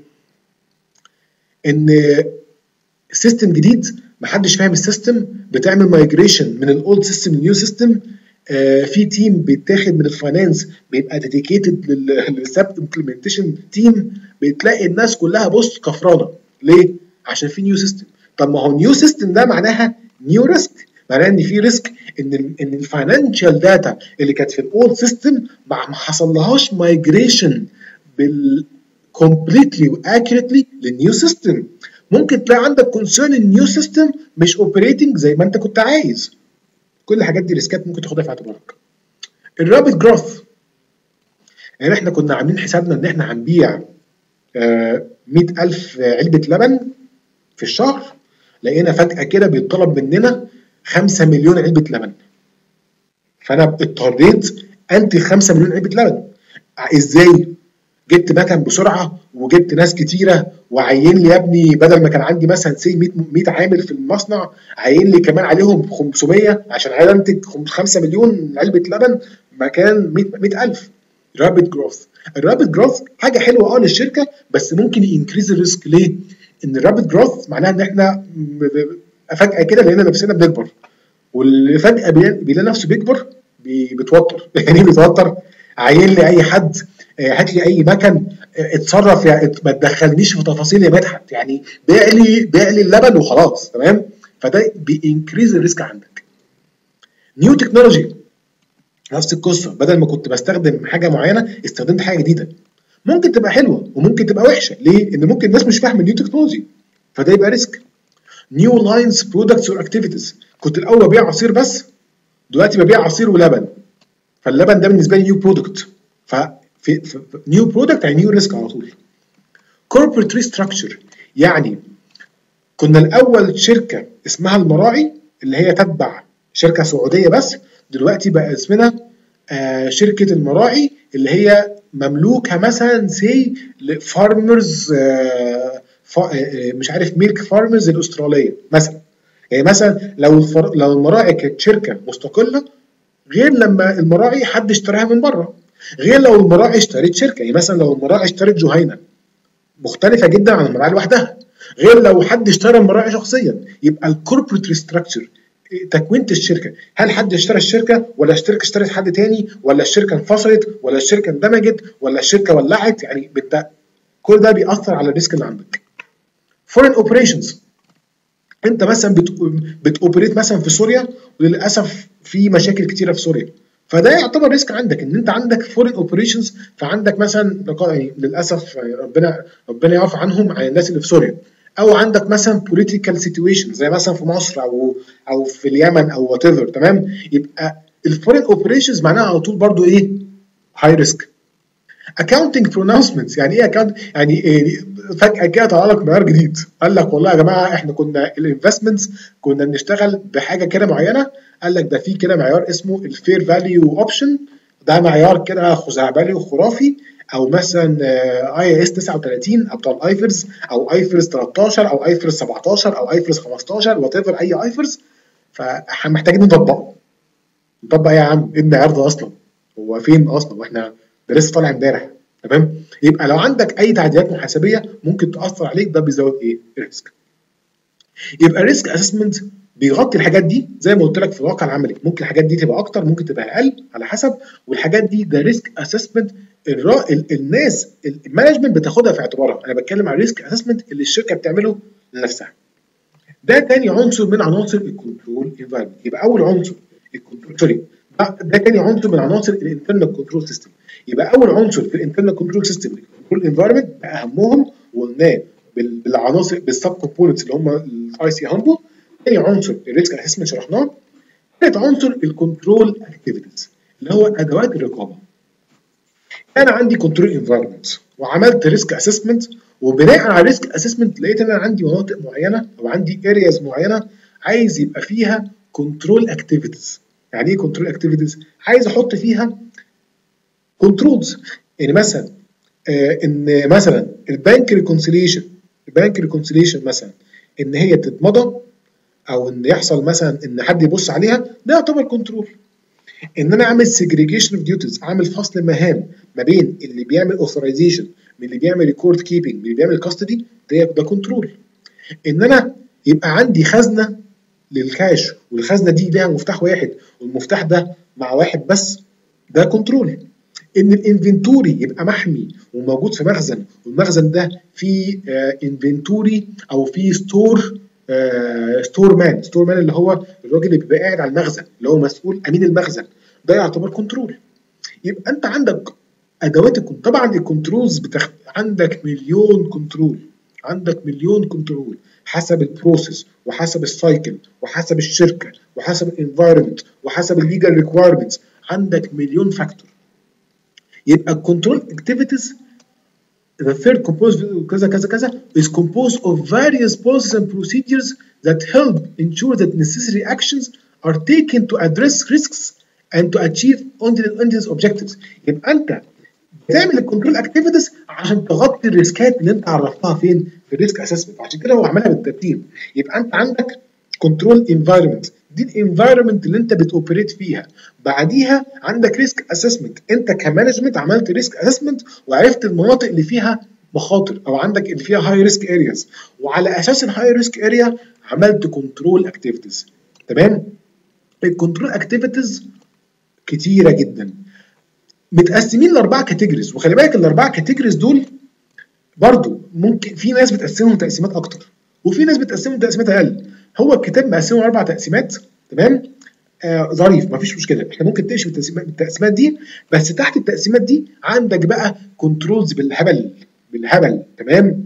ان سيستم جديد محدش فاهم السيستم، بتعمل مايجريشن من الاولد سيستم للنيو سيستم. آه في تيم بيتاخد من الفاينانس بيبقى ديديكيتد للساب امبلمنتيشن تيم، بتلاقي الناس كلها بص كفرانه. ليه؟ عشان في نيو سيستم. طب ما هو نيو سيستم ده معناها نيو ريسك، معناها ان في ريسك ان ال ان الفاينانشال داتا اللي كانت في الاولد سيستم ما حصلهاش مايجريشن بال completely واكيوريتلي للنيو سيستم. ممكن تلاقي عندك كونسيرن النيو سيستم مش اوبريتنج زي ما انت كنت عايز. كل الحاجات دي ريسكات ممكن تاخدها في اعتبارك. الرابid جروث، يعني احنا كنا عاملين حسابنا ان احنا هنبيع آه مئة ألف علبه لبن في الشهر، لقينا فجاه كده بيطلب مننا خمسة مليون علبه لبن. فانا اضطريت انتج خمسة مليون علبه لبن. ازاي؟ جبت مكن بسرعه وجبت ناس كتيره وعين لي يا ابني، بدل ما كان عندي مثلا سي مية عامل في المصنع، عين لي كمان عليهم خمسمية عشان عايز انتج خمسة مليون علبه لبن مكان مئة ألف. رابid جروث. الرابid جروث حاجه حلوه اه للشركه، بس ممكن ينكريز الريسك. ليه؟ ان الرابid جروث معناها ان احنا فجاه كده لقينا نفسنا بنكبر، واللي فجاه بيلاقي نفسه بيكبر بيتوتر. يعني بيتوتر، عين لي اي حد، هات لي اي مكن، اتصرف، يعني ما تدخلنيش في تفاصيل يا مدحت، يعني بيع لي بيع لي اللبن وخلاص. تمام. فده بينكريز الريسك عندك. نيو تكنولوجي نفس القصه، بدل ما كنت بستخدم حاجه معينه استخدمت حاجه جديده. ممكن تبقى حلوه وممكن تبقى وحشه. ليه؟ ان ممكن الناس مش فاهمه النيو تكنولوجي، فده يبقى ريسك. نيو لاينز برودكتس اور اكتيفيتيز. كنت الاول ببيع عصير بس، دلوقتي ببيع عصير ولبن، فاللبن ده بالنسبه لي نيو برودكت. ف في نيو برودكت يعني نيو ريسك على طول. كوربريت ريستراكشر، يعني كنا الاول شركه اسمها المراعي اللي هي تتبع شركه سعوديه بس، دلوقتي بقى اسمنا آه شركه المراعي اللي هي مملوكه مثلا سي لفارمرز آه مش عارف ميلك فارمرز الاستراليه مثلا. يعني مثلا لو الفر... لو المراعي كانت شركه مستقله، غير لما المراعي حد اشتراها من بره، غير لو المراعي اشترت شركه. يعني مثلا لو المراعي اشترت جهينه مختلفه جدا عن المراعي لوحدها، غير لو حد اشترى المراعي شخصيا. يبقى الكوربريت ريستراكشر تكوينه الشركه، هل حد اشترى الشركه ولا الشركه اشترت حد تاني ولا الشركه انفصلت ولا الشركه اندمجت ولا الشركه ولعت. يعني بت... كل ده بيأثر على الريسك اللي عندك. فورين اوبريشنز، انت مثلا بت... بتوبريت مثلا في سوريا، وللاسف في مشاكل كتيره في سوريا، فده يعتبر ريسك عندك ان انت عندك فورين اوبريشنز. فعندك مثلا يعني للاسف ربنا ربنا يعفو عنهم عن الناس اللي في سوريا، او عندك مثلا بوليتيكال سيتويشن زي مثلا في مصر او او في اليمن او وات ايفر. تمام. يبقى الفورين اوبريشنز معناها على طول برضو ايه؟ هاي ريسك. اكاونتنج برونونسمنتس، يعني ايه اكاونت؟ يعني إيه؟ فجاه كده طلع لك معيار جديد، قال لك والله يا جماعه احنا كنا الانفستمنتس كنا بنشتغل بحاجه كده معينه، قال لك ده في كده معيار اسمه الفير فاليو اوبشن، ده معيار كده خزعبلي وخرافي، او مثلا اي اس تسعة وثلاثين او بتاع الايفرز، او ايفرز تلتاشر او ايفرز سبعتاشر او ايفرز خمستاشر وات ايفر اي ايفرز. فاحنا محتاجين نطبقه. نطبق ايه يا عم؟ ايه المعيار ده اصلا؟ هو فين اصلا؟ واحنا ده لسه طالع امبارح. تمام؟ يبقى لو عندك اي تعديلات محاسبيه ممكن تاثر عليك، ده بيزود ايه؟ الريسك. يبقى الريسك اسسمنت بيغطي الحاجات دي زي ما قلت لك في الواقع العملي، ممكن الحاجات دي تبقى اكتر ممكن تبقى اقل على حسب، والحاجات دي ده ريسك اسسمنت الناس المانجمنت بتاخدها في اعتبارها. انا بتكلم على الريسك اسسمنت اللي الشركه بتعمله لنفسها. ده تاني عنصر من عناصر الكنترول انفايرمنت. يبقى اول عنصر الكنترول سوري ده تاني عنصر من عناصر الانترنال كنترول سيستم. يبقى اول عنصر في الانترنال كنترول سيستم الكنترول انفايرمنت، اهمهم وقلناه بالعناصر بالسب كومبوننتس اللي هم الاي سي هامبل. تاني عنصر الريسك اسسمنت شرحناه. ثالث عنصر الكنترول اكتيفيتيز اللي هو ادوات الرقابه. انا عندي كنترول انفايرمنت وعملت ريسك اسسمنت، وبناء على ريسك اسسمنت لقيت ان انا عندي مناطق معينه او عندي ارياز معينه عايز يبقى فيها كنترول اكتيفيتيز. يعني ايه كنترول اكتيفيتيز؟ عايز احط فيها كنترولز. يعني مثلا آه ان مثلا البنك ريكونسيليشن البنك ريكونسيليشن مثلا ان هي تتمضى او ان يحصل مثلا ان حد يبص عليها، ده يعتبر كنترول. ان انا اعمل سيجريجيشن اوف ديوتيز، اعمل فصل مهام ما بين اللي بيعمل اوثرايزيشن من اللي بيعمل ريكورد كيبنج من اللي بيعمل كاستدي، ده ده كنترول. ان انا يبقى عندي خزنه للكاش والخزنه دي ليها مفتاح واحد والمفتاح ده مع واحد بس، ده كنترول. ان الانفنتوري يبقى محمي وموجود في مخزن، والمخزن ده فيه انفنتوري او فيه ستور ستور مان ستور مان اللي هو الراجل اللي بيبقى قاعد على المخزن اللي هو مسؤول امين المخزن، ده يعتبر كنترول. يبقى انت عندك ادوات الكنترول. طبعا الكنترولز بتخ... عندك مليون كنترول عندك مليون كنترول حسب البروسيس وحسب السايكل وحسب الشركه وحسب الانفايرمنت وحسب الليجال ريكوايرمنتس، عندك مليون فاكتور. يبقى الكنترول اكتيفيتيز the third composed كذا كذا كذا is composed of various policies and procedures that help ensure that necessary actions are taken to address risks and to achieve endless objectives. يبقى انت بتعمل الكنترول اكتيفيتيز عشان تغطي الريسكات اللي انت عرفتها فين في الريسك اسسمنت، عشان كده هو عملها بالترتيب. يبقى انت عندك كنترول انفايرمنت، دي الانفايرمنت اللي انت بتوبريت فيها. بعديها عندك ريسك اسسمنت، انت كمانجمنت عملت ريسك اسسمنت وعرفت المناطق اللي فيها مخاطر او عندك اللي فيها هاي ريسك ارياز، وعلى اساس الهاي ريسك اريا عملت كنترول اكتيفيتيز. تمام؟ الكنترول اكتيفيتيز كتيره جدا متقسمين لاربعه كاتيجوريز، وخلي بالك الاربعه كاتيجوريز دول برضو ممكن في ناس بتقسمهم تقسيمات اكتر وفي ناس بتقسمهم تقسيمات اقل. هو الكتاب مقسمه اربع تقسيمات. تمام؟ آه ظريف مفيش مشكله، احنا ممكن تمشي بالتقسيمات دي، بس تحت التقسيمات دي عندك بقى كنترولز بالهبل بالهبل. تمام؟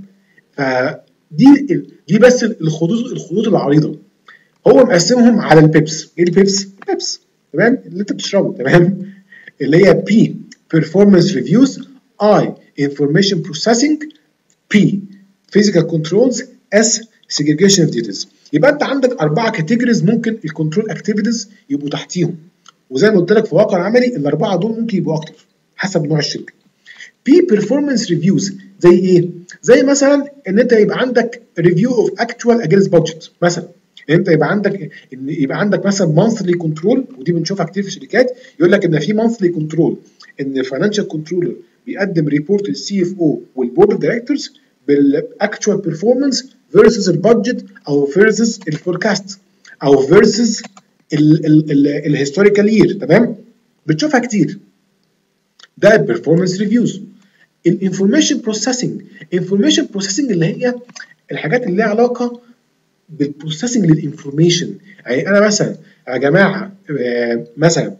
فدي دي بس الخطوط الخطوط العريضه. هو مقسمهم على البيبس. ايه البيبس؟ البيبس تمام اللي انت بتشربه. تمام؟ اللي هي P performance reviews، I information processing، P physical controls، S segregation of duties. يبقى انت عندك اربعه كاتيجوريز ممكن الكنترول اكتيفيتيز يبقوا تحتيهم، وزي ما قلت لك في الواقع العملي الاربعه دول ممكن يبقوا اكتر حسب نوع الشركه. P performance reviews زي ايه؟ زي مثلا ان انت يبقى عندك review of actual against budget مثلا، ان انت يبقى عندك ان يبقى عندك مثلا مانثلي كنترول، ودي بنشوفها كتير في الشركات، يقول لك ان في مانثلي كنترول ان الفاينانشال كنترولر بيقدم ريبورت للسي اف او والبورد اوف دايركتورز بالاكتوال بيرفورمانس فيرسز البادجت او فيرسز الفوركاست او فيرسز الهيستوريكال يير. تمام؟ بتشوفها كتير. ده البرفورمانس ريفيوز. الانفورميشن بروسيسنج، انفورميشن بروسيسنج اللي هي الحاجات اللي ليها علاقه بالبروسيسنج للانفورميشن. يعني انا مثلا يا جماعه آه مثلا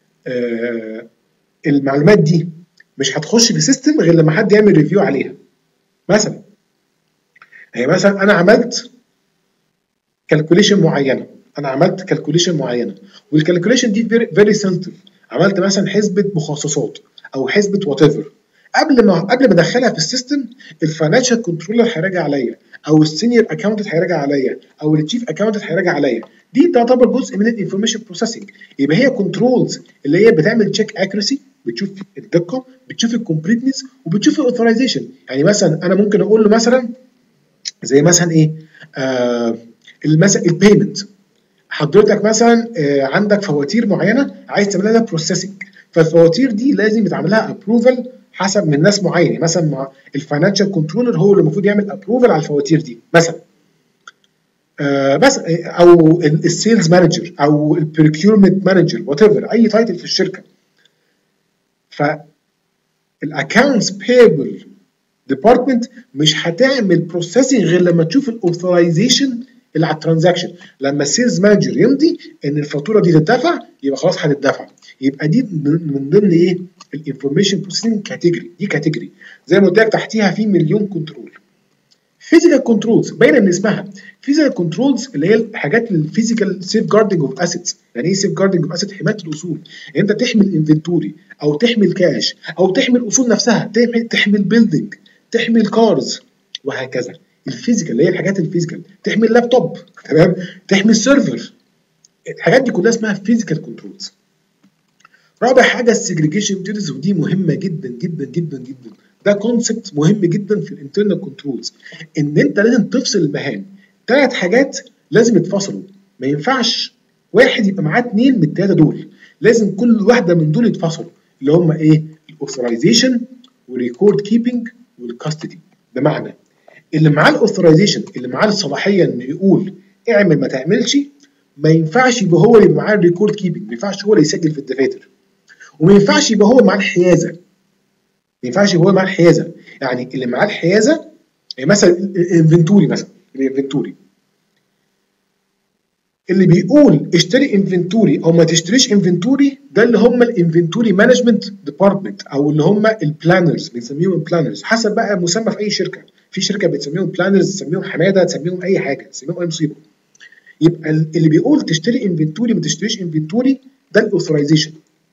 آه المعلومات دي مش هتخش في سيستم غير لما حد يعمل ريفيو عليها. مثلا يعني مثلا انا عملت كالكوليشن معينه انا عملت كالكوليشن معينه والكالكوليشن دي فيري سنسيتيف. عملت مثلا حسبه مخصصات او حسبه وات ايفر، قبل ما قبل ما ادخلها في السيستم الفاينانشال كنترولر هيراجع عليا او السينيور اكونتنت هيراجع عليا او التشيف اكونتنت هيراجع عليا. دي تعتبر جزء من الانفورميشن بروسيسنج. يبقى هي كنترولز اللي هي بتعمل تشيك اكيورسي، بتشوف الدقه، بتشوف الكومبليتنس، وبتشوف الاوثرايزيشن. يعني مثلا انا ممكن اقول له مثلا زي مثلا ايه آه مثلا البيمنت، حضرتك مثلا آه عندك فواتير معينه عايز تعمل لها بروسيسنج، فالفواتير دي لازم يتعمل لها ابروفل حسب من ناس معينه، مثلا مع الفاينانشال كنترولر هو اللي المفروض يعمل ابروفل على الفواتير دي مثلا. آه بس او السيلز مانجر او البريكيورمنت مانجر وات ايفر، اي تايتل في الشركه. فالاكونتس بيبل ديبارتمنت مش هتعمل بروسيسنج غير لما تشوف الاوثرايزيشن اللي على الترانزاكشن. لما السيلز مانجر يمضي ان الفاتوره دي تدفع يبقى خلاص هتدفع. يبقى دي من ضمن ايه الانفورميشن بروسيسنج كاتيجوري. دي كاتيجوري زي ما قلت لك تحتيها في مليون كنترول. فيزيكال كنترولز باينه من اسمها. فيزيكال كنترولز اللي هي الحاجات الفيزيكال سيف جاردنج اوف اسيتس. يعني ايه سيف جاردنج اوف اسيت؟ حمايه الاصول. يعني انت تحمل انفنتوري او تحمل كاش او تحمل الاصول نفسها، تحمل تحمل بيلدينج، تحمل كارز وهكذا. الفيزيكال اللي هي الحاجات الفيزيكال، تحمل لابتوب، تمام، تحمل سيرفر. الحاجات دي كلها اسمها فيزيكال كنترولز. رابع حاجه السيجريجيشن ديوتيز، ودي مهمه جدا جدا جدا جدا. ده كونسبت مهم جدا في الانترنال كنترولز، ان انت لازم تفصل المهام. ثلاث حاجات لازم يتفصلوا، ما ينفعش واحد يبقى معاه اثنين من الثلاثه دول، لازم كل واحده من دول يتفصلوا، اللي هم ايه؟ الاوثرايزيشن والريكورد كيبنج والكاستدي. بمعنى اللي معاه الاوثرايزيشن، اللي معاه الصلاحيه انه يقول اعمل ما تعملش، ما ينفعش يبقى هو اللي معاه الريكورد كيبنج، ما ينفعش هو اللي يسجل في الدفاتر، وما ينفعش يبقى هو معاه الحيازه. ما ينفعش يبقى هو معاه الحيازه. يعني اللي معاه الحيازه يعني مثلا الانفنتوري، مثلا الانفنتوري اللي بيقول اشتري انفنتوري او ما تشتريش انفنتوري، ده اللي هم الانفنتوري مانجمنت ديبارتمنت، او اللي هم البلانرز، بنسميهم بلانرز حسب بقى مسمى في اي شركه. في شركه بتسميهم بلانرز، تسميهم حماده، تسميهم اي حاجه، تسميهم اي مصيبه. يبقى اللي بيقول تشتري انفنتوري ما تشتريش انفنتوري ده الاوثرايزيشن.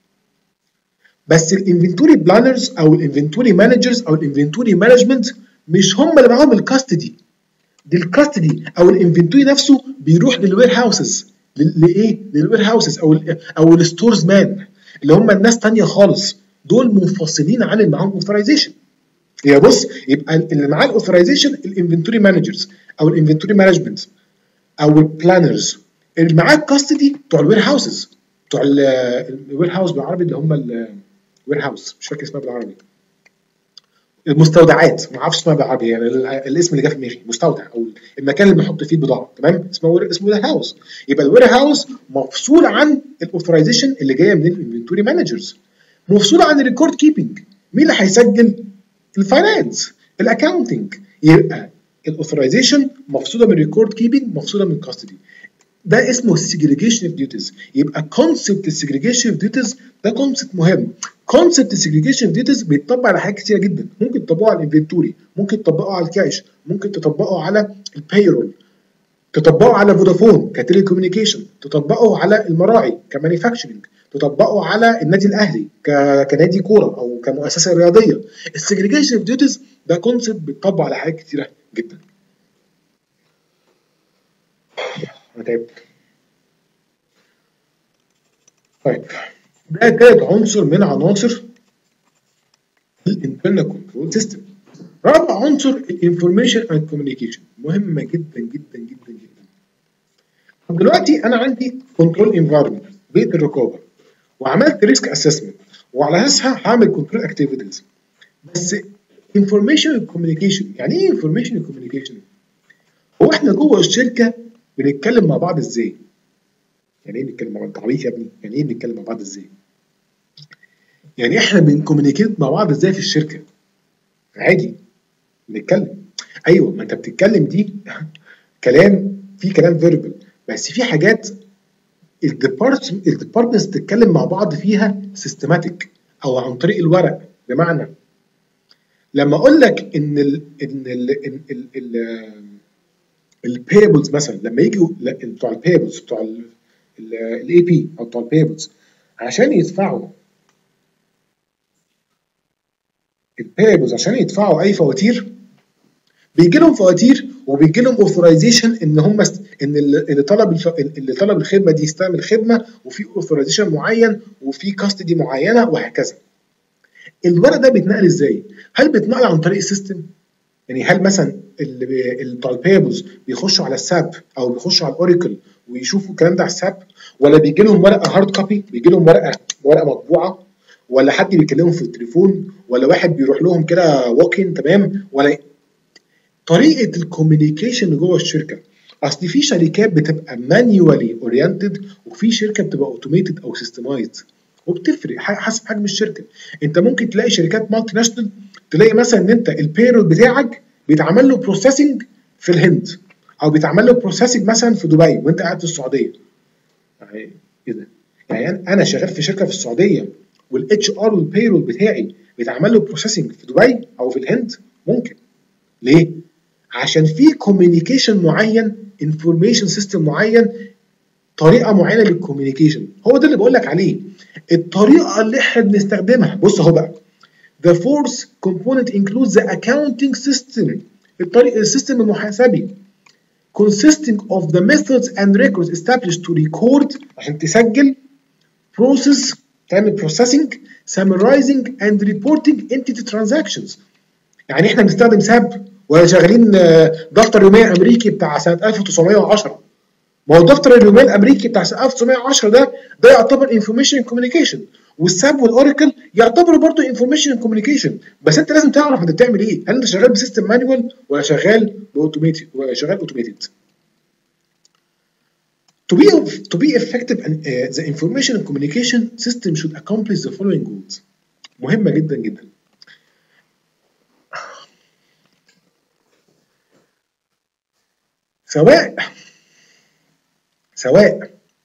بس الانفنتوري بلانرز او الانفنتوري مانجرز او الانفنتوري مانجمنت مش هم اللي معاهم الكاستدي. دي الكاستدي او الانفنتوري نفسه بيروح للوير هاوسز. لايه؟ للوير هاوسز او ال او الستورز مان، اللي هم الناس ثانيه خالص، دول منفصلين عن اللي معاهم اوثرايزيشن. يا بص، يبقى اللي معاه الاوثرايزيشن الانفنتوري مانجرز او الانفنتوري مانجمنت او البلانرز. اللي معاه الكاستدي بتوع الوير هاوسز، بتوع الوير هاوس بالعربي اللي هم الوير هاوس، مش فاكر اسمها بالعربي، المستودعات، ما اعرفش اسمها بالعربي، يعني الاسم اللي جه في دماغي مستودع او المكان اللي بنحط فيه البضاعه، تمام، اسمه اسمه وير هاوس. يبقى الوير هاوس مفصول عن الاوثرايزيشن اللي جايه من الانفنتوري مانجرز، مفصول عن الريكورد كيبنج. مين اللي هيسجل؟ الفاينانس، الاكاونتنج. يبقى الاوثرايزيشن مفصوله من الريكورد كيبنج، مفصوله من الكاستدي. ده اسمه السيجريجيشن اوف ديوتيز. يبقى كونسبت السيجريجيشن اوف ديوتيز ده كونسبت مهم. كونسبت السيجريجيشن اوف ديوتيز بيتطبق على حاجات كتيره جدا. ممكن تطبقه على الانفنتوري، ممكن تطبقه على الكاش، ممكن تطبقه على البايرول، تطبقه على فودافون كتيلي كوميونيكيشن، تطبقه على المراعي كمانيفاكتشرنج، تطبقه على النادي الاهلي كنادي كوره او كمؤسسه رياضيه. السيجريجيشن اوف ديوتيز ده كونسبت بيتطبق على حاجات كتيره جدا. انا تعبت. طيب، ده تالت عنصر من عناصر الانترنال كنترول سيستم. رابع عنصر الانفورميشن اند كوميونيكيشن، مهمه جدا جدا جدا جدا. طب دلوقتي انا عندي كنترول انفايرمنت، بيئه الرقابه، وعملت ريسك اسسمنت، وعلى اساسها هعمل كنترول اكتيفيتيز. بس انفورميشن اند كوميونيكيشن، يعني ايه انفورميشن اند كوميونيكيشن؟ هو احنا جوه الشركه بنتكلم مع بعض ازاي؟ يعني ايه بنتكلم مع بعض؟ تعريف يا ابني، يعني ايه بنتكلم مع بعض ازاي؟ يعني احنا بنكوميونيكيت مع بعض ازاي في الشركه؟ عادي نتكلم. ايوه، ما انت بتتكلم دي كلام، في كلام فيربال، بس في حاجات الديبارتمنتس تتكلم مع بعض فيها سيستماتيك او عن طريق الورق. بمعنى لما اقول لك ان ال ان ال ان ال ال البيبلز مثلا لما يجوا بتوع البيبلز بتوع الاي بي او بتوع البيبلز عشان يدفعوا البيبلز عشان يدفعوا اي فواتير، بيجي لهم فواتير وبيجي لهم اوثرايزيشن ان هم است... ان اللي طلب الف... اللي طلب الخدمه دي يستعمل خدمه، وفي اوثرايزيشن معين وفي كاستدي معينه وهكذا. الورق ده بيتنقل ازاي؟ هل بيتنقل عن طريق السيستم؟ يعني هل مثلا اللي بتوع البيبلز بيخشوا على الساب او بيخشوا على الاوراكل ويشوفوا الكلام ده على الساب، ولا بيجي لهم ورقه هارد كوبي، بيجي لهم ورقه ورقه مطبوعه، ولا حد بيكلمهم في التليفون، ولا واحد بيروح لهم كده ووكين تمام، ولا طريقه الكوميونيكيشن اللي جوه الشركه؟ اصل في شركات بتبقى مانيوالي اورينتد وفي شركه بتبقى اوتوميتد او سيستمايزد، وبتفرق حسب حجم الشركه. انت ممكن تلاقي شركات مالتي ناشونال تلاقي مثلا ان انت البيرول بتاعك بيتعمل له بروسيسنج في الهند، او بيتعمل له بروسيسنج مثلا في دبي وانت قاعد في السعوديه. يعني ايه ده؟ يعني انا شغال في شركه في السعوديه والاتش ار والبيرول بتاعي بيتعمل له بروسيسنج في دبي او في الهند؟ ممكن. ليه؟ عشان في كوميونيكيشن معين، انفورميشن سيستم معين، طريقه معينه للكوميونيكيشن. هو ده اللي بقول لك عليه. الطريقه اللي احنا بنستخدمها، بص اهو بقى. The fourth component includes the accounting system. الطريق السيستم المحاسبي consisting of the methods and records established to record عشان تسجل، process تعمل processing, summarizing and reporting entity transactions. يعني احنا بنستخدم ساب ولا شغالين دفتر يومية امريكي بتاع سنة ألف وتسعمية وعشرة؟ ما هو الدفتر اليومية الامريكي بتاع سنة ألف وتسعمية وعشرة ده ده يعتبر انفورميشن كوميونيكيشن، والساب والاوراكل يعتبروا برضه انفورميشن كوميونيكيشن. بس انت لازم تعرف انت بتعمل ايه، هل انت شغال بسيستم مانوال ولا شغال باوتوميتد ولا شغال اوتوميتد. To be to be effective and uh, the information and communication system should accomplish the following goals. مهمة جدا جدا. سواء سواء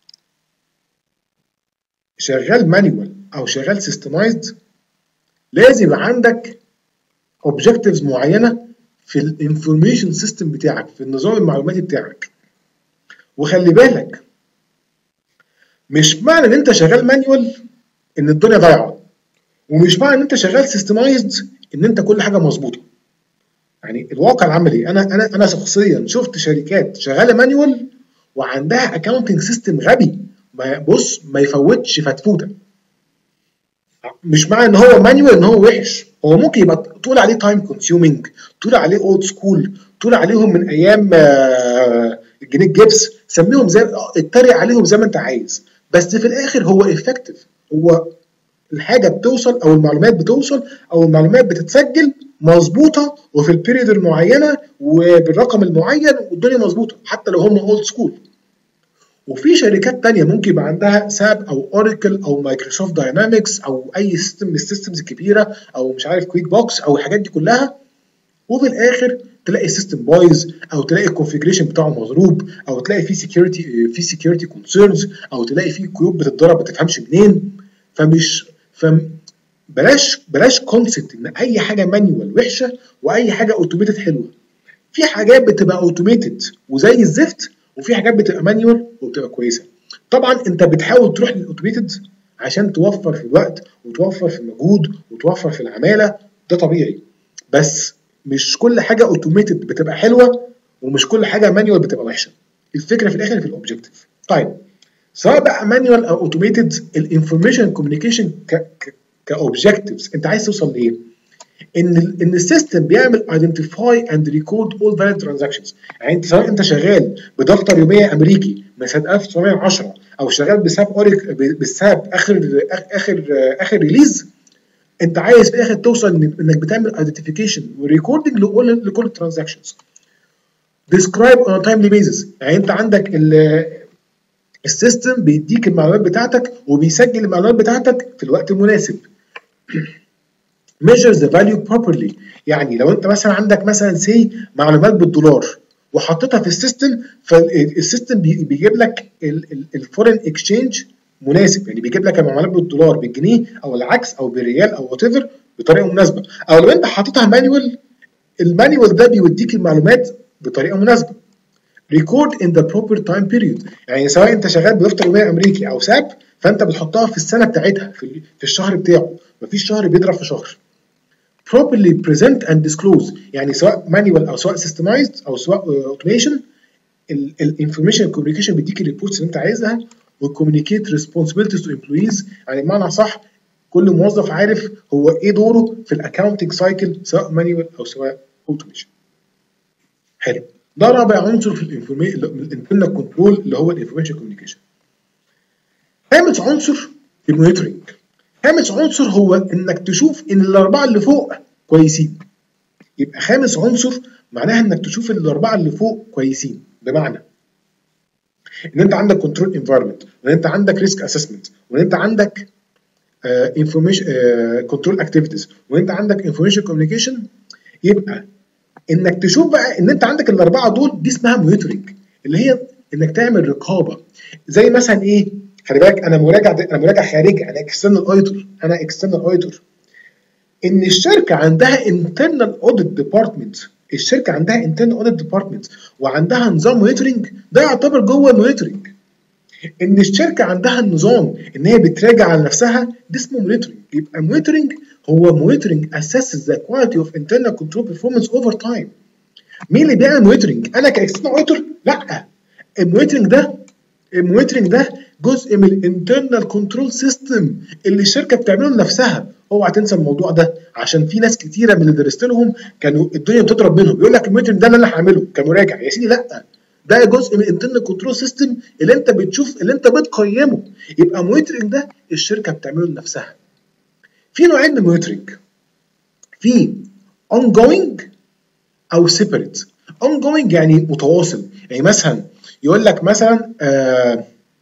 شغال مانيوال او شغال سيستمايزد، لازم يبقى عندك اوبجكتيفز معينه في الانفورميشن سيستم بتاعك، في النظام المعلوماتي بتاعك. وخلي بالك، مش معنى ان انت شغال مانيوال ان الدنيا ضايعه، ومش معنى ان انت شغال سيستمايزد ان انت كل حاجه مظبوطه. يعني الواقع العملي، انا انا انا شخصيا شفت شركات شغاله مانيوال وعندها اكاونتنج سيستم غبي، ما بص ما يفوتش فتفوته. مش معنى ان هو مانيوال ان هو وحش، هو ممكن يبقى تقول عليه تايم كونسيومينج، تقول عليه اولد سكول، تقول عليهم من ايام الجنيه الجبس، سميهم زي اتريق عليهم زي ما انت عايز، بس في الاخر هو افكتيف. هو الحاجه بتوصل او المعلومات بتوصل او المعلومات بتتسجل مظبوطه وفي البيريد المعينه وبالرقم المعين والدنيا مظبوطه حتى لو هم اولد سكول. وفي شركات تانية ممكن يبقى عندها ساب او اوراكل او مايكروسوفت داينامكس او اي سيستم من السيستمز الكبيره او مش عارف كويك بوكس او الحاجات دي كلها، وفي الاخر تلاقي السيستم بايظ، او تلاقي الكونفيجريشن بتاعه مضروب، او تلاقي فيه سكيورتي في سكيورتي كونسيرنز، او تلاقي فيه قيود بتتضرب ما تفهمش منين. فمش فم بلاش بلاش كونسبت ان اي حاجه مانيوال وحشه واي حاجه اوتوميتد حلوه. في حاجات بتبقى اوتوميتد وزي الزفت، وفي حاجات بتبقى مانيوال وبتبقى كويسه. طبعا انت بتحاول تروح للاوتوميتد عشان توفر في الوقت وتوفر في المجهود وتوفر في العماله، ده طبيعي. بس مش كل حاجه اوتوميتد بتبقى حلوه، ومش كل حاجه مانيوال بتبقى وحشه. الفكره في الاخر في الاوبجكتيف. طيب سواء بقى مانيوال او اوتوميتد، الانفورميشن كوميونيكيشن كاوبجكتيفز انت عايز توصل لايه؟ ان ان السيستم بيعمل identify and record all valid transactions. يعني انت سواء انت شغال بدفتر يوميه امريكي من سنه ألف وتسعمية وعشرة او شغال بساب اوريك بالساب اخر اخر اخر ريليز، انت عايز في الاخر توصل انك بتعمل identification وريكوردنج لكل لكل الترانزاكشنز. describe on a timely basis. يعني انت عندك السيستم بيديك المعلومات بتاعتك وبيسجل المعلومات بتاعتك في الوقت المناسب. measure the value properly. يعني لو انت مثلا عندك مثلا سي معلومات بالدولار وحطيتها في السيستم، فالسيستم بيجيب لك الفورين اكسشينج مناسب، يعني بيجيب لك المعلومات بالدولار بالجنيه او العكس او بالريال او وات ايفر بطريقه مناسبه. او لو انت حاططها مانيوال، المانيوال ده بيوديك المعلومات بطريقه مناسبه. record in the proper time period. يعني سواء انت شغال بدفتر يوميه امريكي او ساب، فانت بتحطها في السنه بتاعتها، في في الشهر بتاعه. مفيش شهر بيضرب في شهر. properly present and disclose، يعني سواء manual او سواء systemized او سواء automation، الانفورميشن كوميونيكيشن بيديك الريبورتس اللي انت عايزها، وكوميونيكيت responsibilities to employees، يعني بمعنى صح كل موظف عارف هو ايه دوره في الاكونتنج سايكل سواء مانيوال او سواء اوتوميشن. حلو، ده رابع عنصر في الانفورميشن الانترنال كنترول اللي هو الانفورميشن كوميونيكيشن. خامس عنصر المونيتورنج. خامس عنصر هو انك تشوف ان الاربعه اللي فوق كويسين. يبقى خامس عنصر معناها انك تشوف ان الاربعه اللي فوق كويسين، بمعنى ان انت عندك كنترول انفايرمنت، وان انت عندك ريسك اسسمنت، وان انت عندك انفورميشن كنترول اكتيفيتيز، وان انت عندك انفورميشن كوميونيكيشن. يبقى انك تشوف بقى ان انت عندك الاربعه دول، دي اسمها مونيتورنج، اللي هي انك تعمل رقابه. زي مثلا ايه؟ خلي بالك انا مراجع انا مراجع خارجي، انا اكسترنال اوديتور، انا اكسترنال اوديتور. ان الشركه عندها انترنال اوديت ديبارتمنت، الشركه عندها انترنال اوديت ديبارتمنت وعندها نظام مونيتورنج، ده يعتبر جوه المونيتورنج. ان الشركه عندها النظام ان هي بتراجع على نفسها، ده اسمه مونيتورنج. يبقى مونيتورنج هو مونيتورنج اسسز ذا كواليتي اوف انترنال كنترول بيرفورمانس اوفر تايم. مين اللي بيعمل مونيتورنج؟ انا كاكسترنال اوديتور؟ لا، المونيتورنج ده المونيتورنج ده جزء من الانترنال كنترول سيستم اللي الشركه بتعمله لنفسها. اوعى تنسى الموضوع ده، عشان في ناس كتيره من اللي درست لهم كانوا الدنيا بتضرب منهم، يقول لك المونيتورنج ده اللي انا هعمله كمراجع. يا سيدي لا، ده جزء من الانترنال كنترول سيستم اللي انت بتشوف، اللي انت بتقيمه. يبقى المونيتورنج ده الشركه بتعمله لنفسها. في نوعين من المونيتورنج، في ongoing او separate. ongoing يعني متواصل، يعني مثلا يقول لك مثلا آه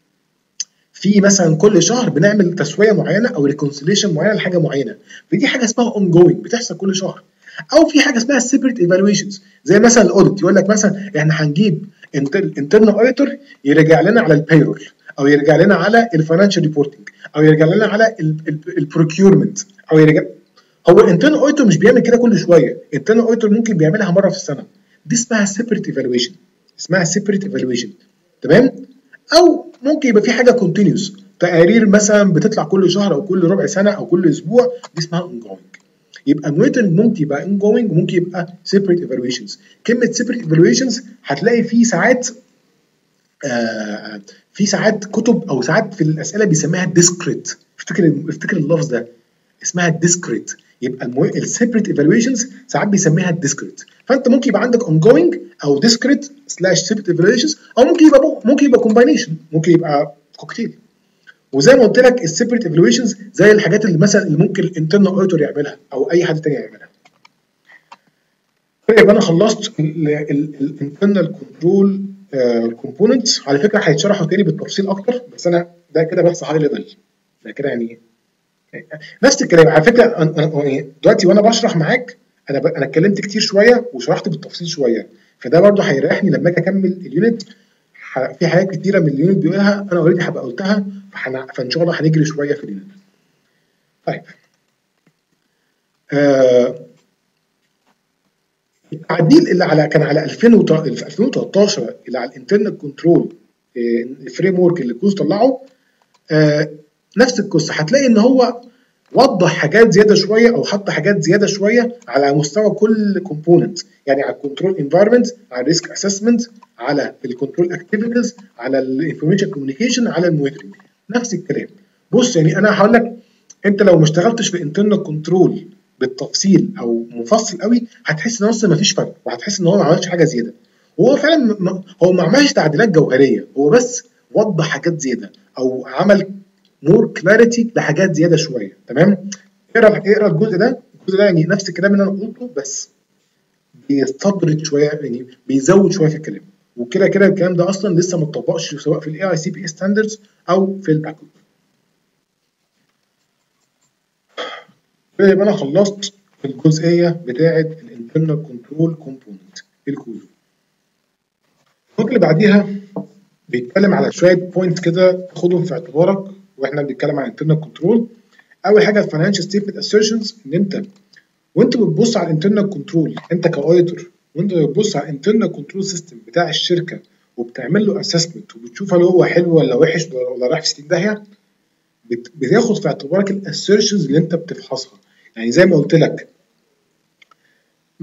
في مثلا كل شهر بنعمل تسويه معينه او ريكونسيليشن معينه لحاجه معينه، فدي حاجه اسمها ongoing بتحصل كل شهر. او في حاجه اسمها separate evaluations، زي مثلا الاوديت، يقول لك مثلا احنا هنجيب انترنال اوديتور يرجع لنا على البيرول، او يرجع لنا على الفاينانشال ريبورتنج، او يرجع لنا على البروكيورمنت، او يرجع. هو الانترنال اوديتور مش بيعمل كده كل شويه، الانترنال اوديتور ممكن بيعملها مره في السنه، دي اسمها separate evaluation، اسمها separate evaluation. تمام؟ او ممكن يبقى في حاجه كونتينيوس، تقارير مثلا بتطلع كل شهر او كل ربع سنه او كل اسبوع، دي اسمها ongoing. يبقى المونيتورنج ممكن يبقى ongoing وممكن يبقى separate evaluations. كلمه separate evaluations هتلاقي في ساعات آه في ساعات كتب او ساعات في الاسئله بيسميها discrete، افتكر افتكر اللفظ ده، اسمها discrete. يبقى السيبريت ايفالويشنز ساعات بيسميها الديسكريت. فانت ممكن يبقى عندك ongoing او discrete سلاش سيبريت ايفالويشنز، او ممكن يبقى ممكن يبقى كومباينيشن، ممكن يبقى كوكتيل. وزي ما قلت لك السيبريت ايفالويشنز زي الحاجات اللي مثلا اللي ممكن الانترنال اوديتور يعملها او اي حد تاني يعملها. يبقى انا خلصت الانترنال كنترول كومبوننتس. على فكره هيتشرحوا تاني بالتفصيل اكتر، بس انا ده كده بس هاي ليفل، ده كده يعني نفس الكلام. على فكره انا دلوقتي وانا بشرح معاك انا ب... انا اتكلمت كتير شويه وشرحت بالتفصيل شويه، فده برضو هيريحني لما اجي اكمل اليونت. ح... في حاجات كتيره من اليونت بيقولها انا اوريدي هبقى قلتها، فحن... فان شاء الله هنجري شويه في اليونت. طيب آه... التعديل اللي على كان على ألفين وتلتاشر اللي على الانترنال كنترول الفريم ورك اللي كوز طلعه، آه... نفس القصه. هتلاقي ان هو وضح حاجات زياده شويه او حط حاجات زياده شويه على مستوى كل كومبوننت، يعني على الكنترول انفايرمنت، على الريسك اسسمنت، على الكنترول اكتيفيتيز، على الانفورميشن كوميونيكيشن، على المونيتورنج، نفس الكلام. بص يعني انا هقول لك، انت لو ما اشتغلتش في الانترنال كنترول بالتفصيل او مفصل قوي هتحس ان اصلا ما فيش فرق، وهتحس ان هو ما عملش حاجه زياده. وهو فعلا م... هو ما عملش تعديلات جوهريه، هو بس وضح حاجات زياده او عمل مور كلاريتي لحاجات زياده شويه. تمام؟ اقرا اقرا الجزء ده، الجزء ده يعني نفس الكلام اللي انا قلته، بس بيستطرد شويه، يعني بيزود شويه في الكلام. وكده كده الكلام ده اصلا لسه ما اتطبقش سواء في الاي اي سي بي ستاندردز او في الاكو. يبقى انا خلصت الجزئيه بتاعه الانترنال كنترول كومبوننت الكوزو. النقطه اللي بعديها بيتكلم على شويه بوينت كده تاخدهم في اعتبارك واحنا بنتكلم عن الانترنال كنترول. اول حاجه الفاينانشال ستيتمنت اسيرشنز، ان انت وانت بتبص على الانترنال كنترول، انت كاوديتور وانت بتبص على الانترنال كنترول سيستم بتاع الشركه وبتعمل له اسسمنت وبتشوف هل هو حلو ولا وحش ولا رايح في ستين داهيه، بتاخد في اعتبارك الاسيرشنز اللي انت بتفحصها. يعني زي ما قلت لك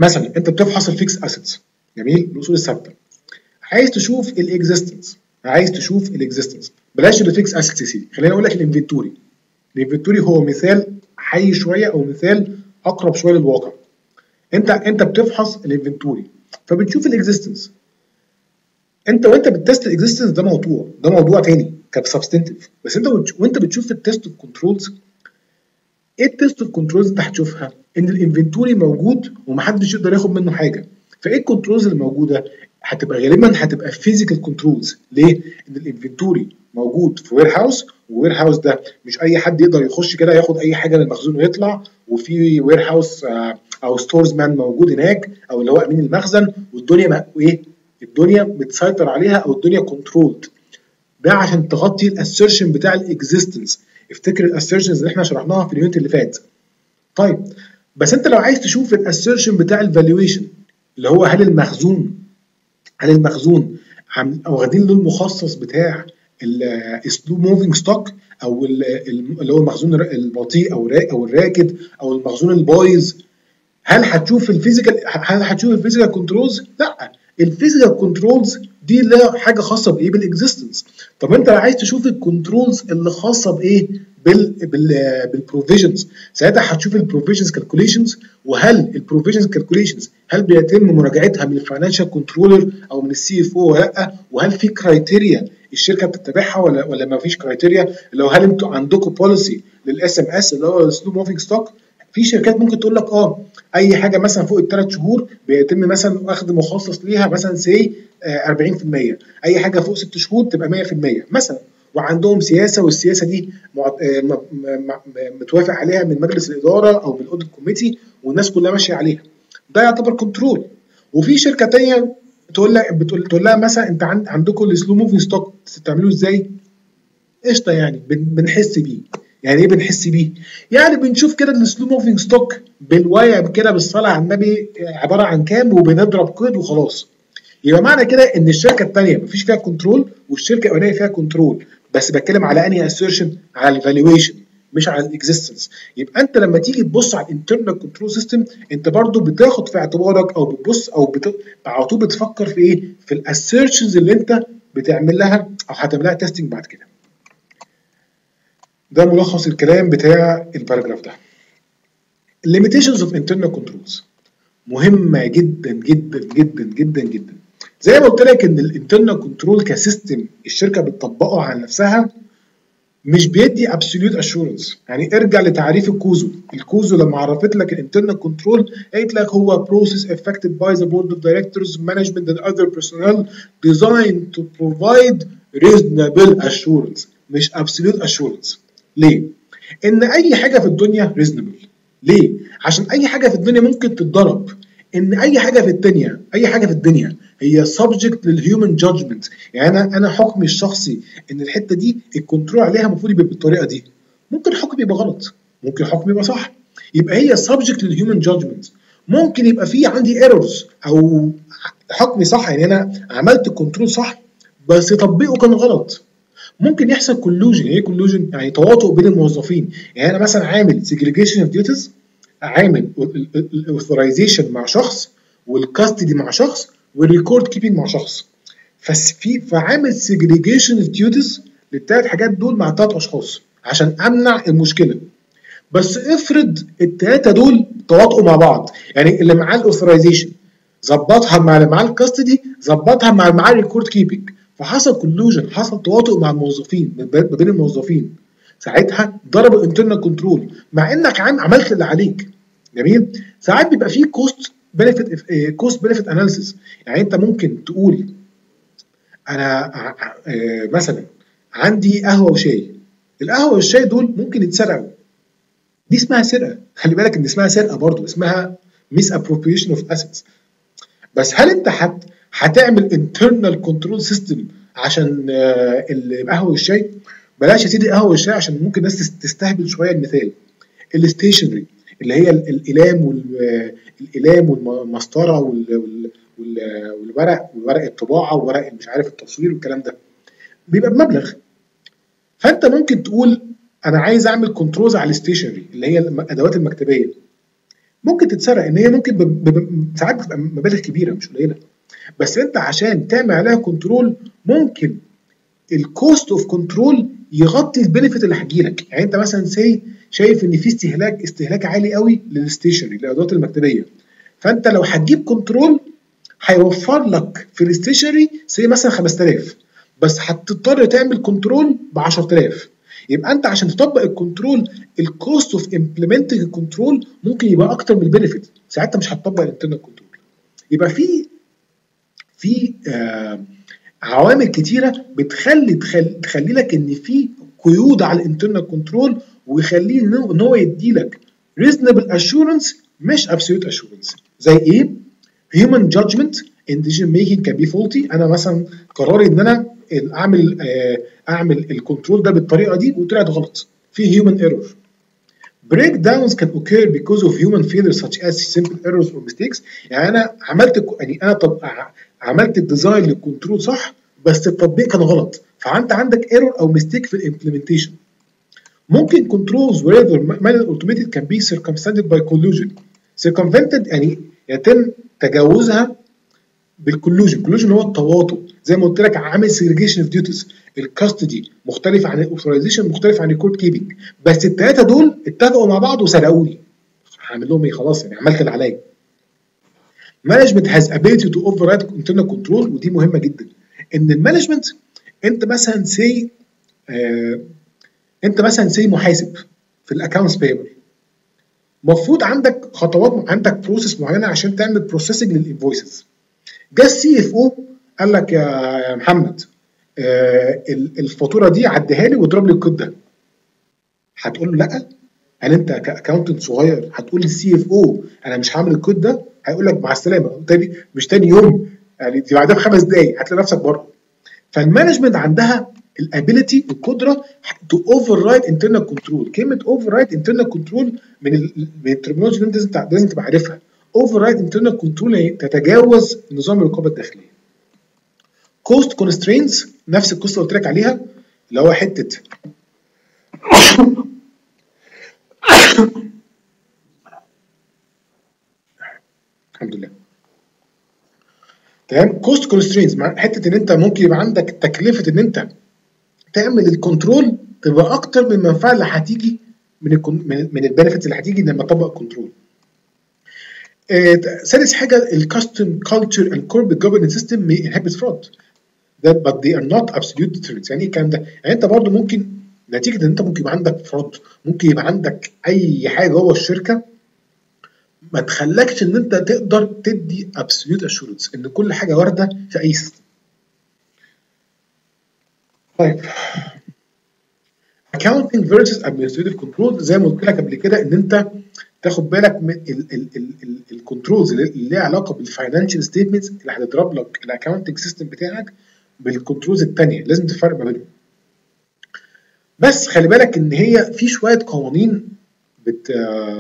مثلا انت بتفحص الفيكس اسيتس، جميل، الاصول الثابته، عايز تشوف الاكزيستنس، عايز تشوف الاكزيستنس، بلاش الفيكس اسيتس يا سيدي، خليني اقول لك الانفنتوري. الانفنتوري هو مثال حي شويه او مثال اقرب شويه للواقع. انت انت بتفحص الانفنتوري فبتشوف الاكزيستنس. انت وانت بتست الاكزيستنس ده موضوع ده موضوع تاني كسبستنتيف، بس انت وانت بتشوف التست اوف كنترولز، ايه التست اوف كنترولز انت هتشوفها؟ ان الانفنتوري موجود ومحدش يقدر ياخد منه حاجه. فايه الكنترولز اللي موجوده؟ هتبقى غالبا هتبقى فيزيكال كنترولز. ليه؟ ان الانفنتوري موجود في وير هاوس، والوير هاوس ده مش اي حد يقدر يخش كده ياخد اي حاجه من المخزون ويطلع، وفي وير هاوس او ستورز مان موجود هناك، او اللي هو امين المخزن، والدنيا ايه؟ الدنيا متسيطر عليها او الدنيا كنترولد. ده عشان تغطي الاسيرشن بتاع الاكزيستنس. افتكر الاسيرشنز اللي احنا شرحناها في اليونت اللي فات. طيب بس انت لو عايز تشوف الاسيرشن بتاع الفالويشن، اللي هو هل المخزون هل المخزون واخدين له المخصص بتاع السلو موفينج ستوك، او اللي هو المخزون البطيء او او الراكد او المخزون البايظ، هل هتشوف الفيزيكال هل هتشوف الفيزيكال كنترولز؟ لا، الفيزيكال كنترولز دي لها حاجه خاصه بايه؟ بالاكزيستنس. طب انت لو عايز تشوف الكنترولز اللي خاصه بايه؟ بال بال بالبروفيجنز، ساعتها هتشوف البروفيجنز كالكوليشنز، وهل البروفيجنز كالكوليشنز هل بيتم مراجعتها من الفاينانشال كنترولر او من السي اف او ولا لا، وهل في كرايتيريا الشركه بتتبعها ولا ولا ما فيش كرايتيريا؟ لو هل انتوا عندكم بوليسي للاس ام اس اللي هو السلو موفينج ستوك؟ في شركات ممكن تقول لك اه اي حاجه مثلا فوق الثلاث شهور بيتم مثلا اخذ مخصص ليها مثلا سي أربعين في المية، اي حاجه فوق ست شهور تبقى مية في المية مثلا، وعندهم سياسه، والسياسه دي متوافق عليها من مجلس الاداره او من الاوديت كوميتي، والناس كلها ماشيه عليها. ده يعتبر كنترول. وفي شركه ثانيه تقول لها بتقول تقول لها مثلا انت عندكم السلو موفينج ستوك بتعملوه ازاي؟ قشطه، يعني بنحس بيه. يعني ايه بنحس بيه؟ يعني بنشوف كده السلو موفينج ستوك بالوايع كده بالصلاه على النبي عباره عن كام، وبنضرب قيد وخلاص. يبقى معنى كده ان الشركه الثانيه مفيش فيها كنترول والشركه الاولانيه فيها كنترول، بس بتكلم على انهي اسيرشن؟ على الفالويشن مش على الاكزيستنس. يبقى انت لما تيجي تبص على الانترنال كنترول سيستم انت برضو بتاخد في اعتبارك او بتبص او بت... على طول بتفكر في ايه؟ في الاسيرشنز اللي انت بتعمل لها او هتعمل لها تيستنج بعد كده. ده ملخص الكلام بتاع الباراجراف ده. limitations of internal controls مهمه جدا جدا جدا جدا جدا. زي ما قلت لك ان الانترنال كنترول كسيستم الشركه بتطبقه على نفسها مش بيدي absolute assurance. يعني ارجع لتعريف الكوزو. الكوزو لما عرفت لك الانترنال كنترول قالت لك هو process effected by the board of directors, management and other personnel designed to provide reasonable assurance مش absolute assurance. ليه؟ ان اي حاجه في الدنيا reasonable. ليه؟ عشان اي حاجه في الدنيا ممكن تتضرب. ان اي حاجه في الدنيا اي حاجه في الدنيا هي subject للهيومن جادجمنت. يعني انا انا حكمي الشخصي ان الحته دي الكنترول عليها المفروض يبقى بالطريقه دي. ممكن حكمي يبقى غلط، ممكن حكمي يبقى صح. يبقى هي subject للهيومن جادجمنت. ممكن يبقى في عندي ايرورز او حكمي صح، يعني انا عملت الكنترول صح بس تطبيقه كان غلط. ممكن يحصل كولوجن. ايه كولوجن؟ يعني تواطؤ بين الموظفين. يعني انا مثلا عامل سيجريجيشن اوف ديوتيز، عامل الاوثرايزيشن مع شخص، والكاستدي مع شخص، والريكورد كيبنج مع شخص. ففي فعامل سيجريجيشن اوف ديوتيز للثلاث حاجات دول مع ثلاث اشخاص عشان امنع المشكله. بس افرض الثلاثه دول تواطؤوا مع بعض، يعني اللي معاه الاوثرايزيشن ظبطها مع اللي معاه الكاستدي، ظبطها مع اللي معاه الريكورد كيبنج، فحصل كولوجن، حصل تواطؤ مع الموظفين ما بين الموظفين. ساعتها ضرب الانترنال كنترول مع انك عملت اللي عليك. جميل. ساعات بيبقى فيه كوست بنفيت كوست بنفيت اناليسيس. يعني انت ممكن تقول انا مثلا عندي قهوه وشاي، القهوه والشاي دول ممكن يتسرقوا، دي اسمها سرقه. خلي بالك ان اسمها سرقه برضو، اسمها ميس ابروبريشن اوف اسيتس. بس هل انت حت هتعمل انترنال كنترول سيستم عشان القهوه والشاي؟ بلاش يا سيدي قهوه والشاي عشان ممكن الناس تستهبل شويه. المثال الستيشنري اللي هي الاقلام والاقلام والمسطره والورق وورق الطباعه وورق مش عارف التصوير والكلام ده بيبقى بمبلغ. فانت ممكن تقول انا عايز اعمل كنترولز على الستيشنري اللي هي الادوات المكتبيه، ممكن تتسرق، ان هي ممكن ب... ب... ساعات بتبقى مبالغ كبيره مش قليله، بس انت عشان تعمل عليها كنترول ممكن الكوست اوف كنترول يغطي البنفيت اللي هتجيلك. يعني انت مثلا سي شايف ان في استهلاك استهلاك عالي قوي للستيشنري للادوات المكتبيه، فانت لو هتجيب كنترول هيوفر لك في الستيشنري سي مثلا خمسة آلاف، بس هتضطر تعمل كنترول ب عشرة آلاف. يبقى انت عشان تطبق الكنترول الكوست اوف امبلمنتنج الكنترول ممكن يبقى اكتر من البنفيت، ساعتها مش هتطبق الانترنال كنترول. يبقى في في آه عوامل كتيره بتخلي تخلي, تخلي لك ان في قيود على الانترنال كنترول، ويخليه ان هو يدي لك reasonable assurance مش absolute assurance. زي ايه؟ human judgment in decision making can be faulty. انا مثلا قراري ان انا اعمل اعمل الكنترول ده بالطريقه دي وطلعت غلط، في human error. breakdowns can occur because of human failures such as simple errors or mistakes. يعني انا عملت يعني انا طب عملت الديزاين للكنترول صح، بس التطبيق كان غلط، فانت عندك ايرور او ميستيك في الامبلمنتيشن. ممكن controls wherever manual automated can be circumvented by collusion. circumvented يعني يتم تجاوزها بالكولوجن. كولوجن هو التواطؤ، زي ما قلت لك عامل segregation of duties. الكاستدي مختلف عن الاوثرايزيشن، مختلف عن الكود كيبنج، بس الثلاثه دول اتفقوا مع بعض وسرقوني، هعمل لهم ايه؟ خلاص يعني عملت اللي عليا. management has ability to override internal control، ودي مهمه جدا. ان المانجمنت انت مثلا سي آه انت مثلا سي محاسب في الاكونتس بيبل، المفروض عندك خطوات، عندك بروسيس معينه عشان تعمل بروسيسنج للانفويسز. جه السي اف او قال لك يا محمد آه الفاتوره دي عديها لي واضرب لي الكود ده، هتقول له لا؟ هل انت كاكونتنت صغير هتقول للسي اف او انا مش هعمل الكود ده؟ هيقول لك مع السلامه، تاني مش تاني يوم، يعني دي بعدها بخمس دقائق هتلاقي نفسك بره. فالمانجمنت عندها الابيليتي القدره تو اوفر رايد انترنال كنترول. كلمه اوفر رايد انترنال كنترول من ال من الترمينولوجي اللي انت لازم تبقى عارفها. اوفر رايد انترنال كنترول يعني تتجاوز نظام الرقابه الداخليه. كوست كونسترينز نفس القصه اللي قلت لك عليها، اللي هو حته الحمد لله تمام. كوست كونسترينز حته ان انت ممكن يبقى عندك تكلفه ان انت تعمل الكنترول تبقى اكتر من المنفعه اللي هتيجي من ال من, من البنفيتس اللي هتيجي لما تطبق الكنترول. سادس حاجه الكاستم كلتشر اند كوربريت جوفرنس سيستم may inhibit fraud that but they are not absolute deterrents. يعني ايه الكلام ده؟ يعني انت برضو ممكن نتيجه ان انت ممكن يبقى عندك فراد، ممكن يبقى عندك اي حاجه جوه الشركه ما تخلكش ان انت تقدر تدي absolute assurance ان كل حاجه وارده في اي سيستم. طيب accounting versus administrative control، زي ما قلت لك قبل كده ان انت تاخد بالك من الكنترولز اللي ليها علاقه بالفاينانشال ستيتمنتس اللي هتضرب لك الاكونتنج سيستم بتاعك بالكنترولز الثانيه، لازم تفرق ما بينهم. بس خلي بالك ان هي في شويه قوانين بت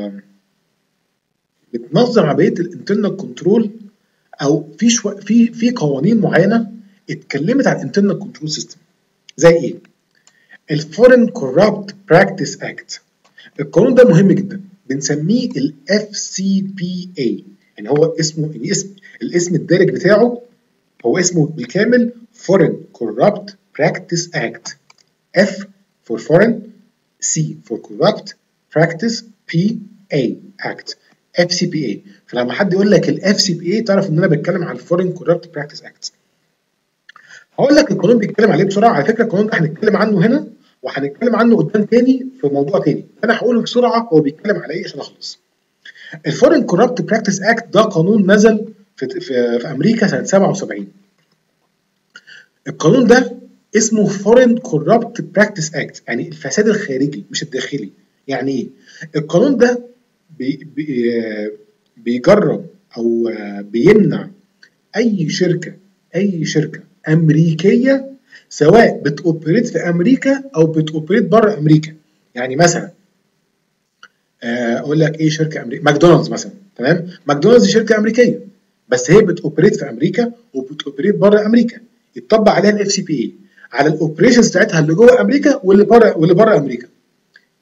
بتنظم عمليه الانترنال كنترول، او في شو... في في قوانين معينه اتكلمت عن الانترنال كنترول سيستم. زي ايه؟ الفورين كورابت براكتس اكت. القانون ده مهم جدا، بنسميه الاف سي بي اي. يعني هو اسمه يعني اسم الاسم الدارج بتاعه هو اسمه بالكامل Foreign Corrupt Practice Act. F for Foreign، C for Corrupt Practice، P A Act، اف سي بي اي. فلما حد يقول لك الاف سي بي اي تعرف ان انا بتكلم عن الفورين كورابت براكتس اكت. هقول لك القانون بيتكلم عليه بسرعه. على فكره القانون ده هنتكلم عنه هنا وهنتكلم عنه قدام تاني في موضوع تاني، انا هقوله بسرعه هو بيتكلم على ايه عشان اخلص. الفورين كورابت براكتس اكت ده قانون نزل في, في, في امريكا سنه سبعة وسبعين. القانون ده اسمه فورين كورابت براكتس اكت، يعني الفساد الخارجي مش الداخلي. يعني ايه؟ القانون ده بي بي بيجرب او بيمنع اي شركه اي شركه امريكيه سواء بتوبريت في امريكا او بتوبريت بره امريكا. يعني مثلا اقول لك ايه شركه امريكيه، ماكدونالدز مثلا، تمام؟ ماكدونالدز شركه امريكيه بس هي بتوبريت في امريكا وبتوبريت بره امريكا، يتطبق عليها الاف سي بي اي على الاوبريشنز بتاعتها اللي جوه امريكا واللي بره واللي بره امريكا.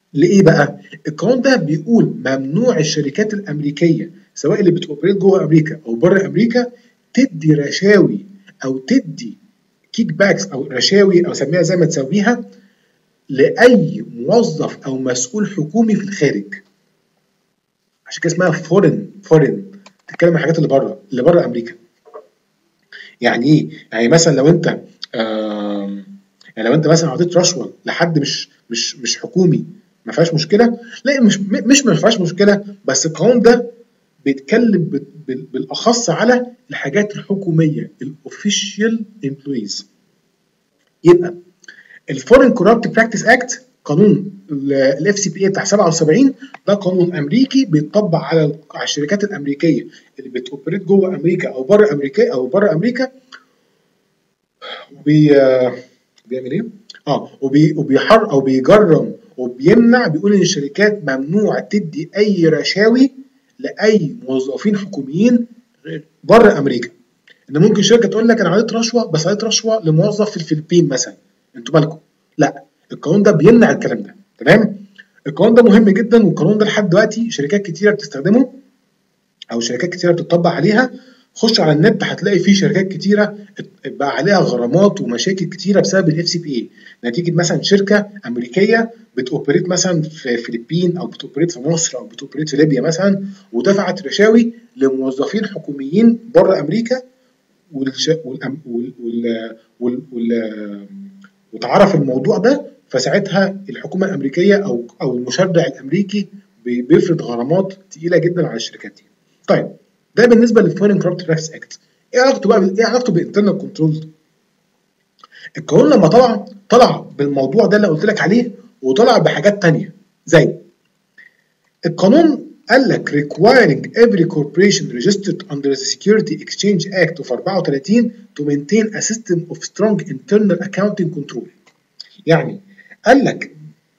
لإيه بقى؟ القانون ده بيقول ممنوع الشركات الأمريكية سواء اللي بتوبريت جوه أمريكا أو بره أمريكا تدي رشاوي أو تدي كيك باكس أو رشاوي أو سميها زي ما تسميها لأي موظف أو مسؤول حكومي في الخارج. عشان كده اسمها فورين فورين تتكلم عن الحاجات اللي بره اللي بره أمريكا. يعني إيه؟ يعني مثلا لو أنت آم، يعني لو أنت مثلا اعطيت رشوة لحد مش مش مش حكومي ما فيهاش مشكله. لا مش مش ما فيهاش مشكله، بس القانون ده بيتكلم بالاخص على الحاجات الحكوميه الاوفيشال امبلويز. يبقى الفورين كورابت براكتس اكت قانون الاف سي بي اي بتاع سبعة وسبعين ده قانون امريكي بيتطبق على على الشركات الامريكيه اللي بتوبريت جوه امريكا او بره امريكا او بره امريكا. وبي بيعمل ايه؟ اه وبي وبيحر او بيجرم وبيمنع، بيقول ان الشركات ممنوع تدي اي رشاوي لاي موظفين حكوميين بره امريكا. ان ممكن شركه تقول لك انا عطيت رشوه بس عطيت رشوه لموظف في الفلبين مثلا، انتوا مالكم؟ لا القانون ده بيمنع الكلام ده. تمام؟ القانون ده مهم جدا، والقانون ده لحد دلوقتي شركات كتيره بتستخدمه او شركات كتيره بتطبق عليها. خش على النت هتلاقي فيه شركات كتيره بقى عليها غرامات ومشاكل كتيره بسبب الاف سي بي اي، نتيجه مثلا شركه امريكيه بتوبريت مثلا في الفلبين او بتوبريت في مصر او بتوبريت في ليبيا مثلا، ودفعت رشاوي لموظفين حكوميين بره امريكا، والش... وال... وال... وال... وال... وال... وتعرف الموضوع ده، فساعتها الحكومه الامريكيه او او المشرع الامريكي بيفرض غرامات تقيله جدا على الشركات دي. طيب ده بالنسبه للفورين كوربت براكتس اكت. ايه علاقته بقى ايه علاقته بالانترنال كنترول؟ القانون لما طلع طلع بالموضوع ده اللي قلت لك عليه، وطلع بحاجات ثانيه زي القانون قال لك requiring every corporation registered under the Security Exchange Act of أربعة وثلاثين to maintain a system of strong internal accounting control. يعني قال لك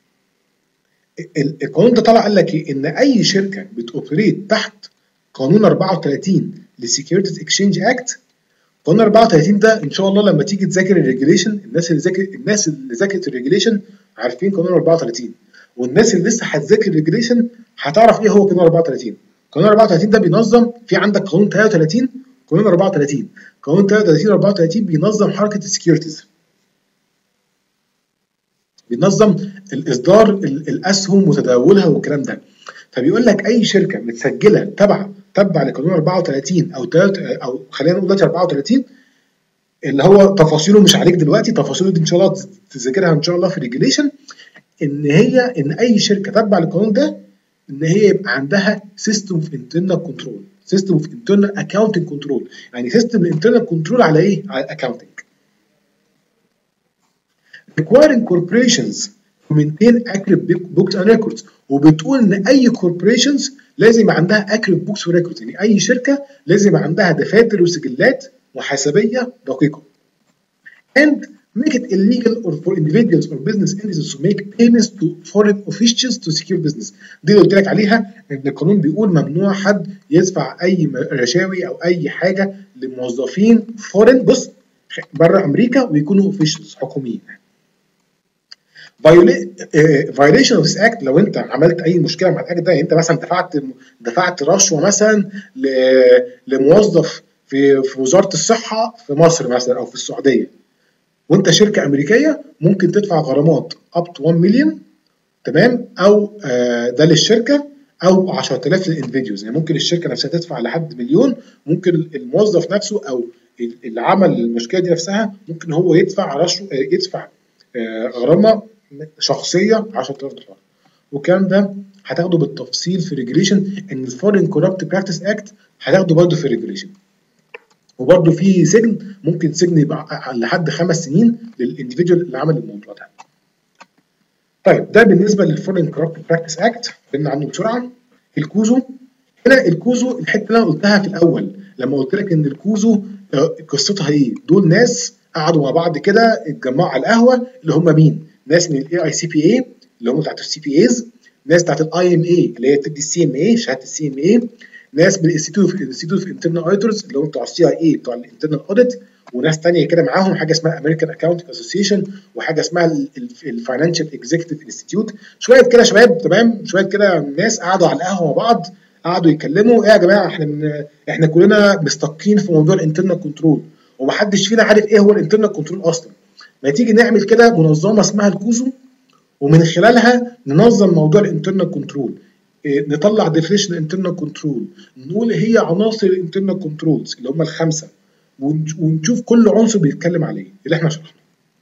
القانون ده طلع قال لك ايه؟ ان اي شركه بتوبريت تحت قانون أربعة وثلاثين للسكيورتيز اكسشينج اكت. قانون أربعة وثلاثين ده ان شاء الله لما تيجي تذاكر الريجوليشن، الناس اللي ذاكر الناس اللي ذاكرت الريجوليشن عارفين قانون أربعة وثلاثين، والناس اللي لسه هتذاكر الريجوليشن هتعرف ايه هو قانون أربعة وثلاثين. قانون أربعة وثلاثين ده بينظم، في عندك قانون ثلاثة وثلاثين قانون أربعة وثلاثين. قانون ثلاثة وثلاثين أربعة وثلاثين بينظم حركه السكيورتيز، بينظم الاصدار الاسهم وتداولها والكلام ده. فبيقول لك اي شركه متسجله تبع تبع لقانون أربعة وثلاثين او او خلينا نقول دلوقتي أربعة وثلاثين اللي هو تفاصيله مش عليك دلوقتي، تفاصيله دي ان شاء الله تذاكرها ان شاء الله في الريجوليشن. ان هي ان اي شركه تبع للقانون ده ان هي يبقى عندها سيستم اوف انترنال كنترول، سيستم اوف انترنال اكاونتنج كنترول. يعني سيستم الانترنال كنترول على ايه؟ على الاكاونتنج. requiring corporations to maintain accurate books and records، وبتقول ان اي corporations لازم يبقى عندها accurate books و records، يعني اي شركه لازم يبقى عندها دفاتر وسجلات محاسبيه دقيقه. and make it illegal or for individuals or business entities to make payments to foreign officials to secure business. دي اللي قلت لك عليها ان القانون بيقول ممنوع حد يدفع اي رشاوي او اي حاجه لموظفين فورين بص بره امريكا ويكونوا officials حكوميين. violation of this act، لو انت عملت اي مشكله مع الاكت ده، يعني انت مثلا دفعت دفعت رشوه مثلا لموظف في في وزاره الصحه في مصر مثلا او في السعوديه، وانت شركه امريكيه، ممكن تدفع غرامات up to واحد مليون. تمام؟ او آه ده للشركه او عشرة آلاف للانفيديوز، يعني ممكن الشركه نفسها تدفع لحد مليون، ممكن الموظف نفسه او اللي عمل المشكله دي نفسها ممكن هو يدفع رشوه يدفع آه غرامه شخصيه عشرة آلاف دولار. والكلام ده هتاخده بالتفصيل في ريجوليشن، ان الفورين كوربت براكتس اكت هتاخده برضه في ريجوليشن. وبرضه في سجن، ممكن سجن يبقى لحد خمس سنين للانديفيدوال اللي عمل الموضوع ده. طيب ده بالنسبه للفورين كوربت براكتس اكت، قلنا عنه بسرعه. الكوزو، هنا الكوزو الحته اللي انا قلتها في الاول لما قلت لك ان الكوزو قصتها ايه؟ دول ناس قعدوا مع بعض كده اتجمعوا على القهوه، اللي هم مين؟ ناس من الاي اي سي بي اي اللي هم بتاعت السي بي ايز، ناس بتاعت الاي ام اي اللي هي بتدي السي ام اي شهاده السي ام اي، ناس من الانستيتيوت اوف انترنال اوديتورز اللي هم بتوع السي اي اي بتوع الانترنال اوديت، وناس تانية كده معاهم، حاجه اسمها امريكان اكاونتنج اسوسيشن، وحاجه اسمها الفاينانشال اكزيكتيف انستيتيوت. شويه كده شباب تمام، شويه كده ناس قعدوا على القهوه مع بعض، قعدوا يتكلموا ايه يا جماعه، احنا من احنا كلنا مستقين في موضوع الانترنال كنترول، ومحدش فينا عارف ايه هو الانترنال كنترول اصلا. ما تيجي نعمل كده منظمه اسمها الكوزو، ومن خلالها ننظم موضوع الانترنال كنترول، نطلع ديفينيشن الانترنال كنترول، نقول هي عناصر الانترنال كنترولز اللي هم الخمسه، ونشوف كل عنصر بيتكلم عليه اللي احنا شرحناه.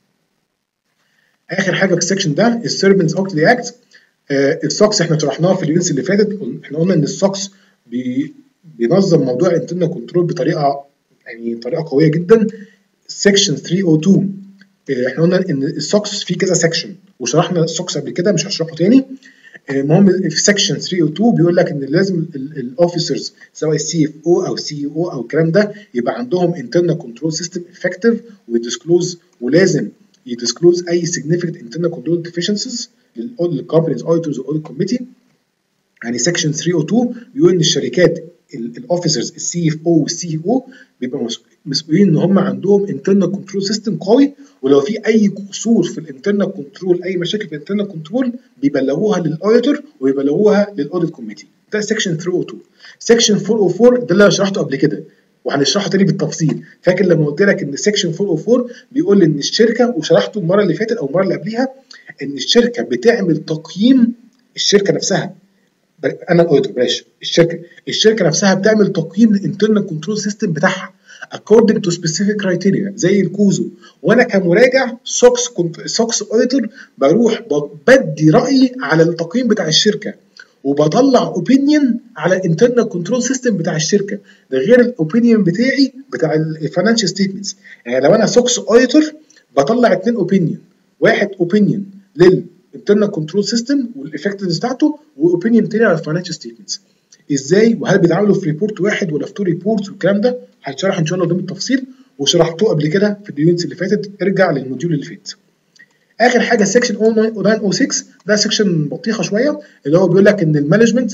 اخر حاجه في السكشن ده السيرفنتس اوكتلي اكت. السوكس احنا شرحناه في اليونتس اللي فاتت، احنا قلنا ان السوكس بي بينظم موضوع الانترنال كنترول بطريقه يعني طريقه قويه جدا. سكشن ثلاثمية واتنين احنا قلنا ان السوكس فيه كذا سكشن، وشرحنا السوكس قبل كده مش هشرحه تاني. المهم في سكشن ثلاثمية واتنين بيقول لك ان لازم الاوفيسرز سواء السي اف او او سي او او الكلام ده يبقى عندهم internal control system effective ويدسكلوز، ولازم يدسكلوز اي significant internal control deficiencies للكومبانيز auditors والاوديت كوميتي. يعني سكشن ثلاثمية واتنين بيقول ان الشركات الاوفيسرز السي اف او والسي او بيبقوا مسؤولين ان هم عندهم internal control system قوي، ولو في اي قصور في الانترنال كنترول، اي مشاكل في الانترنال كنترول بيبلغوها للاوديتور ويبلغوها للاوديت كوميتي. ده سكشن ثلاثمية واتنين. سكشن أربعمية وأربعة ده اللي انا شرحته قبل كده وهنشرحه تاني بالتفصيل. فاكر لما قلت لك ان سكشن أربعمية وأربعة بيقول ان الشركه، وشرحته المره اللي فاتت او المره اللي قبليها، ان الشركه بتعمل تقييم، الشركه نفسها انا الاوديتور بلاش الشركه الشركه نفسها بتعمل تقييم للانترنال كنترول سيستم بتاعها according to specific criteria زي الكوزو، وانا كمراجع سوكس كنت سوكس اوديتور بروح بدي رايي على التقييم بتاع الشركه، وبطلع اوبينيون على الانترنال كنترول سيستم بتاع الشركه، ده غير الاوبينيون بتاعي بتاع الفاينانشال ستيتمنتس. يعني لو انا سوكس اوديتور بطلع اثنين اوبينيون، واحد اوبينيون لل internal control system والeffectiveness بتاعته، واوبينيون تاني على الفاينانشال ستيتمنتس. ازاي وهل بيتعاملوا في ريبورت واحد ولا في تو ريبورتس والكلام ده هيتشرح ان شاء الله قدام بالتفصيل، وشرحتوه قبل كده في اليونتس اللي فاتت، ارجع للموديول اللي فات. اخر حاجه سكشن تسعة صفر ستة ده سكشن بطيخه شويه، اللي هو بيقول لك ان المانجمنت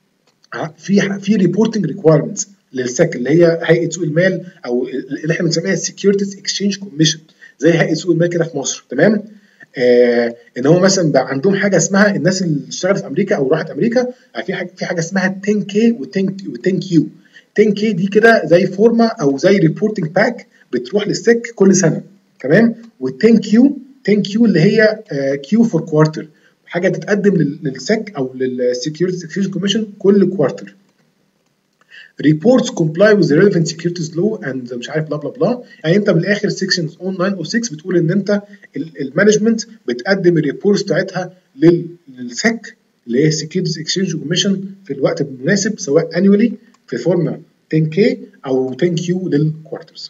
في في ريبورتنج ريكوايرمنتس للسك اللي هي هيئه سوق المال، او اللي احنا بنسميها السكيورتيز اكسشينج كوميشن، زي هيئه سوق المال كده في مصر. تمام. آه ان هو مثلا بقى عندهم حاجه اسمها، الناس اللي اشتغلت في امريكا او راحت امريكا في حاجه في حاجه اسمها عشرة كي و10 كيو. عشرة كي دي كده زي فورمه او زي ريبورتنج باك بتروح للسك كل سنه. تمام. وال10 كيو عشرة كيو اللي هي كيو فور كوارتر، حاجه تتقدم للسك او للسكيورتيز اكسشينج كوميشن كل كوارتر. reports comply with the relevant securities law and مش عارف بلا بلا بلا. يعني انت من الاخر سكشن تسعة صفر ستة بتقول ان انت المانجمنت بتقدم الريبورتس بتاعتها للسك اللي هي Securities Exchange Commission في الوقت المناسب، سواء annually في فورمه عشرة كي او عشرة كيو للكوارترز.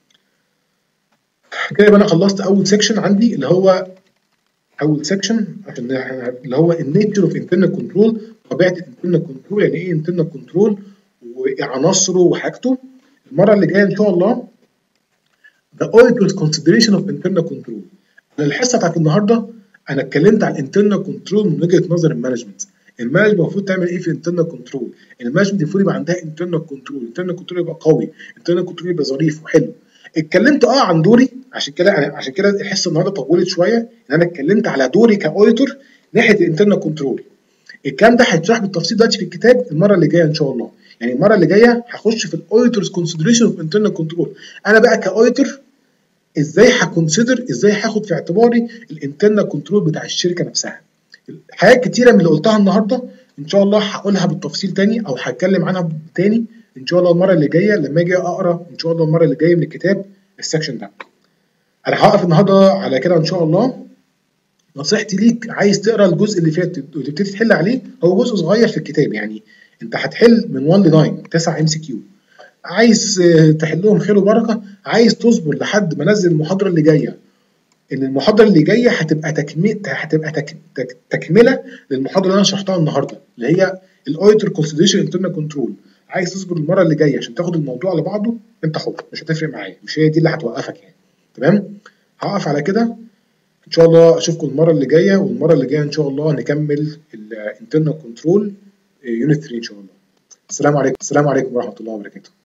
كده يبقى انا خلصت اول سكشن عندي، اللي هو اول سكشن عشان اللي هو النيتشر اوف انترنال كنترول، طبيعه الانترنال كنترول، يعني ايه انترنال كنترول وعناصره وحاجته. المره اللي جايه ان شاء الله the auditor's consideration of internal control. الحصه بتاعت النهارده انا اتكلمت عن الانترنال كنترول من وجهه نظر المانجمنت. المانجمنت المفروض تعمل ايه في الانترنال كنترول؟ المانجمنت المفروض يبقى عندها انترنال كنترول، الانترنال كنترول يبقى قوي، الانترنال كنترول يبقى ظريف وحلو. اتكلمت اه عن دوري، عشان كده عشان كده الحصه النهارده طولت شويه، ان انا اتكلمت على دوري كاوديتور ناحيه الانترنال كنترول. الكلام ده هيتشرح بالتفصيل دلوقتي في الكتاب المره اللي جايه ان شاء الله. يعني المره اللي جايه هخش في الاوديتورز كونسيدريشن اوف انترنال كنترول. انا بقى كاوديتور ازاي هكونسيدر، ازاي هاخد في اعتباري الانترنال كنترول بتاع الشركه نفسها. حاجات كتيره من اللي قلتها النهارده ان شاء الله هقولها بالتفصيل تاني او هتكلم عنها تاني ان شاء الله المره اللي جايه لما اجي اقرا ان شاء الله المره اللي جايه من الكتاب السكشن ده. انا هوقف النهارده على كده ان شاء الله. نصيحتي ليك، عايز تقرا الجزء اللي فات وتبتدي تحل عليه، هو جزء صغير في الكتاب، يعني انت هتحل من واحد ل تسعة تسعة ام سي كيو. عايز تحلهم خير وبركه، عايز تصبر لحد ما انزل المحاضره اللي جايه، ان المحاضره اللي جايه هتبقى تكمله هتبقى تك... تك... تكمله للمحاضره اللي انا شرحتها النهارده، اللي هي الاوديتور كونسيدريشن انترنال كنترول. عايز تصبر المره اللي جايه عشان تاخد الموضوع على بعضه، انت حر، مش هتفرق معايا، مش هي دي اللي هتوقفك يعني. تمام. هوقف على كده ان شاء الله، اشوفكم المره اللي جايه، والمره اللي جايه ان شاء الله نكمل الانترنال كنترول يونت ثلاثة ان شاء الله. السلام عليكم السلام عليكم ورحمه الله وبركاته.